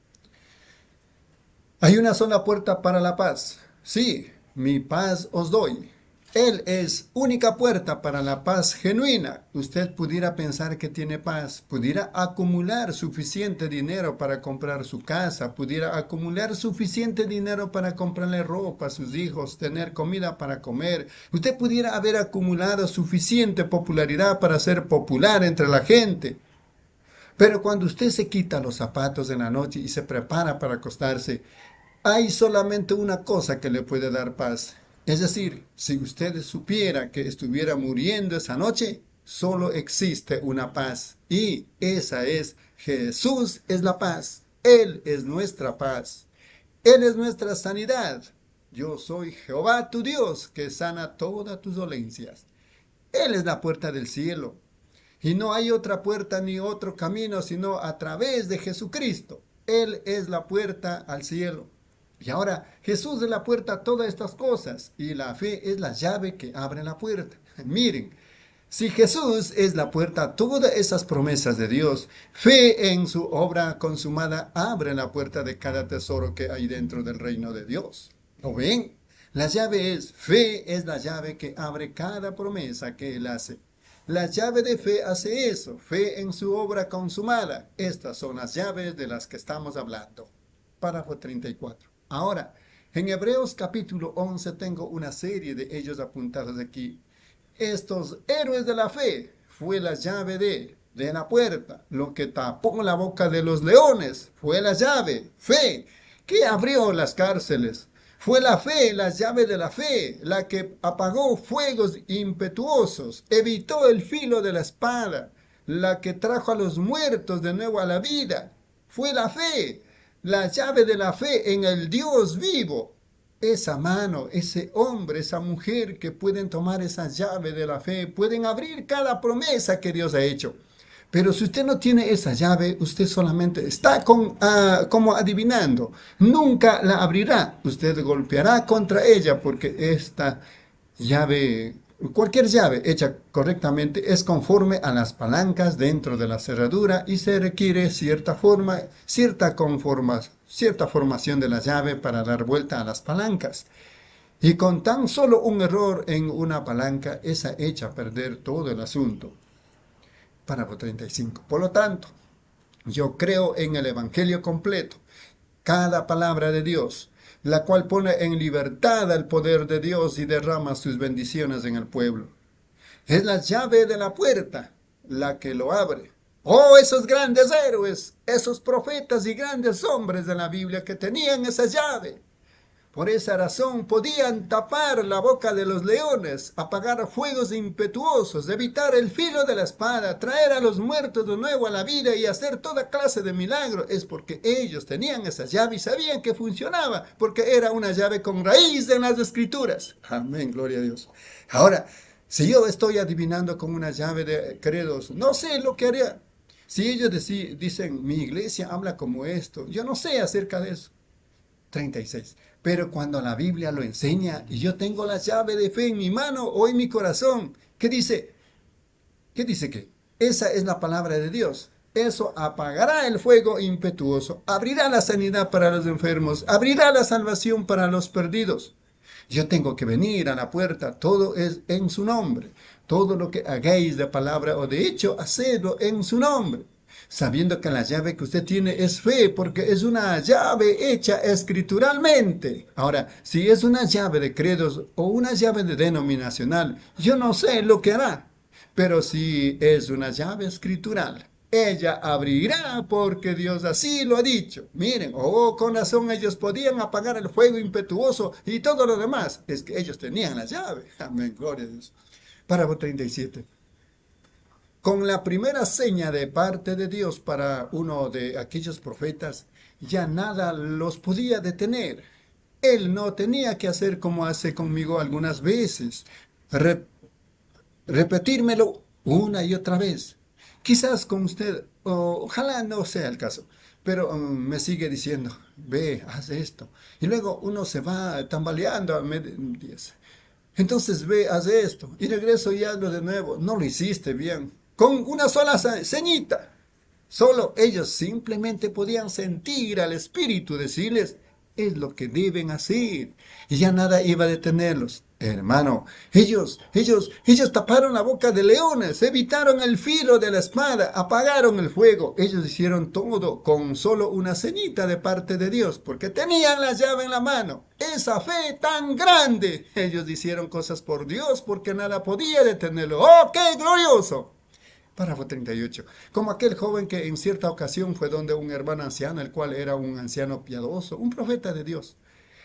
Hay una sola puerta para la paz. Sí, mi paz os doy. Él es única puerta para la paz genuina. Usted pudiera pensar que tiene paz, pudiera acumular suficiente dinero para comprar su casa, pudiera acumular suficiente dinero para comprarle ropa a sus hijos, tener comida para comer. Usted pudiera haber acumulado suficiente popularidad para ser popular entre la gente. Pero cuando usted se quita los zapatos en la noche y se prepara para acostarse, hay solamente una cosa que le puede dar paz. Es decir, si usted supiera que estuviera muriendo esa noche, solo existe una paz y esa es Jesús es la paz. Él es nuestra paz. Él es nuestra sanidad. Yo soy Jehová tu Dios que sana todas tus dolencias. Él es la puerta del cielo. Y no hay otra puerta ni otro camino sino a través de Jesucristo. Él es la puerta al cielo. Y ahora Jesús es la puerta a todas estas cosas. Y la fe es la llave que abre la puerta. Miren, si Jesús es la puerta a todas esas promesas de Dios, fe en su obra consumada abre la puerta de cada tesoro que hay dentro del reino de Dios. ¿Lo ven? La llave es fe, es la llave que abre cada promesa que Él hace. La llave de fe hace eso, fe en su obra consumada. Estas son las llaves de las que estamos hablando. Párrafo 34. Ahora, en Hebreos capítulo 11 tengo una serie de ellos apuntados aquí. Estos héroes de la fe fue la llave de la puerta. Lo que tapó la boca de los leones fue la llave, fe, que abrió las cárceles. Fue la fe, la llave de la fe, la que apagó fuegos impetuosos, evitó el filo de la espada, la que trajo a los muertos de nuevo a la vida. Fue la fe, la llave de la fe en el Dios vivo. Esa mano, ese hombre, esa mujer que pueden tomar esa llave de la fe, pueden abrir cada promesa que Dios ha hecho. Pero si usted no tiene esa llave, usted solamente está como adivinando. Nunca la abrirá. Usted golpeará contra ella porque esta llave, cualquier llave hecha correctamente, es conforme a las palancas dentro de la cerradura y se requiere cierta formación de la llave para dar vuelta a las palancas. Y con tan solo un error en una palanca, esa echa a perder todo el asunto. Párrafo 35. Por lo tanto, yo creo en el Evangelio completo, cada palabra de Dios, la cual pone en libertad al poder de Dios y derrama sus bendiciones en el pueblo. Es la llave de la puerta la que lo abre. Oh, esos grandes héroes, esos profetas y grandes hombres de la Biblia que tenían esa llave. Por esa razón podían tapar la boca de los leones, apagar fuegos impetuosos, evitar el filo de la espada, traer a los muertos de nuevo a la vida y hacer toda clase de milagros. Es porque ellos tenían esa llave y sabían que funcionaba, porque era una llave con raíz en las Escrituras. Amén, gloria a Dios. Ahora, si yo estoy adivinando con una llave de credos, no sé lo que haría. Si ellos dicen, mi iglesia habla como esto, yo no sé acerca de eso. 36. Pero cuando la Biblia lo enseña y yo tengo la llave de fe en mi mano o en mi corazón, ¿qué dice? ¿Qué dice que? Esa es la palabra de Dios. Eso apagará el fuego impetuoso, abrirá la sanidad para los enfermos, abrirá la salvación para los perdidos. Yo tengo que venir a la puerta, todo es en su nombre. Todo lo que hagáis de palabra o de hecho, hacedlo en su nombre. Sabiendo que la llave que usted tiene es fe, porque es una llave hecha escrituralmente. Ahora, si es una llave de credos o una llave de denominacional, yo no sé lo que hará. Pero si es una llave escritural, ella abrirá porque Dios así lo ha dicho. Miren, oh, con razón ellos podían apagar el fuego impetuoso y todo lo demás. Es que ellos tenían la llave. Amén, gloria a Dios. Párrafo 37. Con la primera seña de parte de Dios para uno de aquellos profetas, ya nada los podía detener. Él no tenía que hacer como hace conmigo algunas veces, repetírmelo una y otra vez. Quizás con usted, ojalá no sea el caso, pero me sigue diciendo, ve, haz esto. Y luego uno se va tambaleando a medias. Entonces ve, haz esto. Y regreso y hazlo de nuevo. No lo hiciste bien. Con una sola ceñita. Solo ellos simplemente podían sentir al Espíritu decirles, es lo que deben hacer. Y ya nada iba a detenerlos. Hermano, ellos taparon la boca de leones, evitaron el filo de la espada, apagaron el fuego. Ellos hicieron todo con solo una ceñita de parte de Dios, porque tenían la llave en la mano. Esa fe tan grande. Ellos hicieron cosas por Dios, porque nada podía detenerlo. ¡Oh, qué glorioso! Párrafo 38. Como aquel joven que en cierta ocasión fue donde un hermano anciano, el cual era un anciano piadoso, un profeta de Dios.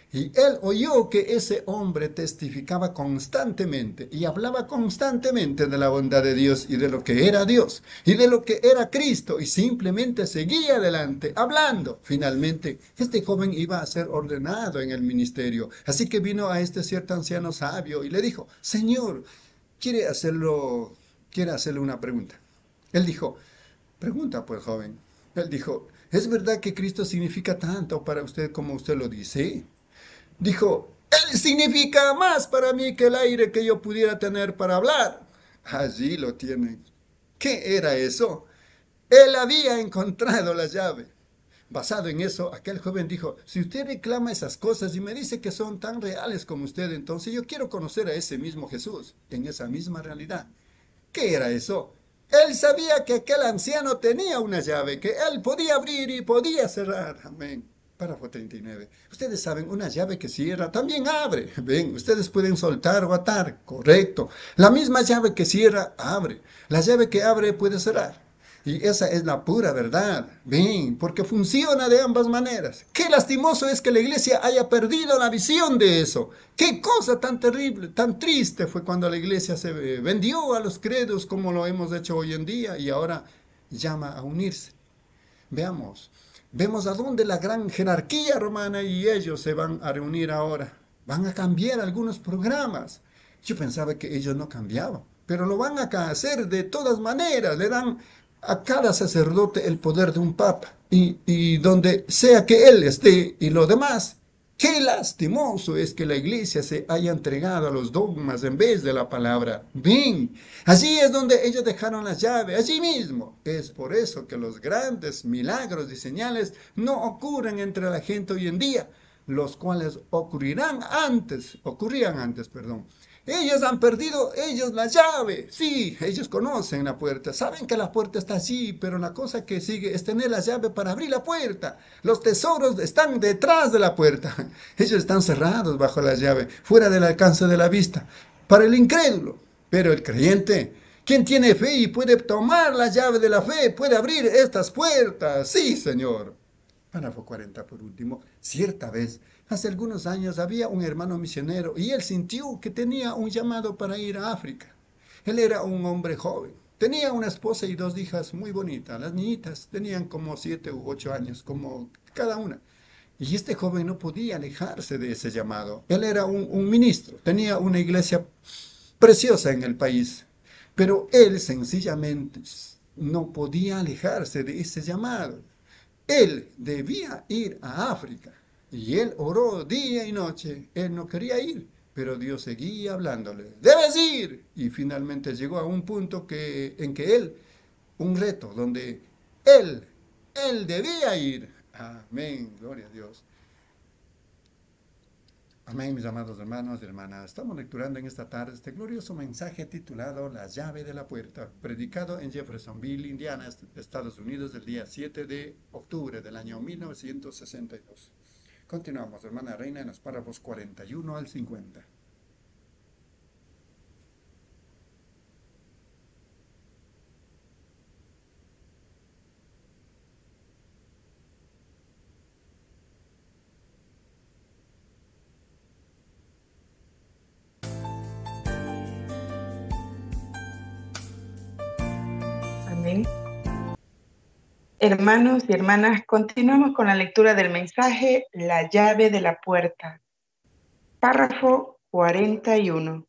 Y él oyó que ese hombre testificaba constantemente y hablaba constantemente de la bondad de Dios y de lo que era Dios y de lo que era Cristo, y simplemente seguía adelante hablando. Finalmente, este joven iba a ser ordenado en el ministerio. Así que vino a este cierto anciano sabio y le dijo: Señor, quiere hacerle una pregunta. Él dijo: pregunta pues, joven. Él dijo: ¿es verdad que Cristo significa tanto para usted como usted lo dice? Dijo: Él significa más para mí que el aire que yo pudiera tener para hablar. Allí lo tienen. ¿Qué era eso? Él había encontrado la llave. Basado en eso, aquel joven dijo: si usted reclama esas cosas y me dice que son tan reales como usted, entonces yo quiero conocer a ese mismo Jesús, en esa misma realidad. ¿Qué era eso? Él sabía que aquel anciano tenía una llave, que él podía abrir y podía cerrar. Amén. Párrafo 39. Ustedes saben, una llave que cierra también abre. Ven, ustedes pueden soltar o atar. Correcto. La misma llave que cierra, abre. La llave que abre puede cerrar. Y esa es la pura verdad. Ven, porque funciona de ambas maneras. Qué lastimoso es que la iglesia haya perdido la visión de eso. Qué cosa tan terrible, tan triste fue cuando la iglesia se vendió a los credos como lo hemos hecho hoy en día y ahora llama a unirse. Vemos a dónde la gran jerarquía romana y ellos se van a reunir ahora. Van a cambiar algunos programas. Yo pensaba que ellos no cambiaban, pero lo van a hacer de todas maneras. Le dan a cada sacerdote el poder de un papa y donde sea que él esté y lo demás. Qué lastimoso es que la iglesia se haya entregado a los dogmas en vez de la palabra. Bien, allí es donde ellos dejaron la llave, allí mismo. Es por eso que los grandes milagros y señales no ocurren entre la gente hoy en día, los cuales ocurrían antes. Ellos han perdido la llave. Sí, ellos conocen la puerta, saben que la puerta está allí, pero la cosa que sigue es tener la llave para abrir la puerta. Los tesoros están detrás de la puerta. Ellos están cerrados bajo la llave, fuera del alcance de la vista, para el incrédulo. Pero el creyente, quien tiene fe y puede tomar la llave de la fe, puede abrir estas puertas. Sí, Señor. Párrafo 40 por último. Cierta vez, hace algunos años, había un hermano misionero y él sintió que tenía un llamado para ir a África. Él era un hombre joven. Tenía una esposa y 2 hijas muy bonitas. Las niñitas tenían como 7 u 8 años, como cada una. Y este joven no podía alejarse de ese llamado. Él era un ministro, tenía una iglesia preciosa en el país, pero él sencillamente no podía alejarse de ese llamado. Él debía ir a África y él oró día y noche. Él no quería ir, pero Dios seguía hablándole: debes ir. Y finalmente llegó a un punto en que él, un reto donde él debía ir. Amén, gloria a Dios. Amén, mis amados hermanos y hermanas. Estamos lecturando en esta tarde este glorioso mensaje titulado La llave de la puerta, predicado en Jeffersonville, Indiana, Estados Unidos, el día 7 de octubre del año 1962. Continuamos, hermana Reina, en los párrafos 41 al 50. Amén. Hermanos y hermanas, continuamos con la lectura del mensaje La llave de la puerta. Párrafo 41.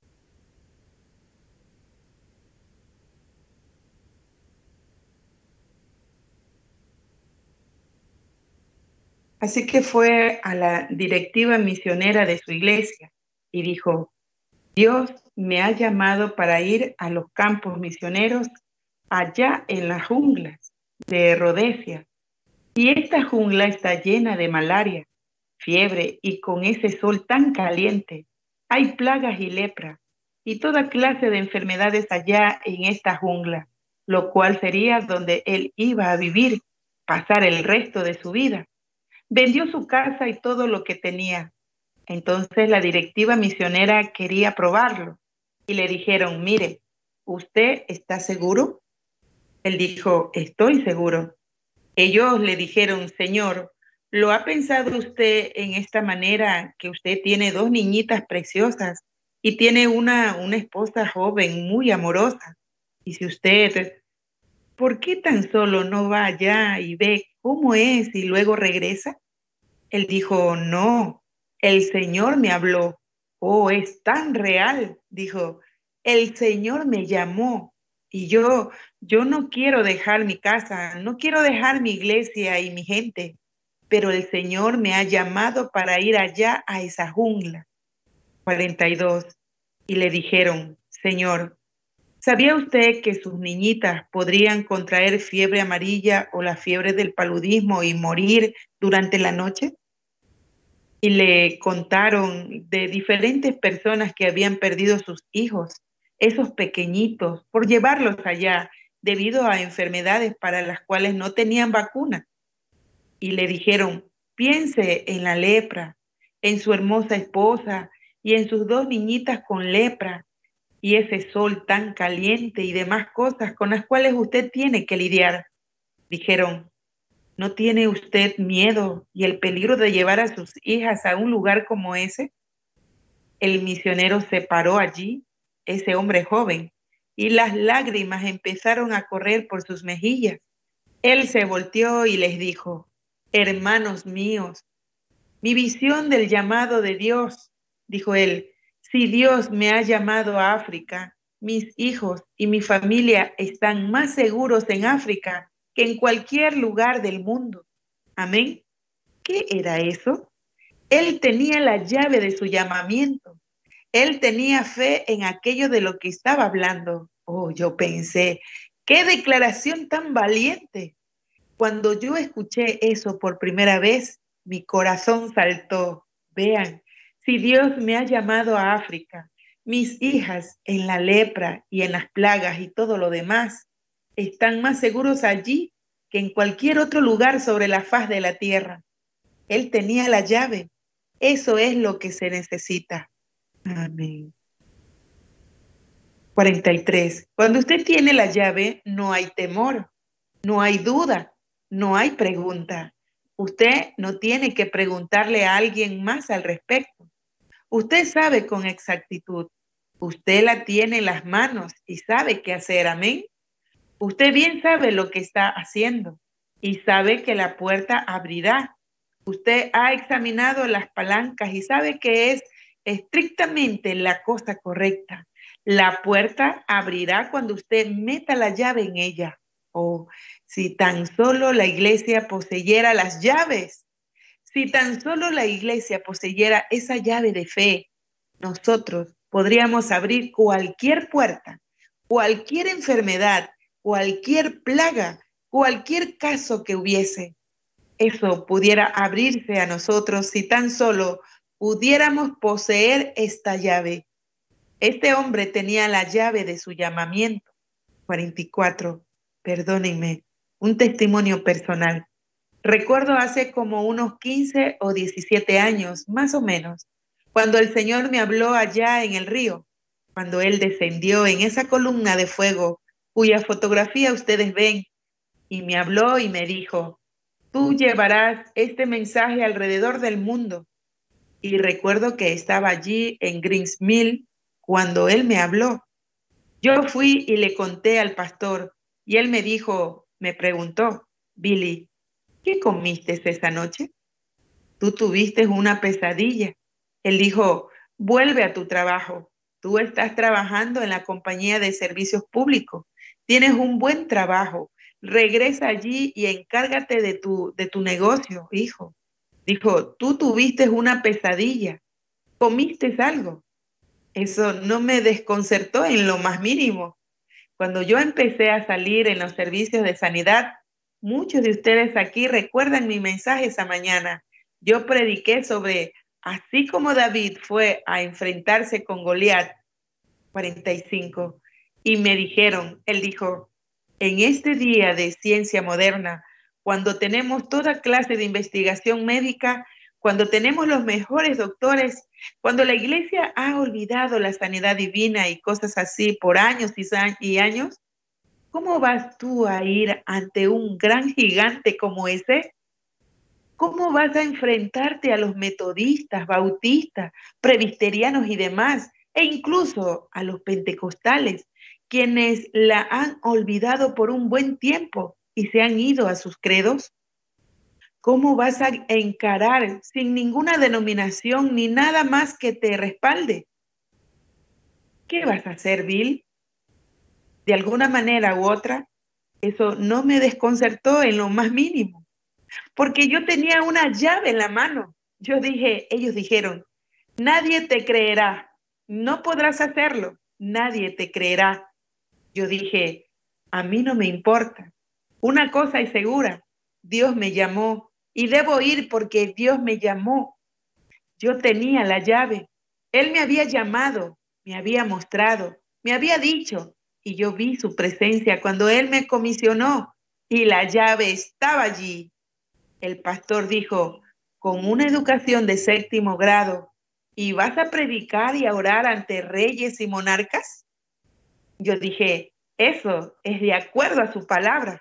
Así que fue a la directiva misionera de su iglesia y dijo: Dios me ha llamado para ir a los campos misioneros allá en las junglas de Rodesia. Y esta jungla está llena de malaria, fiebre, y con ese sol tan caliente hay plagas y lepra y toda clase de enfermedades allá en esta jungla, lo cual sería donde él iba a vivir, pasar el resto de su vida. Vendió su casa y todo lo que tenía. Entonces la directiva misionera quería probarlo y le dijeron: mire, ¿usted está seguro? Él dijo: estoy seguro. Ellos le dijeron: Señor, ¿Lo ha pensado usted en esta manera, que usted tiene dos niñitas preciosas y tiene una esposa joven muy amorosa? Y si usted, ¿por qué tan solo no va allá y ve cómo es y luego regresa? Él dijo, no, el Señor me habló. Oh, es tan real, dijo. El Señor me llamó y yo no quiero dejar mi casa, no quiero dejar mi iglesia y mi gente, pero el Señor me ha llamado para ir allá a esa jungla. 42. Y le dijeron, Señor, ¿sabía usted que sus niñitas podrían contraer fiebre amarilla o la fiebre del paludismo y morir durante la noche? Y le contaron de diferentes personas que habían perdido sus hijos, esos pequeñitos, por llevarlos allá debido a enfermedades para las cuales no tenían vacuna. Y le dijeron, piense en la lepra, en su hermosa esposa y en sus dos niñitas con lepra y ese sol tan caliente y demás cosas con las cuales usted tiene que lidiar. Dijeron, ¿no tiene usted miedo y el peligro de llevar a sus hijas a un lugar como ese? El misionero se paró allí, ese hombre joven, y las lágrimas empezaron a correr por sus mejillas. Él se volteó y les dijo, hermanos míos, mi visión del llamado de Dios, dijo él, si Dios me ha llamado a África, mis hijos y mi familia están más seguros en África que en cualquier lugar del mundo. Amén. ¿Qué era eso? Él tenía la llave de su llamamiento. Él tenía fe en aquello de lo que estaba hablando. Oh, yo pensé, qué declaración tan valiente. Cuando yo escuché eso por primera vez, mi corazón saltó. Vean, si Dios me ha llamado a África, mis hijas en la lepra y en las plagas y todo lo demás están más seguros allí que en cualquier otro lugar sobre la faz de la tierra. Él tenía la llave. Eso es lo que se necesita. Amén. 43. Cuando usted tiene la llave, no hay temor, no hay duda, no hay pregunta. Usted no tiene que preguntarle a alguien más al respecto. Usted sabe con exactitud. Usted la tiene en las manos y sabe qué hacer. Amén. Usted bien sabe lo que está haciendo y sabe que la puerta abrirá. Usted ha examinado las palancas y sabe que es estrictamente la cosa correcta. La puerta abrirá cuando usted meta la llave en ella. Oh, si tan solo la iglesia poseyera las llaves, si tan solo la iglesia poseyera esa llave de fe, nosotros podríamos abrir cualquier puerta, cualquier enfermedad, cualquier plaga, cualquier caso que hubiese. Eso pudiera abrirse a nosotros si tan solo pudiéramos poseer esta llave. Este hombre tenía la llave de su llamamiento. 44. Perdónenme, un testimonio personal. Recuerdo hace como unos 15 o 17 años, más o menos, cuando el Señor me habló allá en el río, cuando Él descendió en esa columna de fuego, cuya fotografía ustedes ven, y me habló y me dijo, tú llevarás este mensaje alrededor del mundo. Y recuerdo que estaba allí en Greens Mill cuando Él me habló. Yo fui y le conté al pastor y él me dijo, me preguntó, Billy, ¿qué comiste esa noche? Tú tuviste una pesadilla. Él dijo, vuelve a tu trabajo. Tú estás trabajando en la compañía de servicios públicos. Tienes un buen trabajo. Regresa allí y encárgate de tu negocio, hijo. Dijo, tú tuviste una pesadilla. ¿Comiste algo? Eso no me desconcertó en lo más mínimo. Cuando yo empecé a salir en los servicios de sanidad, muchos de ustedes aquí recuerdan mi mensaje esa mañana. Yo prediqué sobre, así como David fue a enfrentarse con Goliat, 45, y me dijeron, él dijo, en este día de ciencia moderna, cuando tenemos toda clase de investigación médica, cuando tenemos los mejores doctores, cuando la iglesia ha olvidado la sanidad divina y cosas así por años y años, ¿cómo vas tú a ir ante un gran gigante como ese? ¿Cómo vas a enfrentarte a los metodistas, bautistas, presbiterianos y demás, e incluso a los pentecostales, quienes la han olvidado por un buen tiempo y se han ido a sus credos? ¿Cómo vas a encarar sin ninguna denominación ni nada más que te respalde? ¿Qué vas a hacer, Bill? De alguna manera u otra, eso no me desconcertó en lo más mínimo, porque yo tenía una llave en la mano. Ellos dijeron, nadie te creerá, no podrás hacerlo, nadie te creerá. Yo dije, a mí no me importa. Una cosa es segura, Dios me llamó y debo ir porque Dios me llamó. Yo tenía la llave. Él me había llamado, me había mostrado, me había dicho, y yo vi su presencia cuando Él me comisionó y la llave estaba allí. El pastor dijo, con una educación de 7º grado, ¿y vas a predicar y a orar ante reyes y monarcas? Yo dije, eso es de acuerdo a su palabra.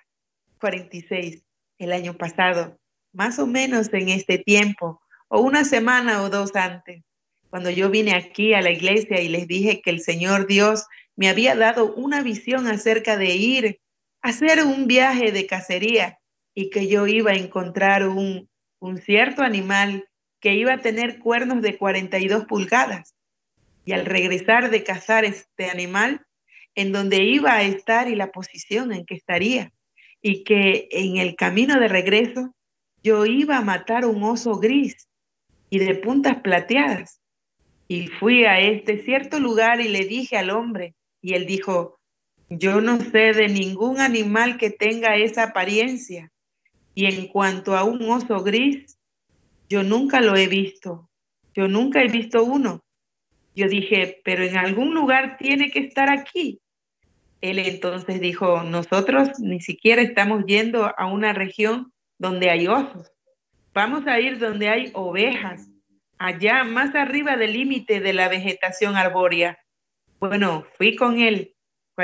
46, el año pasado, más o menos en este tiempo, o una semana o 2 antes, cuando yo vine aquí a la iglesia y les dije que el Señor Dios me había dado una visión acerca de ir a hacer un viaje de cacería y que yo iba a encontrar un cierto animal que iba a tener cuernos de 42 pulgadas. Y al regresar de cazar este animal, en donde iba a estar y la posición en que estaría, y que en el camino de regreso yo iba a matar un oso gris y de puntas plateadas. Y fui a este cierto lugar y le dije al hombre, y él dijo, yo no sé de ningún animal que tenga esa apariencia. Y en cuanto a un oso gris, yo nunca lo he visto. Yo nunca he visto uno. Yo dije, pero en algún lugar tiene que estar aquí. Él entonces dijo, nosotros ni siquiera estamos yendo a una región donde hay osos. Vamos a ir donde hay ovejas, allá más arriba del límite de la vegetación arbórea. Bueno, fui con él,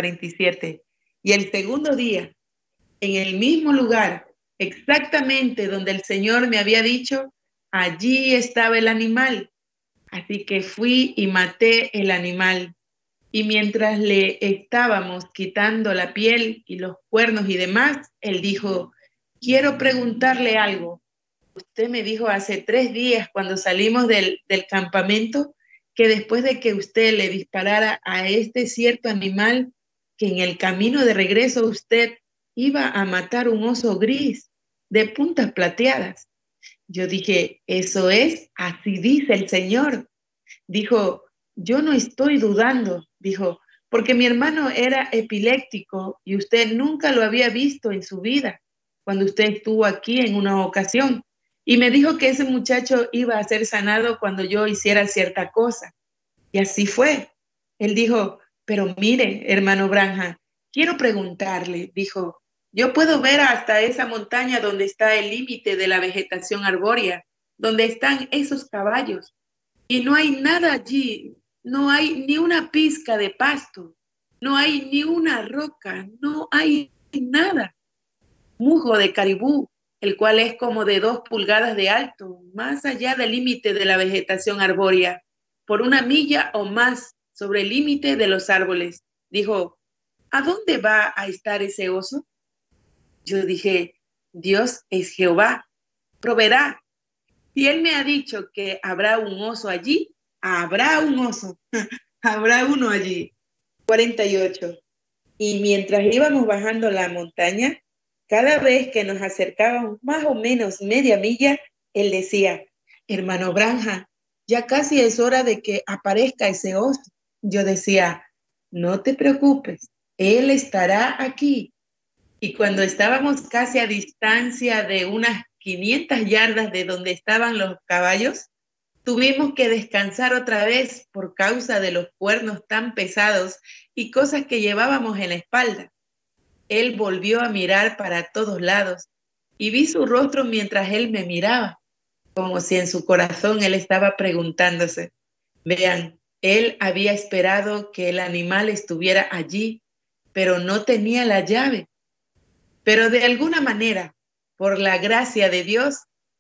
47. Y el segundo día, en el mismo lugar, exactamente donde el Señor me había dicho, allí estaba el animal. Así que fui y maté el animal. Y mientras le estábamos quitando la piel y los cuernos y demás, él dijo, quiero preguntarle algo. Usted me dijo hace 3 días cuando salimos del campamento que después de que usted le disparara a este cierto animal, que en el camino de regreso usted iba a matar un oso gris de puntas plateadas. Yo dije, eso es, así dice el Señor. Dijo, yo no estoy dudando, dijo, porque mi hermano era epiléptico y usted nunca lo había visto en su vida cuando usted estuvo aquí en una ocasión. Y me dijo que ese muchacho iba a ser sanado cuando yo hiciera cierta cosa. Y así fue. Él dijo, pero mire, hermano Branham, quiero preguntarle, dijo, yo puedo ver hasta esa montaña donde está el límite de la vegetación arbórea, donde están esos caballos. Y no hay nada allí, no hay ni una pizca de pasto, no hay ni una roca, no hay nada. Musgo de caribú, el cual es como de 2 pulgadas de alto, más allá del límite de la vegetación arbórea, por 1 milla o más sobre el límite de los árboles. Dijo, ¿a dónde va a estar ese oso? Yo dije, Dios es Jehová, proveerá. Si Él me ha dicho que habrá un oso allí, habrá un oso, habrá uno allí. 48. Y mientras íbamos bajando la montaña, cada vez que nos acercábamos más o menos media milla, Él decía, hermano Branham, ya casi es hora de que aparezca ese oso. Yo decía, no te preocupes, Él estará aquí. Y cuando estábamos casi a distancia de unas 500 yardas de donde estaban los caballos, tuvimos que descansar otra vez por causa de los cuernos tan pesados y cosas que llevábamos en la espalda. Él volvió a mirar para todos lados y vi su rostro mientras él me miraba, como si en su corazón él estaba preguntándose. Vean, él había esperado que el animal estuviera allí, pero no tenía la llave. Pero de alguna manera, por la gracia de Dios,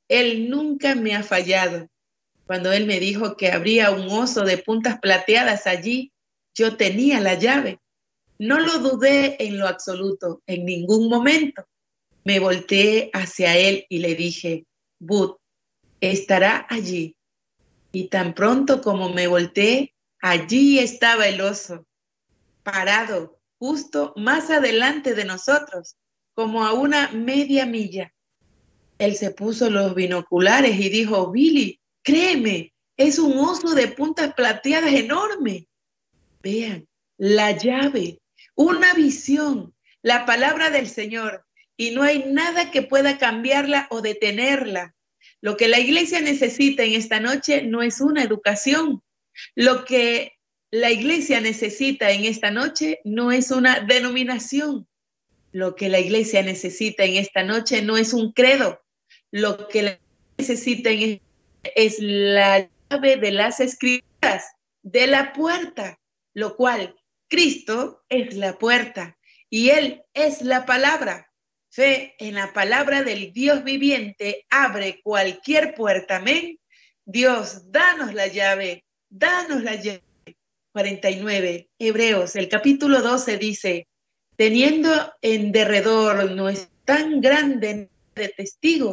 Él nunca me ha fallado. Cuando Él me dijo que habría un oso de puntas plateadas allí, yo tenía la llave. No lo dudé en lo absoluto, en ningún momento. Me volteé hacia Él y le dije, Bud, estará allí. Y tan pronto como me volteé, allí estaba el oso, parado justo más adelante de nosotros, como a una media milla. Él se puso los binoculares y dijo, Billy, créeme, es un oso de puntas plateadas enorme. Vean, la llave, una visión, la palabra del Señor, y no hay nada que pueda cambiarla o detenerla. Lo que la iglesia necesita en esta noche no es una educación. Lo que la iglesia necesita en esta noche no es una denominación. Lo que la iglesia necesita en esta noche no es un credo. Lo que la iglesia necesita es la llave de las escrituras, de la puerta, lo cual Cristo es la puerta y Él es la palabra. Fe en la palabra del Dios viviente abre cualquier puerta. Amén. Dios, danos la llave, danos la llave. 49, Hebreos, el capítulo 12 dice, teniendo en derredor no es tan grande de testigos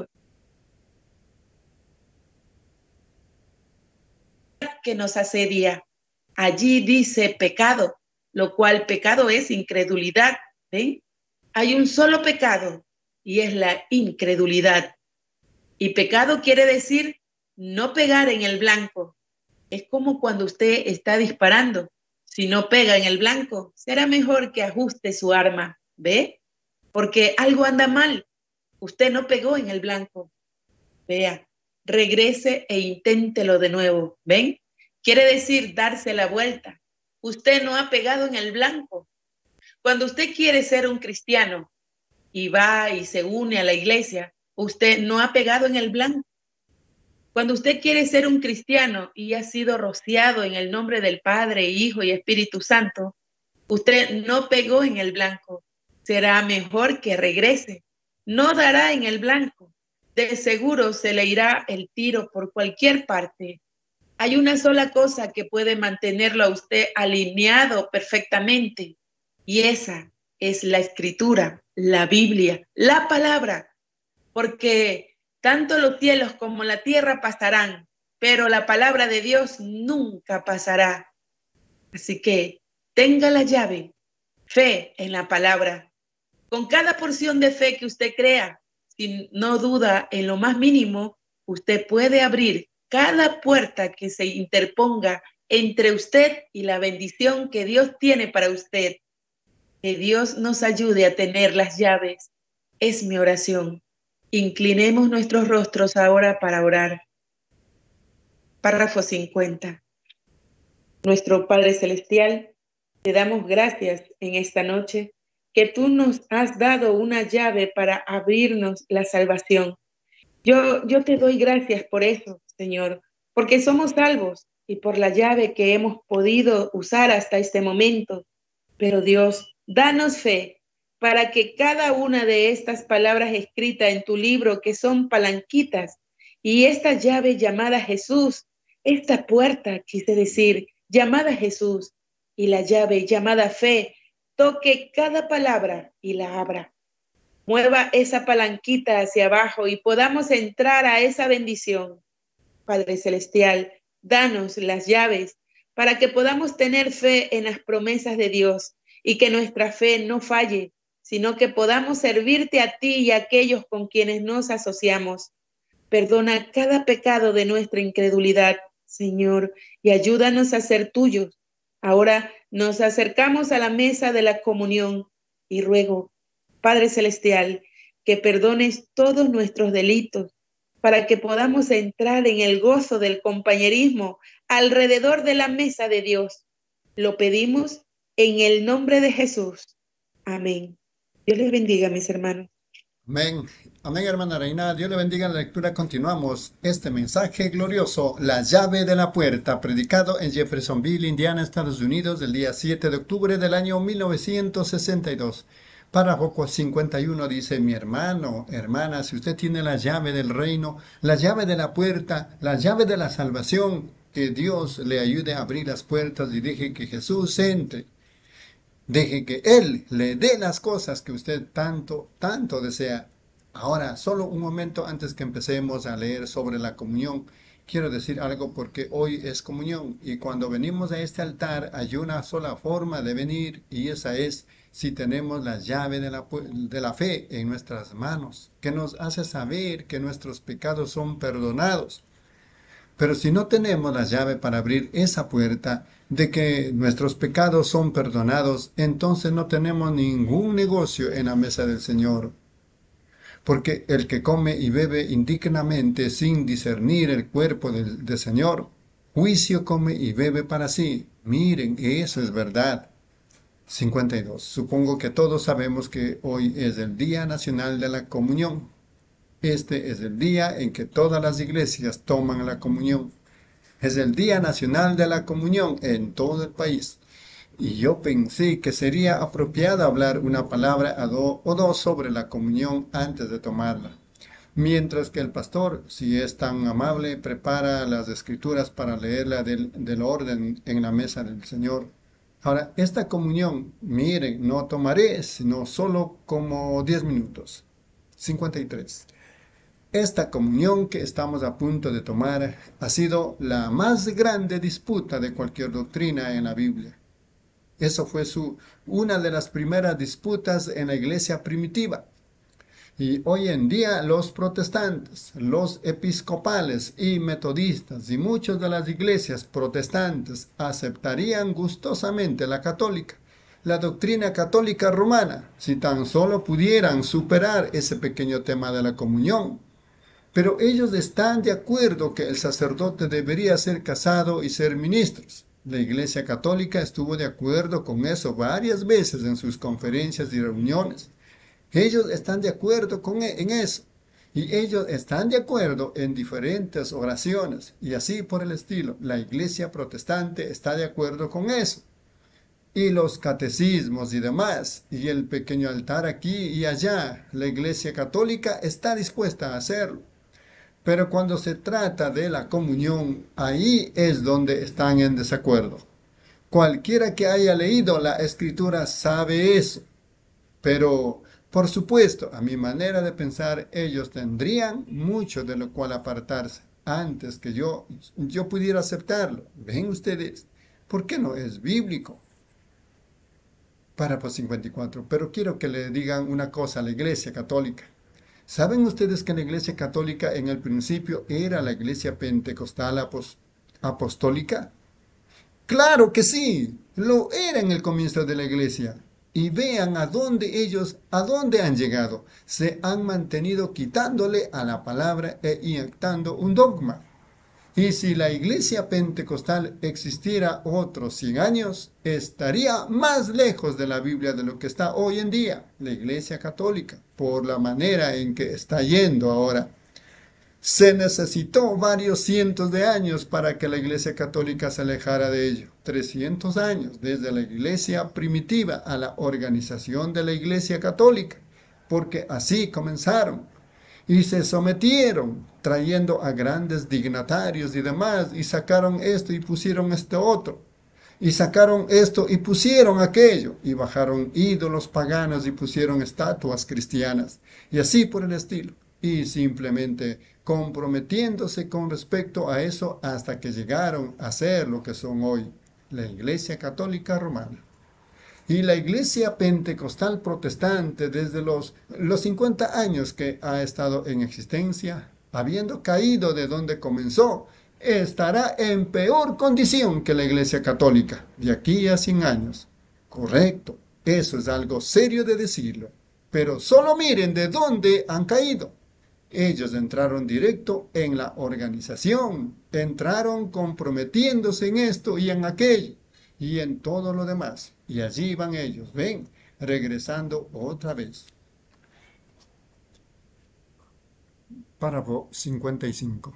que nos asedia. Allí dice pecado, lo cual pecado es incredulidad. ¿Ven? Hay un solo pecado y es la incredulidad. Y pecado quiere decir no pegar en el blanco. Es como cuando usted está disparando. Si no pega en el blanco, será mejor que ajuste su arma. ¿Ve? Porque algo anda mal. Usted no pegó en el blanco. Vea, regrese e inténtelo de nuevo. ¿Ven? Quiere decir darse la vuelta. Usted no ha pegado en el blanco. Cuando usted quiere ser un cristiano y va y se une a la iglesia, usted no ha pegado en el blanco. Cuando usted quiere ser un cristiano y ha sido rociado en el nombre del Padre, Hijo y Espíritu Santo, usted no pegó en el blanco. Será mejor que regrese. No dará en el blanco. De seguro se le irá el tiro por cualquier parte. Hay una sola cosa que puede mantenerlo a usted alineado perfectamente, y esa es la Escritura, la Biblia, la palabra, porque tanto los cielos como la tierra pasarán, pero la palabra de Dios nunca pasará. Así que tenga la llave, fe en la palabra. Con cada porción de fe que usted crea, si no duda en lo más mínimo, usted puede abrir cada puerta que se interponga entre usted y la bendición que Dios tiene para usted. Que Dios nos ayude a tener las llaves. Es mi oración. Inclinemos nuestros rostros ahora para orar. Párrafo 50. Nuestro Padre Celestial, te damos gracias en esta noche que tú nos has dado una llave para abrirnos la salvación. Yo te doy gracias por eso, Señor, porque somos salvos y por la llave que hemos podido usar hasta este momento. Pero Dios, danos fe para que cada una de estas palabras escritas en tu libro, que son palanquitas, y esta llave llamada Jesús, esta puerta, quise decir, llamada Jesús, y la llave llamada fe, toque cada palabra y la abra. Mueva esa palanquita hacia abajo y podamos entrar a esa bendición. Padre Celestial, danos las llaves para que podamos tener fe en las promesas de Dios y que nuestra fe no falle, sino que podamos servirte a ti y a aquellos con quienes nos asociamos. Perdona cada pecado de nuestra incredulidad, Señor, y ayúdanos a ser tuyos. Ahora nos acercamos a la mesa de la comunión y ruego, Padre Celestial, que perdones todos nuestros delitos para que podamos entrar en el gozo del compañerismo alrededor de la mesa de Dios. Lo pedimos en el nombre de Jesús. Amén. Dios les bendiga, mis hermanos. Amén. Amén, hermana Reina. Dios le bendiga. La lectura. Continuamos este mensaje glorioso, la llave de la puerta, predicado en Jeffersonville, Indiana, Estados Unidos, el día 7 de octubre del año 1962. Párrafo 51 dice, mi hermano, hermana, si usted tiene la llave del reino, la llave de la puerta, la llave de la salvación, que Dios le ayude a abrir las puertas y deje que Jesús entre. Deje que Él le dé las cosas que usted tanto, tanto desea. Ahora, solo un momento antes que empecemos a leer sobre la comunión, quiero decir algo porque hoy es comunión y cuando venimos a este altar hay una sola forma de venir y esa es si tenemos la llave de la fe en nuestras manos, que nos hace saber que nuestros pecados son perdonados. Pero si no tenemos la llave para abrir esa puerta de que nuestros pecados son perdonados, entonces no tenemos ningún negocio en la mesa del Señor. Porque el que come y bebe indignamente sin discernir el cuerpo del Señor, juicio come y bebe para sí. Miren, eso es verdad. 52. Supongo que todos sabemos que hoy es el Día Nacional de la Comunión. Este es el día en que todas las iglesias toman la comunión. Es el Día Nacional de la Comunión en todo el país. Y yo pensé que sería apropiado hablar una palabra o dos sobre la comunión antes de tomarla. Mientras que el pastor, si es tan amable, prepara las escrituras para leerla del orden en la mesa del Señor. Ahora, esta comunión, miren, no tomaré sino solo como 10 minutos. 53. Esta comunión que estamos a punto de tomar ha sido la más grande disputa de cualquier doctrina en la Biblia. Eso fue una de las primeras disputas en la iglesia primitiva. Y hoy en día los protestantes, los episcopales y metodistas y muchas de las iglesias protestantes aceptarían gustosamente la católica, la doctrina católica romana, si tan solo pudieran superar ese pequeño tema de la comunión. Pero ellos están de acuerdo que el sacerdote debería ser casado y ser ministros. La Iglesia Católica estuvo de acuerdo con eso varias veces en sus conferencias y reuniones. Ellos están de acuerdo en eso. Y ellos están de acuerdo en diferentes oraciones. Y así por el estilo. La Iglesia Protestante está de acuerdo con eso. Y los catecismos y demás. Y el pequeño altar aquí y allá. La Iglesia Católica está dispuesta a hacerlo. Pero cuando se trata de la comunión, ahí es donde están en desacuerdo. Cualquiera que haya leído la Escritura sabe eso. Pero, por supuesto, a mi manera de pensar, ellos tendrían mucho de lo cual apartarse antes que yo pudiera aceptarlo. ¿Ven ustedes? ¿Por qué no es bíblico? Párrafo 54. Pero quiero que le digan una cosa a la Iglesia Católica. ¿Saben ustedes que la Iglesia Católica en el principio era la Iglesia Pentecostal Apostólica? ¡Claro que sí! Lo era en el comienzo de la Iglesia. Y vean a dónde han llegado. Se han mantenido quitándole a la palabra e inyectando un dogma. Y si la Iglesia Pentecostal existiera otros 100 años, estaría más lejos de la Biblia de lo que está hoy en día, la Iglesia Católica, por la manera en que está yendo ahora. Se necesitó varios cientos de años para que la Iglesia Católica se alejara de ello. 300 años, desde la Iglesia primitiva a la organización de la Iglesia Católica, porque así comenzaron. Y se sometieron, trayendo a grandes dignatarios y demás, y sacaron esto y pusieron esto otro. Y sacaron esto y pusieron aquello, y bajaron ídolos paganos y pusieron estatuas cristianas, y así por el estilo. Y simplemente comprometiéndose con respecto a eso hasta que llegaron a ser lo que son hoy, la Iglesia Católica Romana. Y la Iglesia Pentecostal Protestante, desde los 50 años que ha estado en existencia, habiendo caído de donde comenzó, estará en peor condición que la Iglesia Católica de aquí a 100 años. Correcto, eso es algo serio de decirlo. Pero solo miren de dónde han caído. Ellos entraron directo en la organización, entraron comprometiéndose en esto y en aquello, y en todo lo demás. Y allí van ellos, ven, regresando otra vez. Párrafo 55.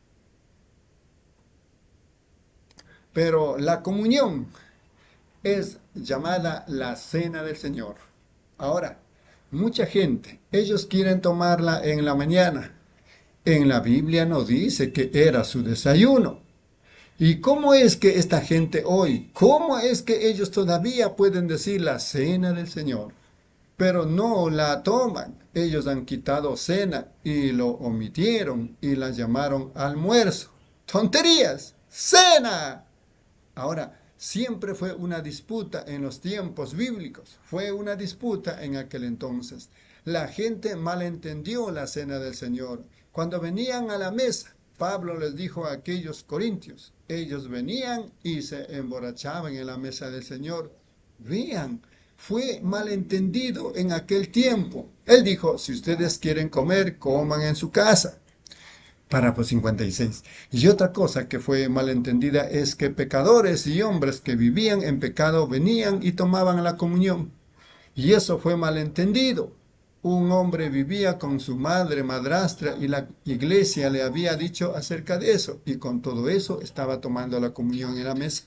Pero la comunión es llamada la cena del Señor. Ahora, mucha gente, ellos quieren tomarla en la mañana. En la Biblia no dice que era su desayuno. ¿Y cómo es que esta gente hoy, cómo es que ellos todavía pueden decir la cena del Señor? Pero no la toman. Ellos han quitado cena y lo omitieron y la llamaron almuerzo. ¡Tonterías! ¡Cena! Ahora, siempre fue una disputa en los tiempos bíblicos. Fue una disputa en aquel entonces. La gente malentendió la cena del Señor. Cuando venían a la mesa, Pablo les dijo a aquellos corintios, ellos venían y se emborrachaban en la mesa del Señor. Vean, fue malentendido en aquel tiempo. Él dijo, si ustedes quieren comer, coman en su casa. Párrafo 56. Y otra cosa que fue malentendida es que pecadores y hombres que vivían en pecado venían y tomaban la comunión. Y eso fue malentendido. Un hombre vivía con su madre madrastra y la iglesia le había dicho acerca de eso. Y con todo eso estaba tomando la comunión en la mesa.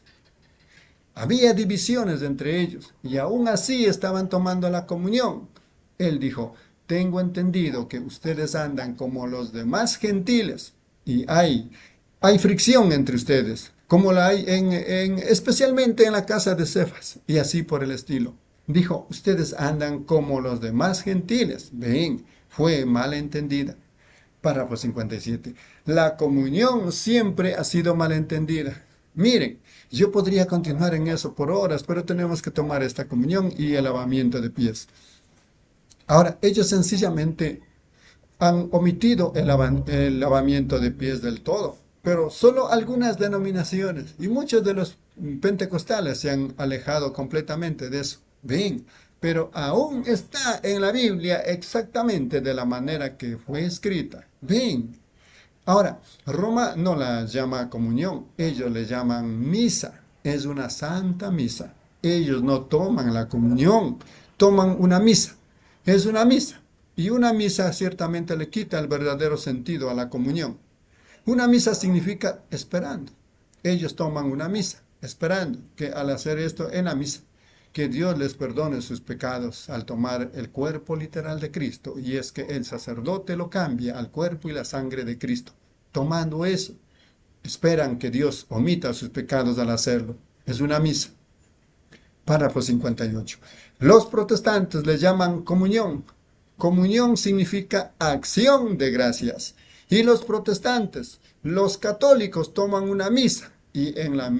Había divisiones entre ellos y aún así estaban tomando la comunión. Él dijo, tengo entendido que ustedes andan como los demás gentiles y hay fricción entre ustedes, como la hay especialmente en la casa de Cefas y así por el estilo. Dijo, ustedes andan como los demás gentiles. Ven, fue malentendida. Párrafo 57. La comunión siempre ha sido malentendida. Miren, yo podría continuar en eso por horas, pero tenemos que tomar esta comunión y el lavamiento de pies. Ahora, ellos sencillamente han omitido el lavamiento de pies del todo, pero solo algunas denominaciones y muchos de los pentecostales se han alejado completamente de eso. Ven, pero aún está en la Biblia exactamente de la manera que fue escrita. Ven. Ahora, Roma no la llama comunión, ellos le llaman misa. Es una santa misa. Ellos no toman la comunión, toman una misa. Es una misa. Y una misa ciertamente le quita el verdadero sentido a la comunión. Una misa significa esperando. Ellos toman una misa, esperando que al hacer esto en la misa, que Dios les perdone sus pecados al tomar el cuerpo literal de Cristo, y es que el sacerdote lo cambia al cuerpo y la sangre de Cristo. Tomando eso, esperan que Dios omita sus pecados al hacerlo. Es una misa. Párrafo 58. Los protestantes le llaman comunión. Comunión significa acción de gracias. Y los protestantes, los católicos toman una misa. Y en la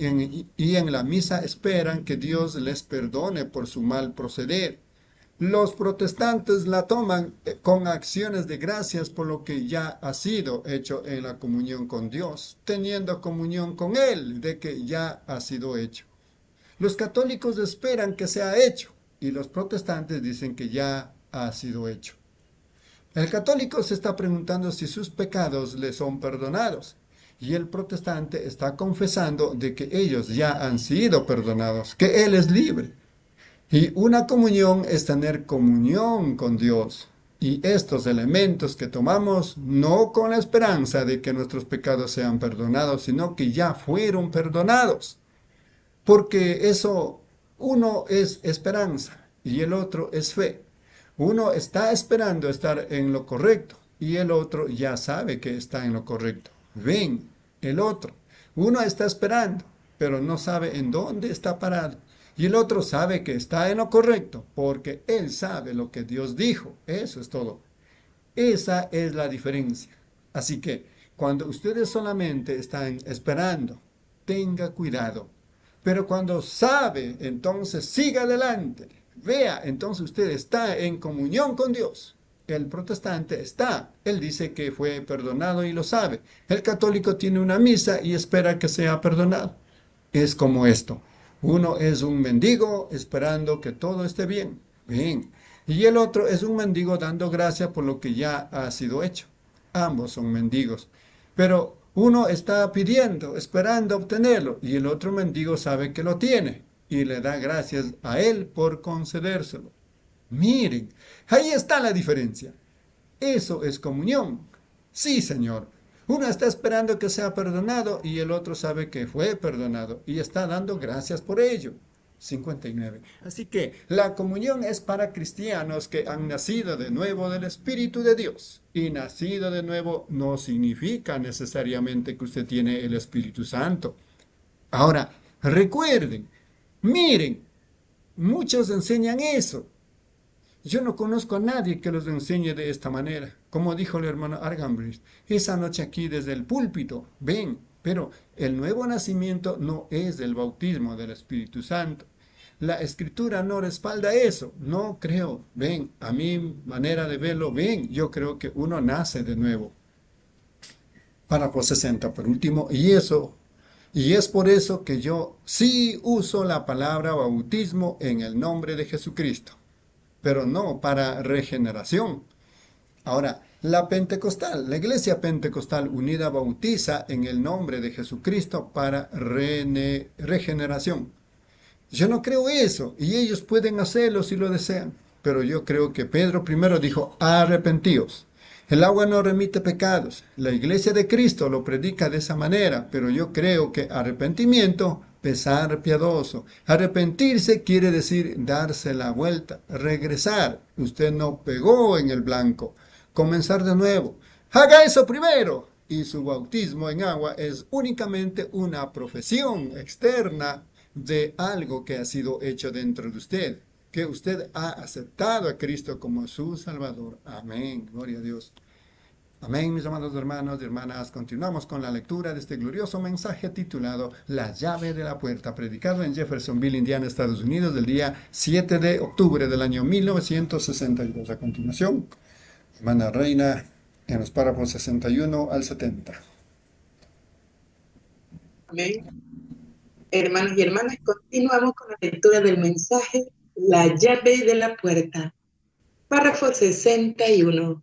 misa esperan que Dios les perdone por su mal proceder. Los protestantes la toman con acciones de gracias por lo que ya ha sido hecho en la comunión con Dios, teniendo comunión con Él de que ya ha sido hecho. Los católicos esperan que sea hecho y los protestantes dicen que ya ha sido hecho. El católico se está preguntando si sus pecados le son perdonados. Y el protestante está confesando de que ellos ya han sido perdonados, que Él es libre. Y una comunión es tener comunión con Dios. Y estos elementos que tomamos no con la esperanza de que nuestros pecados sean perdonados, sino que ya fueron perdonados. Porque eso, uno es esperanza y el otro es fe. Uno está esperando estar en lo correcto y el otro ya sabe que está en lo correcto. Ven, el otro. Uno está esperando, pero no sabe en dónde está parado. Y el otro sabe que está en lo correcto, porque él sabe lo que Dios dijo. Eso es todo. Esa es la diferencia. Así que, cuando ustedes solamente están esperando, tenga cuidado. Pero cuando sabe, entonces siga adelante. Vea, entonces usted está en comunión con Dios. El protestante está. Él dice que fue perdonado y lo sabe. El católico tiene una misa y espera que sea perdonado. Es como esto. Uno es un mendigo esperando que todo esté bien. Bien. Y el otro es un mendigo dando gracias por lo que ya ha sido hecho. Ambos son mendigos. Pero uno está pidiendo, esperando obtenerlo. Y el otro mendigo sabe que lo tiene. Y le da gracias a él por concedérselo. Miren, ahí está la diferencia. Eso es comunión. Sí, Señor. Uno está esperando que sea perdonado y el otro sabe que fue perdonado y está dando gracias por ello. 59. Así que la comunión es para cristianos que han nacido de nuevo del Espíritu de Dios. Y nacido de nuevo no significa necesariamente que usted tiene el Espíritu Santo. Ahora, recuerden, miren, muchos enseñan eso. Yo no conozco a nadie que los enseñe de esta manera. Como dijo el hermano Argambris, esa noche aquí desde el púlpito, ven, pero el nuevo nacimiento no es del bautismo del Espíritu Santo. La Escritura no respalda eso, no creo. Ven, a mi manera de verlo, ven, yo creo que uno nace de nuevo. Párrafo 60 por último, y es por eso que yo sí uso la palabra bautismo en el nombre de Jesucristo, pero no para regeneración. Ahora, la Iglesia Pentecostal Unida bautiza en el nombre de Jesucristo para regeneración. Yo no creo eso, y ellos pueden hacerlo si lo desean, pero yo creo que Pedro primero dijo, arrepentíos. El agua no remite pecados. La Iglesia de Cristo lo predica de esa manera, pero yo creo que arrepentimiento, pesar piadoso. Arrepentirse quiere decir darse la vuelta, regresar. Usted no pegó en el blanco. Comenzar de nuevo. Haga eso primero. Y su bautismo en agua es únicamente una profesión externa de algo que ha sido hecho dentro de usted, que usted ha aceptado a Cristo como su Salvador. Amén. Gloria a Dios. Amén, mis amados hermanos y hermanas. Continuamos con la lectura de este glorioso mensaje titulado La llave de la puerta, predicado en Jeffersonville, Indiana, Estados Unidos, del día 7 de octubre del año 1962. A continuación, hermana Reina, en los párrafos 61 al 70. Amén. Hermanos y hermanas, continuamos con la lectura del mensaje La llave de la puerta. Párrafo 61.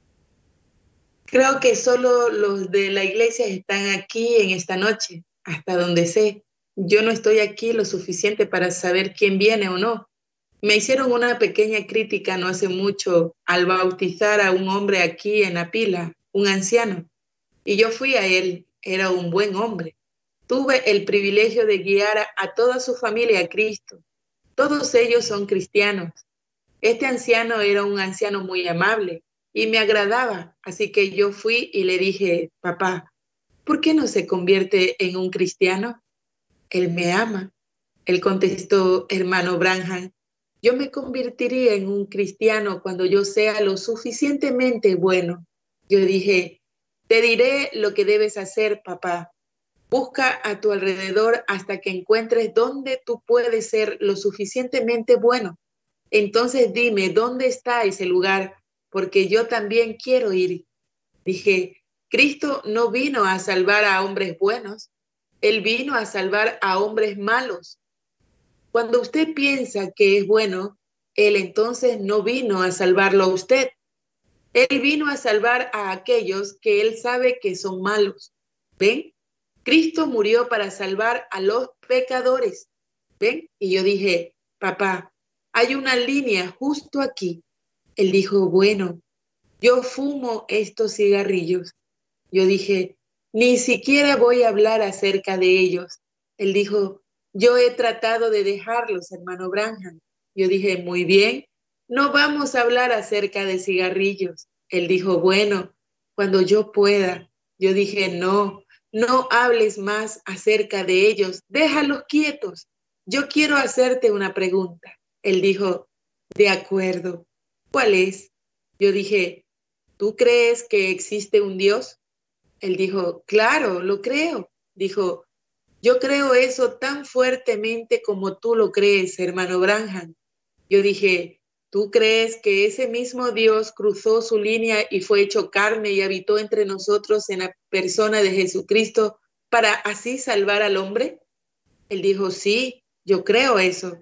Creo que solo los de la iglesia están aquí en esta noche, hasta donde sé. Yo no estoy aquí lo suficiente para saber quién viene o no. Me hicieron una pequeña crítica no hace mucho al bautizar a un hombre aquí en la pila, un anciano. Y yo fui a él, era un buen hombre. Tuve el privilegio de guiar a toda su familia a Cristo. Todos ellos son cristianos. Este anciano era un anciano muy amable y me agradaba, así que yo fui y le dije, papá, ¿por qué no se convierte en un cristiano? Él me ama. Él contestó, hermano Branham, yo me convertiría en un cristiano cuando yo sea lo suficientemente bueno. Yo dije, te diré lo que debes hacer, papá. Busca a tu alrededor hasta que encuentres dónde tú puedes ser lo suficientemente bueno. Entonces dime, ¿dónde está ese lugar? Porque yo también quiero ir. Dije, Cristo no vino a salvar a hombres buenos. Él vino a salvar a hombres malos. Cuando usted piensa que es bueno, Él entonces no vino a salvarlo a usted. Él vino a salvar a aquellos que Él sabe que son malos. ¿Ven? Cristo murió para salvar a los pecadores. ¿Ven? Y yo dije, papá, hay una línea justo aquí. Él dijo, bueno, yo fumo estos cigarrillos. Yo dije, ni siquiera voy a hablar acerca de ellos. Él dijo, yo he tratado de dejarlos, hermano Branham. Yo dije, muy bien, no vamos a hablar acerca de cigarrillos. Él dijo, bueno, cuando yo pueda. Yo dije, no hables más acerca de ellos, déjalos quietos. Yo quiero hacerte una pregunta. Él dijo, de acuerdo. ¿Cuál es? Yo dije, ¿tú crees que existe un Dios? Él dijo, claro, lo creo. Dijo, yo creo eso tan fuertemente como tú lo crees, hermano Branham. Yo dije, ¿tú crees que ese mismo Dios cruzó su línea y fue hecho carne y habitó entre nosotros en la persona de Jesucristo para así salvar al hombre? Él dijo, sí, yo creo eso.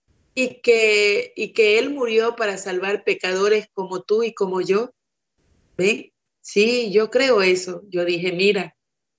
Y que Él murió para salvar pecadores como tú y como yo. ¿Ven? Sí, yo creo eso. Yo dije, mira,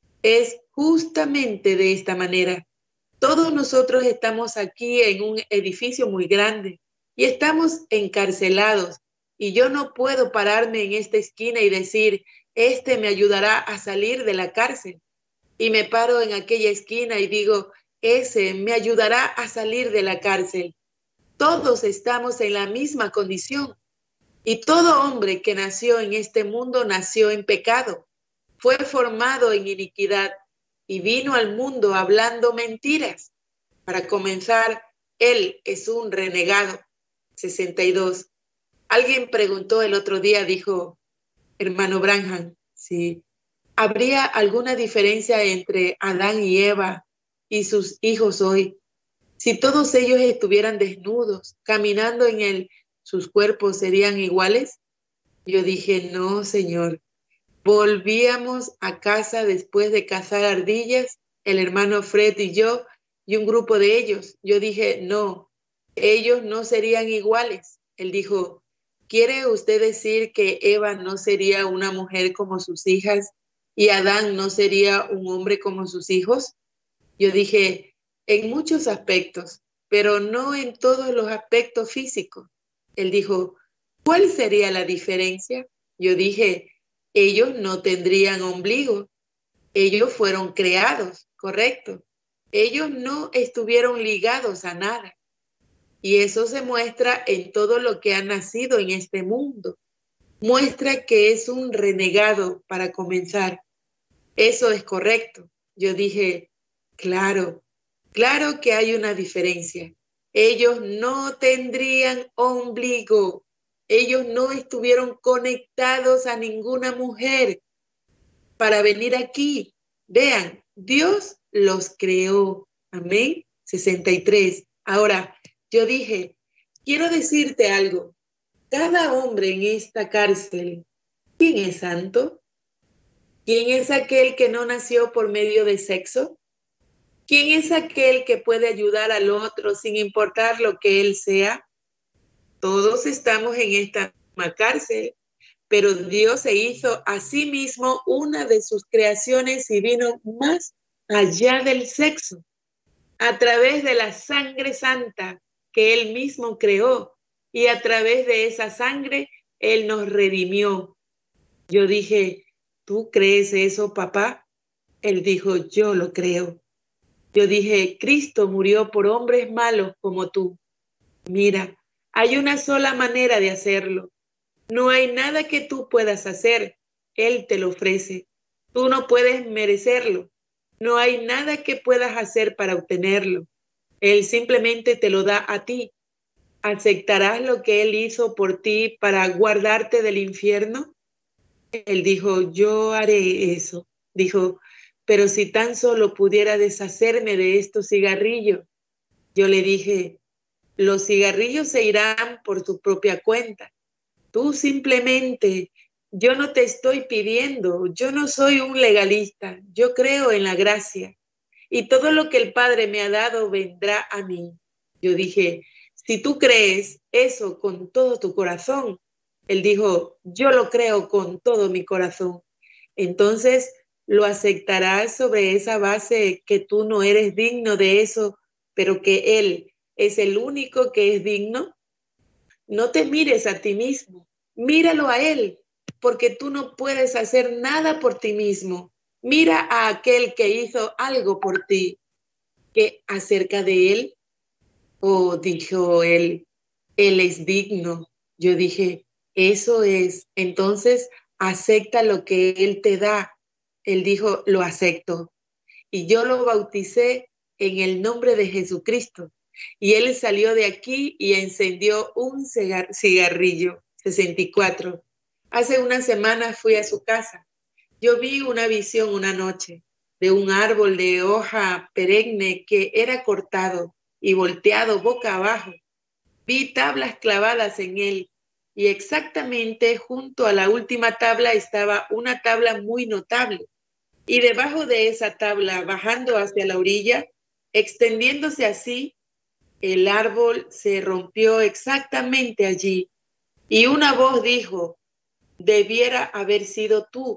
es justamente de esta manera. Todos nosotros estamos aquí en un edificio muy grande y estamos encarcelados. Y yo no puedo pararme en esta esquina y decir, este me ayudará a salir de la cárcel. Y me paro en aquella esquina y digo, ese me ayudará a salir de la cárcel. Todos estamos en la misma condición. Y todo hombre que nació en este mundo nació en pecado, fue formado en iniquidad y vino al mundo hablando mentiras. Para comenzar, él es un renegado. 62. Alguien preguntó el otro día, dijo, hermano Branham, si habría alguna diferencia entre Adán y Eva y sus hijos hoy. Si todos ellos estuvieran desnudos, caminando en él, ¿sus cuerpos serían iguales? Yo dije, no, Señor. Volvíamos a casa después de cazar ardillas, el hermano Fred y yo, y un grupo de ellos. Yo dije, no, ellos no serían iguales. Él dijo, ¿quiere usted decir que Eva no sería una mujer como sus hijas y Adán no sería un hombre como sus hijos? Yo dije, en muchos aspectos, pero no en todos los aspectos físicos. Él dijo, ¿cuál sería la diferencia? Yo dije, ellos no tendrían ombligo. Ellos fueron creados, correcto. Ellos no estuvieron ligados a nada. Y eso se muestra en todo lo que ha nacido en este mundo. Muestra que es un renegado para comenzar. Eso es correcto. Yo dije, claro, claro que hay una diferencia. Ellos no tendrían ombligo. Ellos no estuvieron conectados a ninguna mujer para venir aquí. Vean, Dios los creó. Amén. 63. Ahora, yo dije, quiero decirte algo. Cada hombre en esta cárcel, ¿quién es santo? ¿Quién es aquel que no nació por medio de sexo? ¿Quién es aquel que puede ayudar al otro sin importar lo que él sea? Todos estamos en esta misma cárcel, pero Dios se hizo a sí mismo una de sus creaciones y vino más allá del sexo, a través de la sangre santa que Él mismo creó, y a través de esa sangre Él nos redimió. Yo dije, ¿tú crees eso, papá? Él dijo, yo lo creo. Yo dije, Cristo murió por hombres malos como tú. Mira, hay una sola manera de hacerlo. No hay nada que tú puedas hacer. Él te lo ofrece. Tú no puedes merecerlo. No hay nada que puedas hacer para obtenerlo. Él simplemente te lo da a ti. ¿Aceptarás lo que Él hizo por ti para guardarte del infierno? Él dijo, yo haré eso. Dijo, pero si tan solo pudiera deshacerme de estos cigarrillos. Yo le dije, los cigarrillos se irán por tu propia cuenta. Tú simplemente, yo no te estoy pidiendo, yo no soy un legalista, yo creo en la gracia. Y todo lo que el Padre me ha dado vendrá a mí. Yo dije, si tú crees eso con todo tu corazón, él dijo, yo lo creo con todo mi corazón. Entonces, ¿lo aceptarás sobre esa base que tú no eres digno de eso, pero que Él es el único que es digno? No te mires a ti mismo, míralo a Él, porque tú no puedes hacer nada por ti mismo. Mira a aquel que hizo algo por ti. ¿Qué acerca de Él? Oh, dijo él es digno. Yo dije, eso es. Entonces, acepta lo que Él te da. Él dijo, lo acepto. Y yo lo bauticé en el nombre de Jesucristo. Y él salió de aquí y encendió un cigarrillo. 64. Hace una semana fui a su casa. Yo vi una visión una noche de un árbol de hoja perenne que era cortado y volteado boca abajo. Vi tablas clavadas en él y exactamente junto a la última tabla estaba una tabla muy notable. Y debajo de esa tabla, bajando hacia la orilla, extendiéndose así, el árbol se rompió exactamente allí. Y una voz dijo, debiera haber sido tú,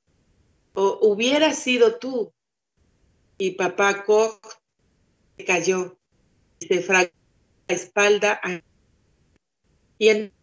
o hubiera sido tú. Y papá Koch cayó, se fracturó la espalda. Y entonces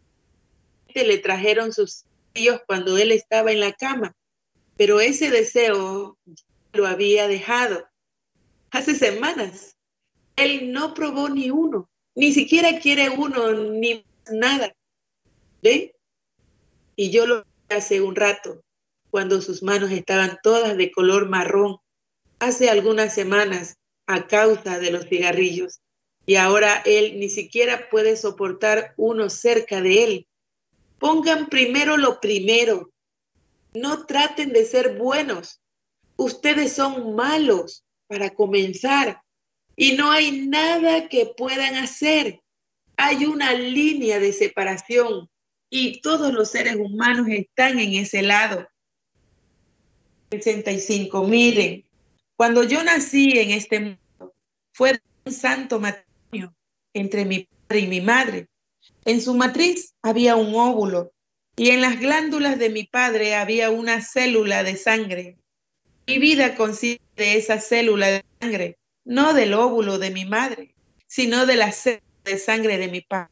le trajeron sus hijos cuando él estaba en la cama. Pero ese deseo lo había dejado. hace semanas. Él no probó ni uno, ni siquiera quiere uno, ni nada. ¿Ven? Y yo lo vi hace un rato, cuando sus manos estaban todas de color marrón, hace algunas semanas, a causa de los cigarrillos. Y ahora él ni siquiera puede soportar uno cerca de él. Pongan primero lo primero. No traten de ser buenos. Ustedes son malos para comenzar. Y no hay nada que puedan hacer. Hay una línea de separación y todos los seres humanos están en ese lado. 65. Miren, cuando yo nací en este mundo, fue un santo matrimonio entre mi padre y mi madre. En su matriz había un óvulo y en las glándulas de mi padre había una célula de sangre. Mi vida consiste de esa célula de sangre, no del óvulo de mi madre, sino de la célula de sangre de mi padre.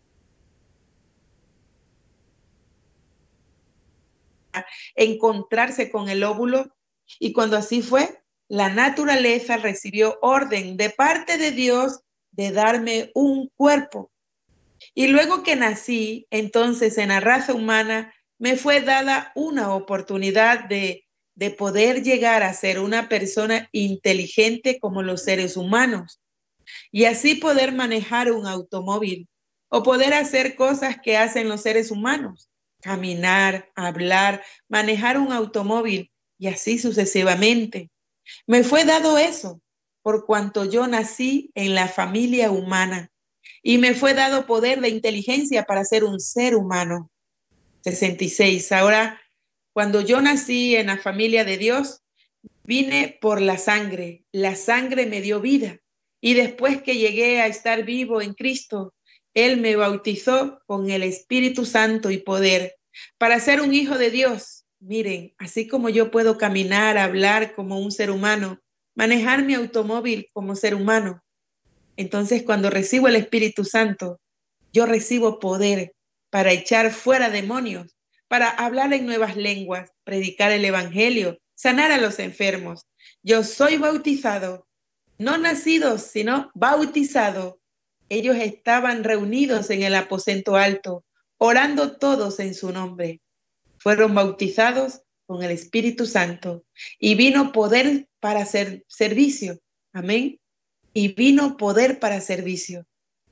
Encontrarse con el óvulo, y cuando así fue, la naturaleza recibió orden de parte de Dios de darme un cuerpo. Y luego que nací, entonces en la raza humana, me fue dada una oportunidad de poder llegar a ser una persona inteligente como los seres humanos, y así poder manejar un automóvil o poder hacer cosas que hacen los seres humanos, caminar, hablar, manejar un automóvil y así sucesivamente. Me fue dado eso por cuanto yo nací en la familia humana y me fue dado poder de inteligencia para ser un ser humano. 66. Ahora, cuando yo nací en la familia de Dios, vine por la sangre me dio vida. Y después que llegué a estar vivo en Cristo, Él me bautizó con el Espíritu Santo y poder para ser un hijo de Dios. Miren, así como yo puedo caminar, hablar como un ser humano, manejar mi automóvil como ser humano, entonces cuando recibo el Espíritu Santo, yo recibo poder para echar fuera demonios, para hablar en nuevas lenguas, predicar el Evangelio, sanar a los enfermos. Yo soy bautizado, no nacido, sino bautizado. Ellos estaban reunidos en el aposento alto, orando todos en su nombre. Fueron bautizados con el Espíritu Santo y vino poder para hacer servicio. Amén. Y vino poder para servicio.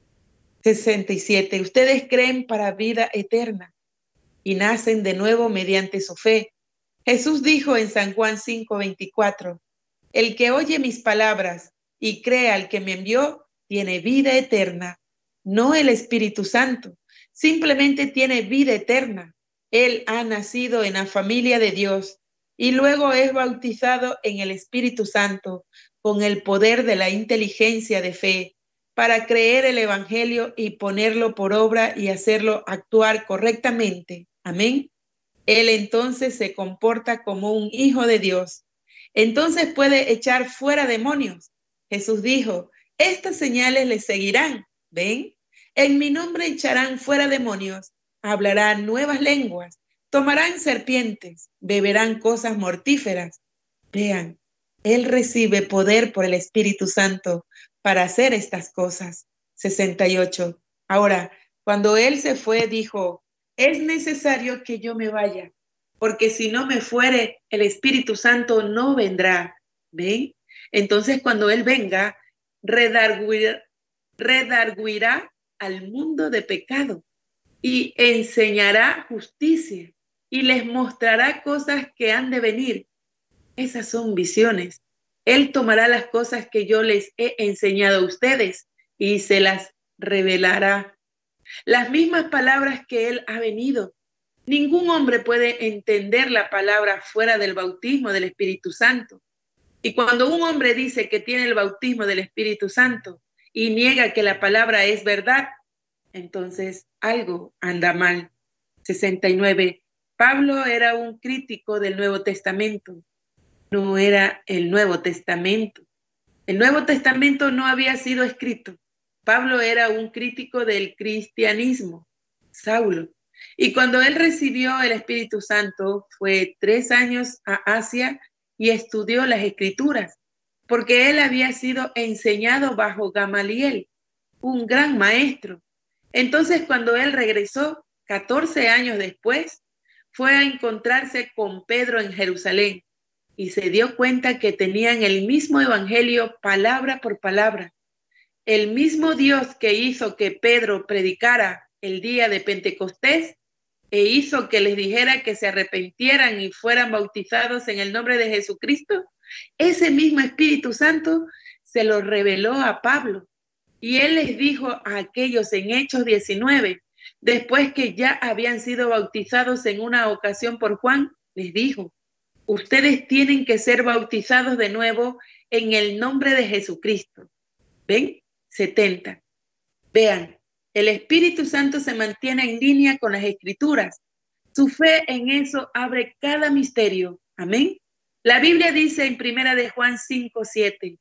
67. Ustedes creen para vida eterna y nacen de nuevo mediante su fe. Jesús dijo en San Juan 5:24, el que oye mis palabras y cree al que me envió, tiene vida eterna, no el Espíritu Santo, simplemente tiene vida eterna. Él ha nacido en la familia de Dios y luego es bautizado en el Espíritu Santo con el poder de la inteligencia de fe para creer el Evangelio y ponerlo por obra y hacerlo actuar correctamente. Amén. Él entonces se comporta como un hijo de Dios. Entonces puede echar fuera demonios. Jesús dijo, estas señales les seguirán. ¿Ven? En mi nombre echarán fuera demonios, hablarán nuevas lenguas, tomarán serpientes, beberán cosas mortíferas. Vean, Él recibe poder por el Espíritu Santo para hacer estas cosas. 68. Ahora, cuando Él se fue, dijo, es necesario que yo me vaya, porque si no me fuere, el Espíritu Santo no vendrá. ¿Ven? Entonces, cuando Él venga, redarguirá al mundo de pecado y enseñará justicia y les mostrará cosas que han de venir. Esas son visiones. Él tomará las cosas que yo les he enseñado a ustedes y se las revelará. Las mismas palabras que Él ha venido. Ningún hombre puede entender la palabra fuera del bautismo del Espíritu Santo. Y cuando un hombre dice que tiene el bautismo del Espíritu Santo y niega que la palabra es verdad, entonces algo anda mal. 69. Pablo era un crítico del Nuevo Testamento. No era el Nuevo Testamento. El Nuevo Testamento no había sido escrito. Pablo era un crítico del cristianismo, Saulo. Y cuando él recibió el Espíritu Santo, fue 3 años a Asia y estudió las Escrituras porque él había sido enseñado bajo Gamaliel, un gran maestro. Entonces, cuando él regresó, 14 años después, fue a encontrarse con Pedro en Jerusalén y se dio cuenta que tenían el mismo evangelio palabra por palabra. El mismo Dios que hizo que Pedro predicara el día de Pentecostés e hizo que les dijera que se arrepintieran y fueran bautizados en el nombre de Jesucristo, ese mismo Espíritu Santo se lo reveló a Pablo. Y él les dijo a aquellos en Hechos 19, después que ya habían sido bautizados en una ocasión por Juan, les dijo, ustedes tienen que ser bautizados de nuevo en el nombre de Jesucristo. ¿Ven? 70. Vean, el Espíritu Santo se mantiene en línea con las Escrituras. Su fe en eso abre cada misterio. Amén. La Biblia dice en 1 de Juan 5:7,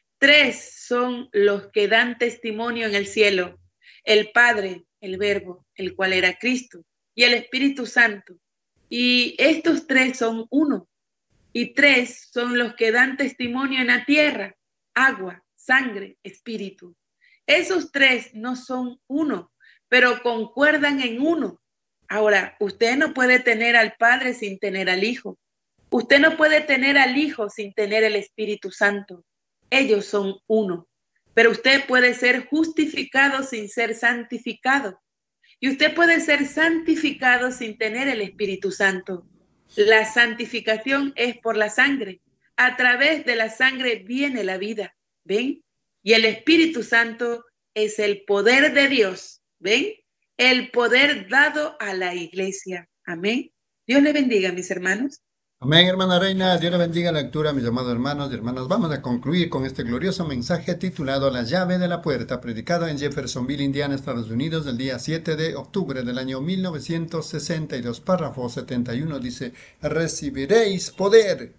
3 son los que dan testimonio en el cielo, el Padre, el Verbo, el cual era Cristo, y el Espíritu Santo. Y estos 3 son uno. Y 3 son los que dan testimonio en la tierra, agua, sangre, espíritu. Esos 3 no son uno, pero concuerdan en uno. Ahora, usted no puede tener al Padre sin tener al Hijo. Usted no puede tener al Hijo sin tener el Espíritu Santo. Ellos son uno. Pero usted puede ser justificado sin ser santificado. Y usted puede ser santificado sin tener el Espíritu Santo. La santificación es por la sangre. A través de la sangre viene la vida. ¿Ven? Y el Espíritu Santo es el poder de Dios. ¿Ven? El poder dado a la iglesia. Amén. Dios le bendiga, mis hermanos. Amén, hermana Reina. Dios le bendiga la lectura, mis amados hermanos y hermanas. Vamos a concluir con este glorioso mensaje titulado La llave de la puerta, predicado en Jeffersonville, Indiana, Estados Unidos, el día 7 de octubre del año 1962. Párrafo 71 dice, recibiréis poder.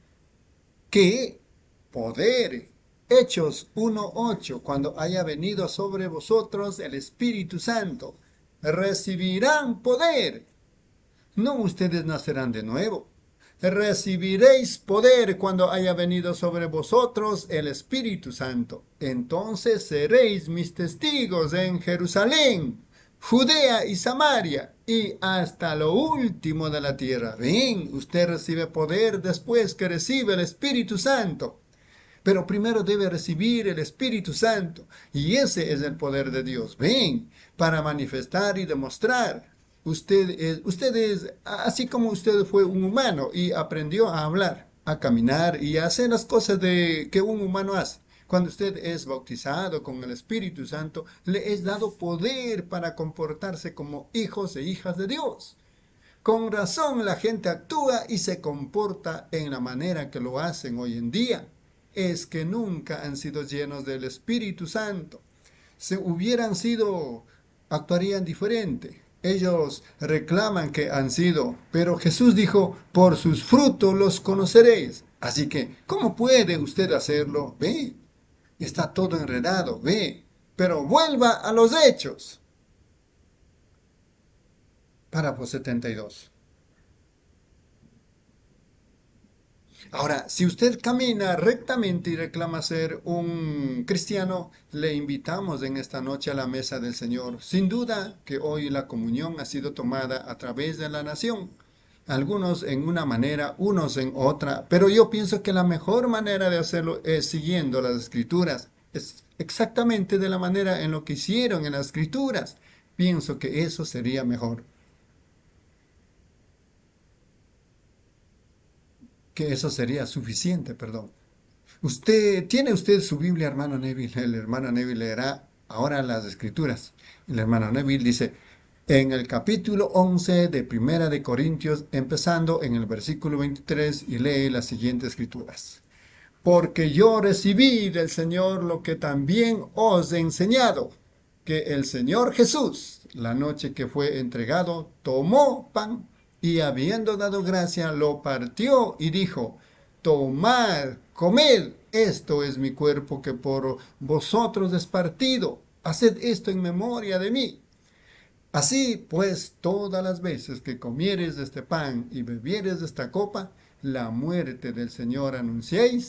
¿Qué? Poder. Hechos 1:8, cuando haya venido sobre vosotros el Espíritu Santo, recibirán poder. No ustedes nacerán de nuevo. Recibiréis poder cuando haya venido sobre vosotros el Espíritu Santo. Entonces seréis mis testigos en Jerusalén, Judea y Samaria, y hasta lo último de la tierra. Ven, usted recibe poder después que recibe el Espíritu Santo. Pero primero debe recibir el Espíritu Santo. Y ese es el poder de Dios. Ven, para manifestar y demostrar. Usted es, así como usted fue un humano y aprendió a hablar, a caminar y a hacer las cosas que un humano hace. Cuando usted es bautizado con el Espíritu Santo, le es dado poder para comportarse como hijos e hijas de Dios. Con razón la gente actúa y se comporta en la manera que lo hacen hoy en día. Es que nunca han sido llenos del Espíritu Santo. Si hubieran sido, actuarían diferente. Ellos reclaman que han sido, pero Jesús dijo, por sus frutos los conoceréis. Así que, ¿cómo puede usted hacerlo? Ve, está todo enredado, ve, pero vuelva a los hechos. Párrafo 72. Ahora, si usted camina rectamente y reclama ser un cristiano, le invitamos en esta noche a la mesa del Señor. Sin duda que hoy la comunión ha sido tomada a través de la nación. Algunos en una manera, unos en otra, pero yo pienso que la mejor manera de hacerlo es siguiendo las Escrituras. Es exactamente de la manera en lo que hicieron en las Escrituras. Pienso que eso sería mejor. Que eso sería suficiente, perdón. ¿Tiene usted su Biblia, hermano Neville? El hermano Neville leerá ahora las Escrituras. El hermano Neville dice, en el capítulo 11 de Primera de Corintios, empezando en el versículo 23, y lee las siguientes Escrituras. Porque yo recibí del Señor lo que también os he enseñado, que el Señor Jesús, la noche que fue entregado, tomó pan, y habiendo dado gracia, lo partió y dijo, tomad, comed, esto es mi cuerpo que por vosotros es partido. Haced esto en memoria de mí. Así pues, todas las veces que comiereis de este pan y bebiereis de esta copa, la muerte del Señor anunciéis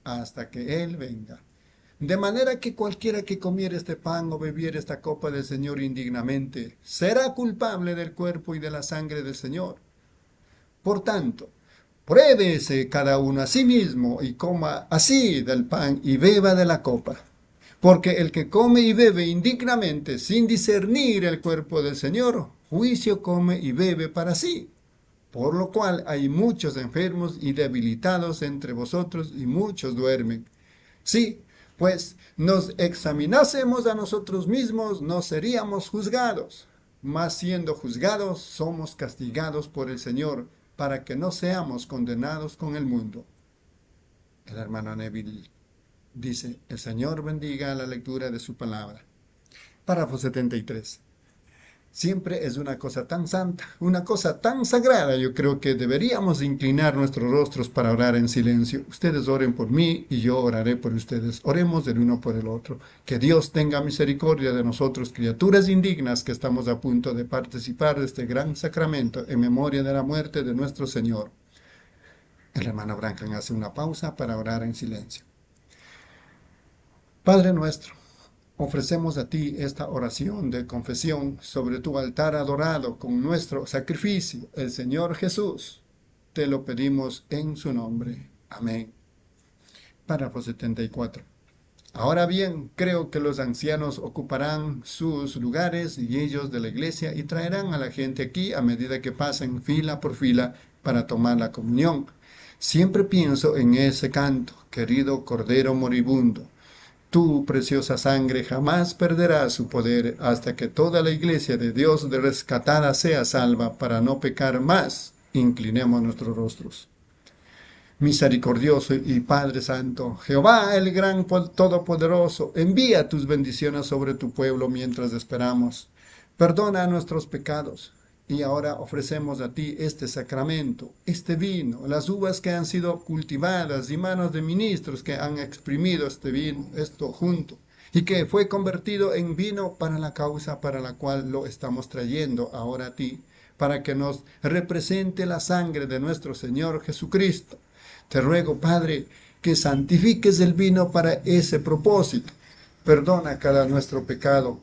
hasta que Él venga. De manera que cualquiera que comiere este pan o bebiere esta copa del Señor indignamente, será culpable del cuerpo y de la sangre del Señor. Por tanto, pruébese cada uno a sí mismo y coma así del pan y beba de la copa. Porque el que come y bebe indignamente, sin discernir el cuerpo del Señor, juicio come y bebe para sí. Por lo cual hay muchos enfermos y debilitados entre vosotros, y muchos duermen. Sí, pues nos examinásemos a nosotros mismos, no seríamos juzgados. Mas siendo juzgados, somos castigados por el Señor, para que no seamos condenados con el mundo. El hermano Neville dice: el Señor bendiga la lectura de su palabra. Párrafo 73. Siempre es una cosa tan santa, una cosa tan sagrada. Yo creo que deberíamos inclinar nuestros rostros para orar en silencio. Ustedes oren por mí y yo oraré por ustedes. Oremos el uno por el otro. Que Dios tenga misericordia de nosotros, criaturas indignas, que estamos a punto de participar de este gran sacramento en memoria de la muerte de nuestro Señor. El hermano Branham hace una pausa para orar en silencio. Padre nuestro, ofrecemos a ti esta oración de confesión sobre tu altar adorado con nuestro sacrificio, el Señor Jesús. Te lo pedimos en su nombre. Amén. Párrafo 74. Ahora bien, creo que los ancianos ocuparán sus lugares y ellos de la iglesia y traerán a la gente aquí a medida que pasen fila por fila para tomar la comunión. Siempre pienso en ese canto: querido Cordero moribundo, tu preciosa sangre jamás perderá su poder hasta que toda la iglesia de Dios rescatada sea salva. Para no pecar más, inclinemos nuestros rostros. Misericordioso y Padre Santo, Jehová el gran todopoderoso, envía tus bendiciones sobre tu pueblo mientras esperamos. Perdona nuestros pecados. Y ahora ofrecemos a ti este sacramento, este vino, las uvas que han sido cultivadas y manos de ministros que han exprimido este vino, esto junto, y que fue convertido en vino para la causa para la cual lo estamos trayendo ahora a ti, para que nos represente la sangre de nuestro Señor Jesucristo. Te ruego, Padre, que santifiques el vino para ese propósito. Perdona cada nuestro pecado.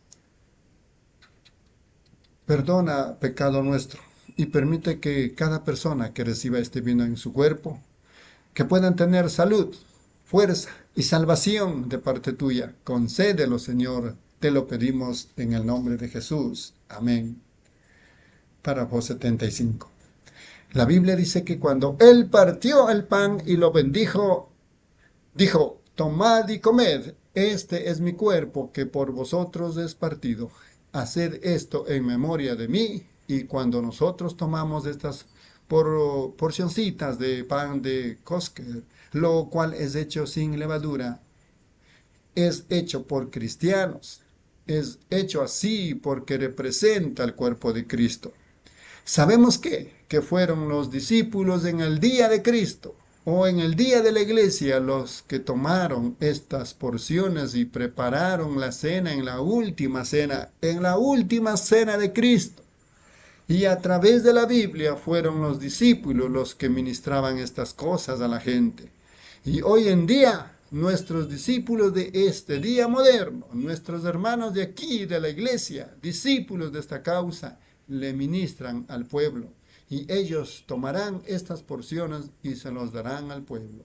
Perdona pecado nuestro y permite que cada persona que reciba este vino en su cuerpo, que puedan tener salud, fuerza y salvación de parte tuya. Concédelo, Señor, te lo pedimos en el nombre de Jesús. Amén. Párrafo 75. La Biblia dice que cuando Él partió el pan y lo bendijo, dijo: tomad y comed, este es mi cuerpo que por vosotros es partido. Haced esto en memoria de mí. Y cuando nosotros tomamos estas porcioncitas de pan de Kosker, lo cual es hecho sin levadura, es hecho por cristianos, es hecho así porque representa el cuerpo de Cristo. Sabemos que fueron los discípulos en el día de Cristo o en el día de la iglesia los que tomaron estas porciones y prepararon la cena en la última cena de Cristo. Y a través de la Biblia fueron los discípulos los que ministraban estas cosas a la gente. Y hoy en día, nuestros discípulos de este día moderno, nuestros hermanos de aquí, de la iglesia, discípulos de esta causa, le ministran al pueblo. Y ellos tomarán estas porciones y se los darán al pueblo.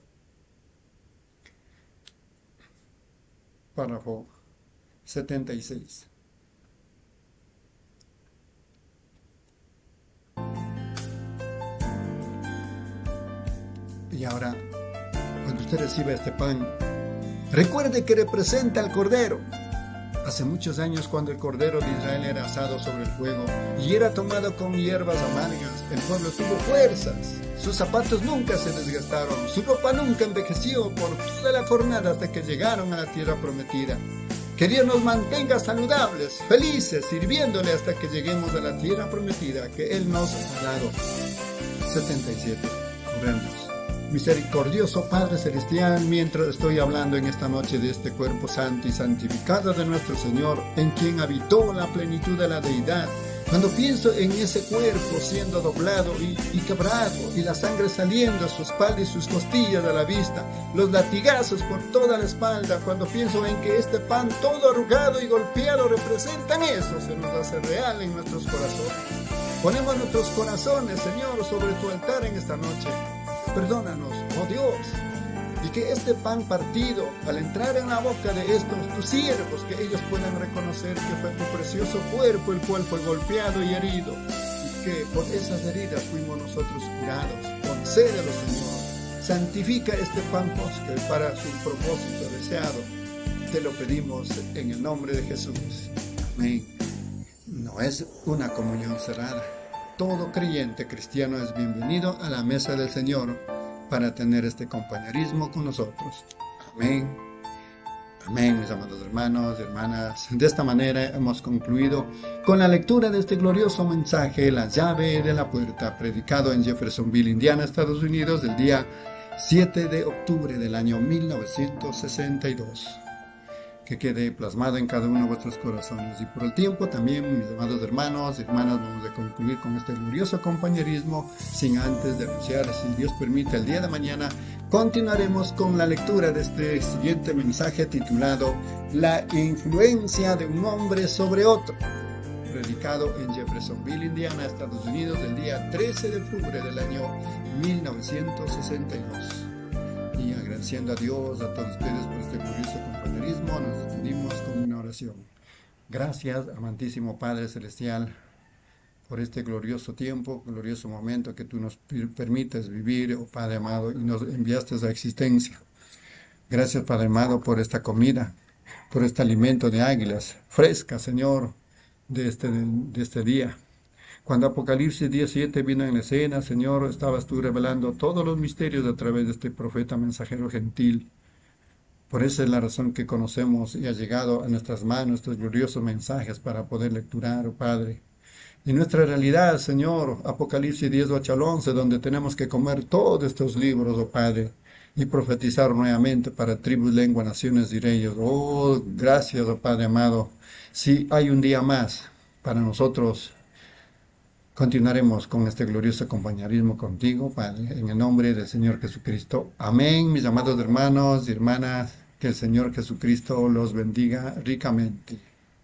Párrafo 76. Y ahora, cuando usted reciba este pan, recuerde que representa al Cordero. Hace muchos años, cuando el Cordero de Israel era asado sobre el fuego y era tomado con hierbas amargas, el pueblo tuvo fuerzas. Sus zapatos nunca se desgastaron, su ropa nunca envejeció por toda la jornada hasta que llegaron a la tierra prometida. Que Dios nos mantenga saludables, felices, sirviéndole hasta que lleguemos a la tierra prometida que Él nos ha dado. 77. Oremos. Misericordioso Padre Celestial, mientras estoy hablando en esta noche de este cuerpo santo y santificado de nuestro Señor, en quien habitó la plenitud de la deidad, Cuando pienso en ese cuerpo siendo doblado y quebrado, y la sangre saliendo a su espalda y sus costillas a la vista, los latigazos por toda la espalda, cuando pienso en que este pan todo arrugado y golpeado representan eso, se nos hace real en nuestros corazones. Ponemos nuestros corazones, Señor, sobre tu altar en esta noche. Perdónanos, oh Dios, y que este pan partido, al entrar en la boca de estos tus siervos, que ellos puedan reconocer que fue tu precioso cuerpo el cual fue golpeado y herido, y que por esas heridas fuimos nosotros curados. Concédelo, Señor. Santifica este pan postre para su propósito deseado. Te lo pedimos en el nombre de Jesús. Amén. No es una comunión cerrada. Todo creyente cristiano es bienvenido a la mesa del Señor para tener este compañerismo con nosotros. Amén. Amén, mis amados hermanos y hermanas. De esta manera hemos concluido con la lectura de este glorioso mensaje, La llave de la puerta, predicado en Jeffersonville, Indiana, Estados Unidos, del día 7 de octubre del año 1962. Que quede plasmado en cada uno de vuestros corazones. Y por el tiempo también, mis amados hermanos y hermanas, vamos a concluir con este glorioso compañerismo, sin antes de anunciar, si Dios permite, el día de mañana continuaremos con la lectura de este siguiente mensaje titulado La influencia de un hombre sobre otro, predicado en Jeffersonville, Indiana, Estados Unidos, el día 13 de octubre del año 1962. Y agradeciendo a Dios, a todos ustedes por este glorioso compañerismo, nos despedimos con una oración. Gracias, amantísimo Padre Celestial, por este glorioso tiempo, glorioso momento que tú nos permites vivir, oh Padre amado, y nos enviaste a existencia. Gracias, Padre amado, por esta comida, por este alimento de águilas, fresca, Señor, de este día. Cuando Apocalipsis 17 vino en la escena, Señor, estabas tú revelando todos los misterios a través de este profeta mensajero gentil. Por esa es la razón que conocemos y ha llegado a nuestras manos estos gloriosos mensajes para poder lecturar, oh Padre. Y nuestra realidad, Señor, Apocalipsis 10, 8 al 11, donde tenemos que comer todos estos libros, oh Padre, y profetizar nuevamente para tribus, lenguas, naciones y reyes. Oh, gracias, oh Padre amado. Si hay un día más para nosotros, continuaremos con este glorioso compañerismo contigo, Padre, en el nombre del Señor Jesucristo. Amén, mis amados hermanos y hermanas, que el Señor Jesucristo los bendiga ricamente.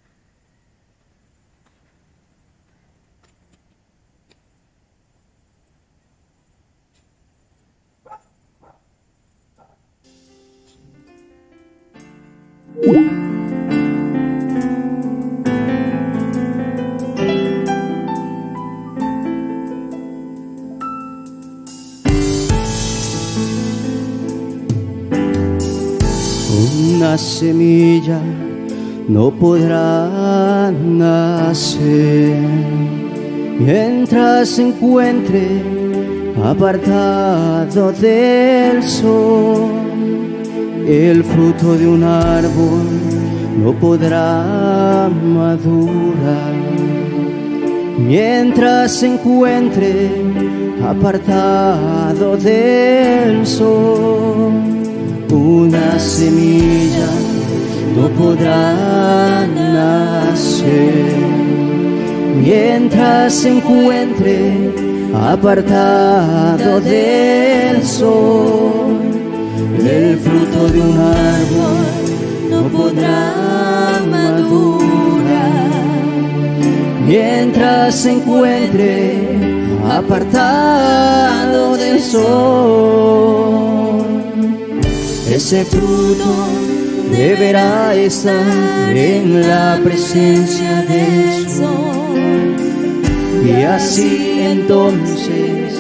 Una semilla no podrá nacer mientras se encuentre apartado del sol. El fruto de un árbol no podrá madurar mientras se encuentre apartado del sol. Una semilla no podrá nacer mientras se encuentre apartado del sol. El fruto de un árbol no podrá madurar mientras se encuentre apartado del sol. Ese fruto deberá estar en la presencia del sol, y así entonces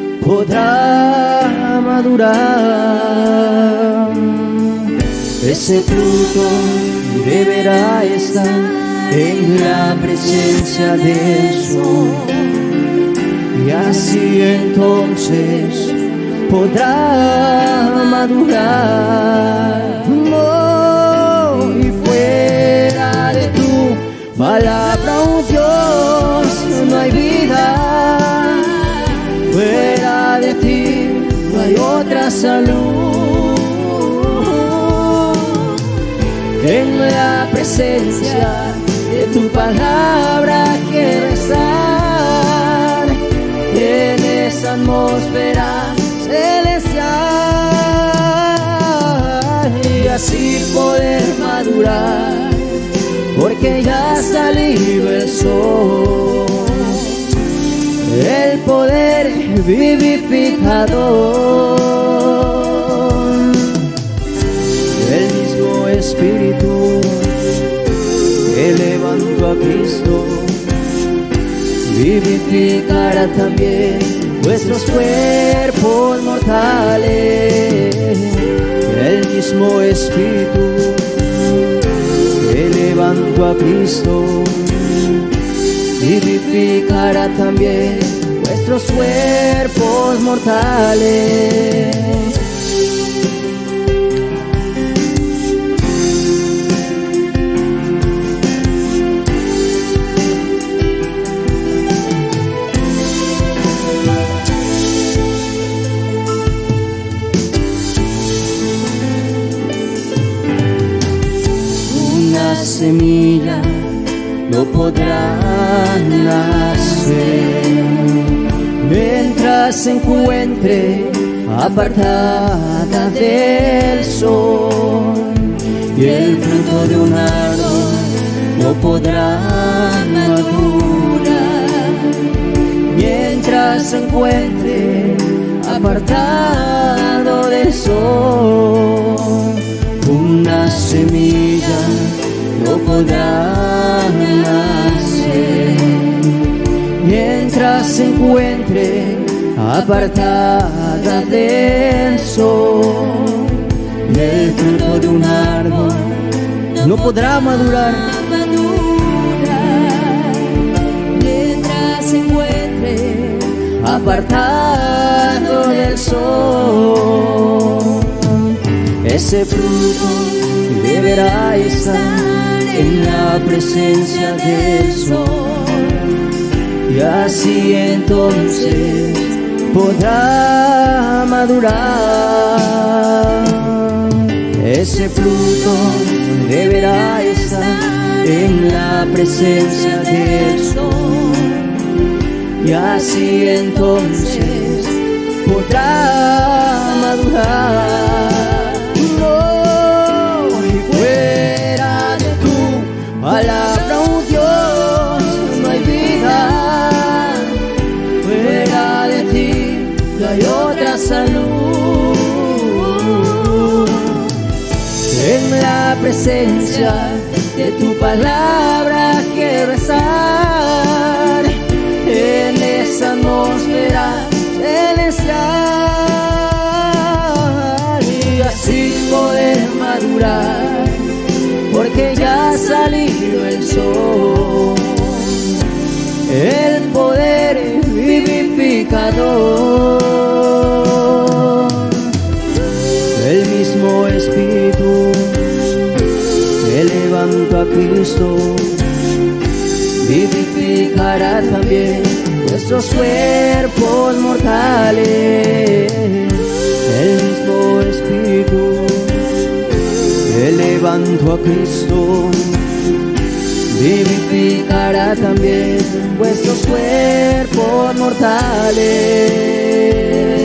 podrá madurar. Ese fruto deberá estar en la presencia del sol, y así entonces podrá madurar. Oh, y fuera de tu palabra, oh Dios, no hay vida. Fuera de ti no hay otra salud. En la presencia de tu palabra quiero estar en esa atmósfera celestial y así poder madurar, porque ya ha salido el sol, el poder vivificador, el mismo Espíritu que levantó a Cristo vivificará también vuestros cuerpos mortales. El mismo Espíritu que levantó a Cristo vivificará también vuestros cuerpos mortales. Semilla no podrá nacer mientras se encuentre apartada del sol, y el fruto de un árbol no podrá madurar mientras se encuentre apartado del sol. Una semilla no podrá nacer mientras se encuentre apartada del sol, y el fruto de un árbol no podrá madurar mientras se encuentre apartado del sol. Ese fruto deberá estar en la presencia del sol, y así entonces podrá madurar. Ese fruto deberá estar en la presencia del sol, y así entonces podrá madurar. Fuera de tu palabra, oh Dios, no hay vida. Fuera de ti no hay otra salud. En la presencia de tu palabra quiero estar, en esa atmósfera celestial, y así poder madurar, porque ya ha salido el sol, el poder vivificador, el mismo Espíritu que levantó a Cristo vivificará también vuestros cuerpos mortales. El mismo Espíritu que levantó a Cristo vivificará también vuestros cuerpos mortales.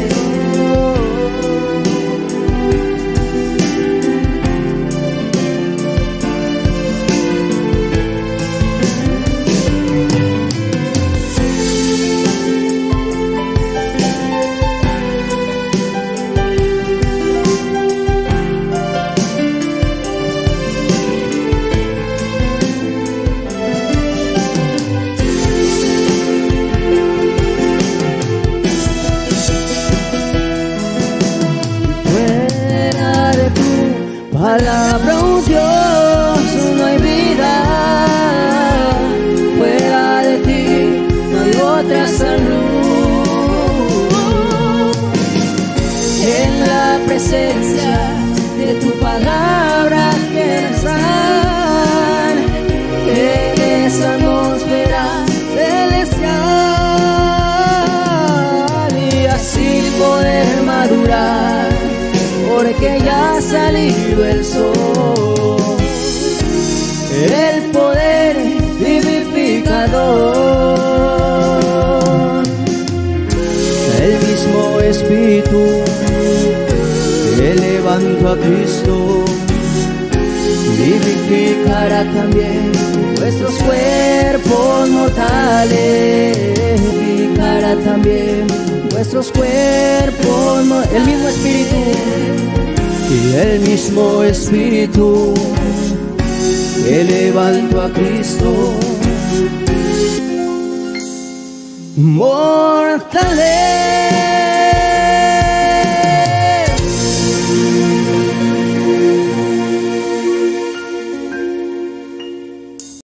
Palabra, oh Dios, no hay vida. Fuera de ti no hay otra salud. En la presencia de tu palabra quiero estar, en esa atmósfera celestial, y así poder madurar, porque ya ha salido el sol, el poder espíritu que levantó a Cristo vivificará también vuestros cuerpos mortales, vivificará también vuestros cuerpos mortales. El mismo espíritu, y el mismo espíritu que levantó a Cristo, mortales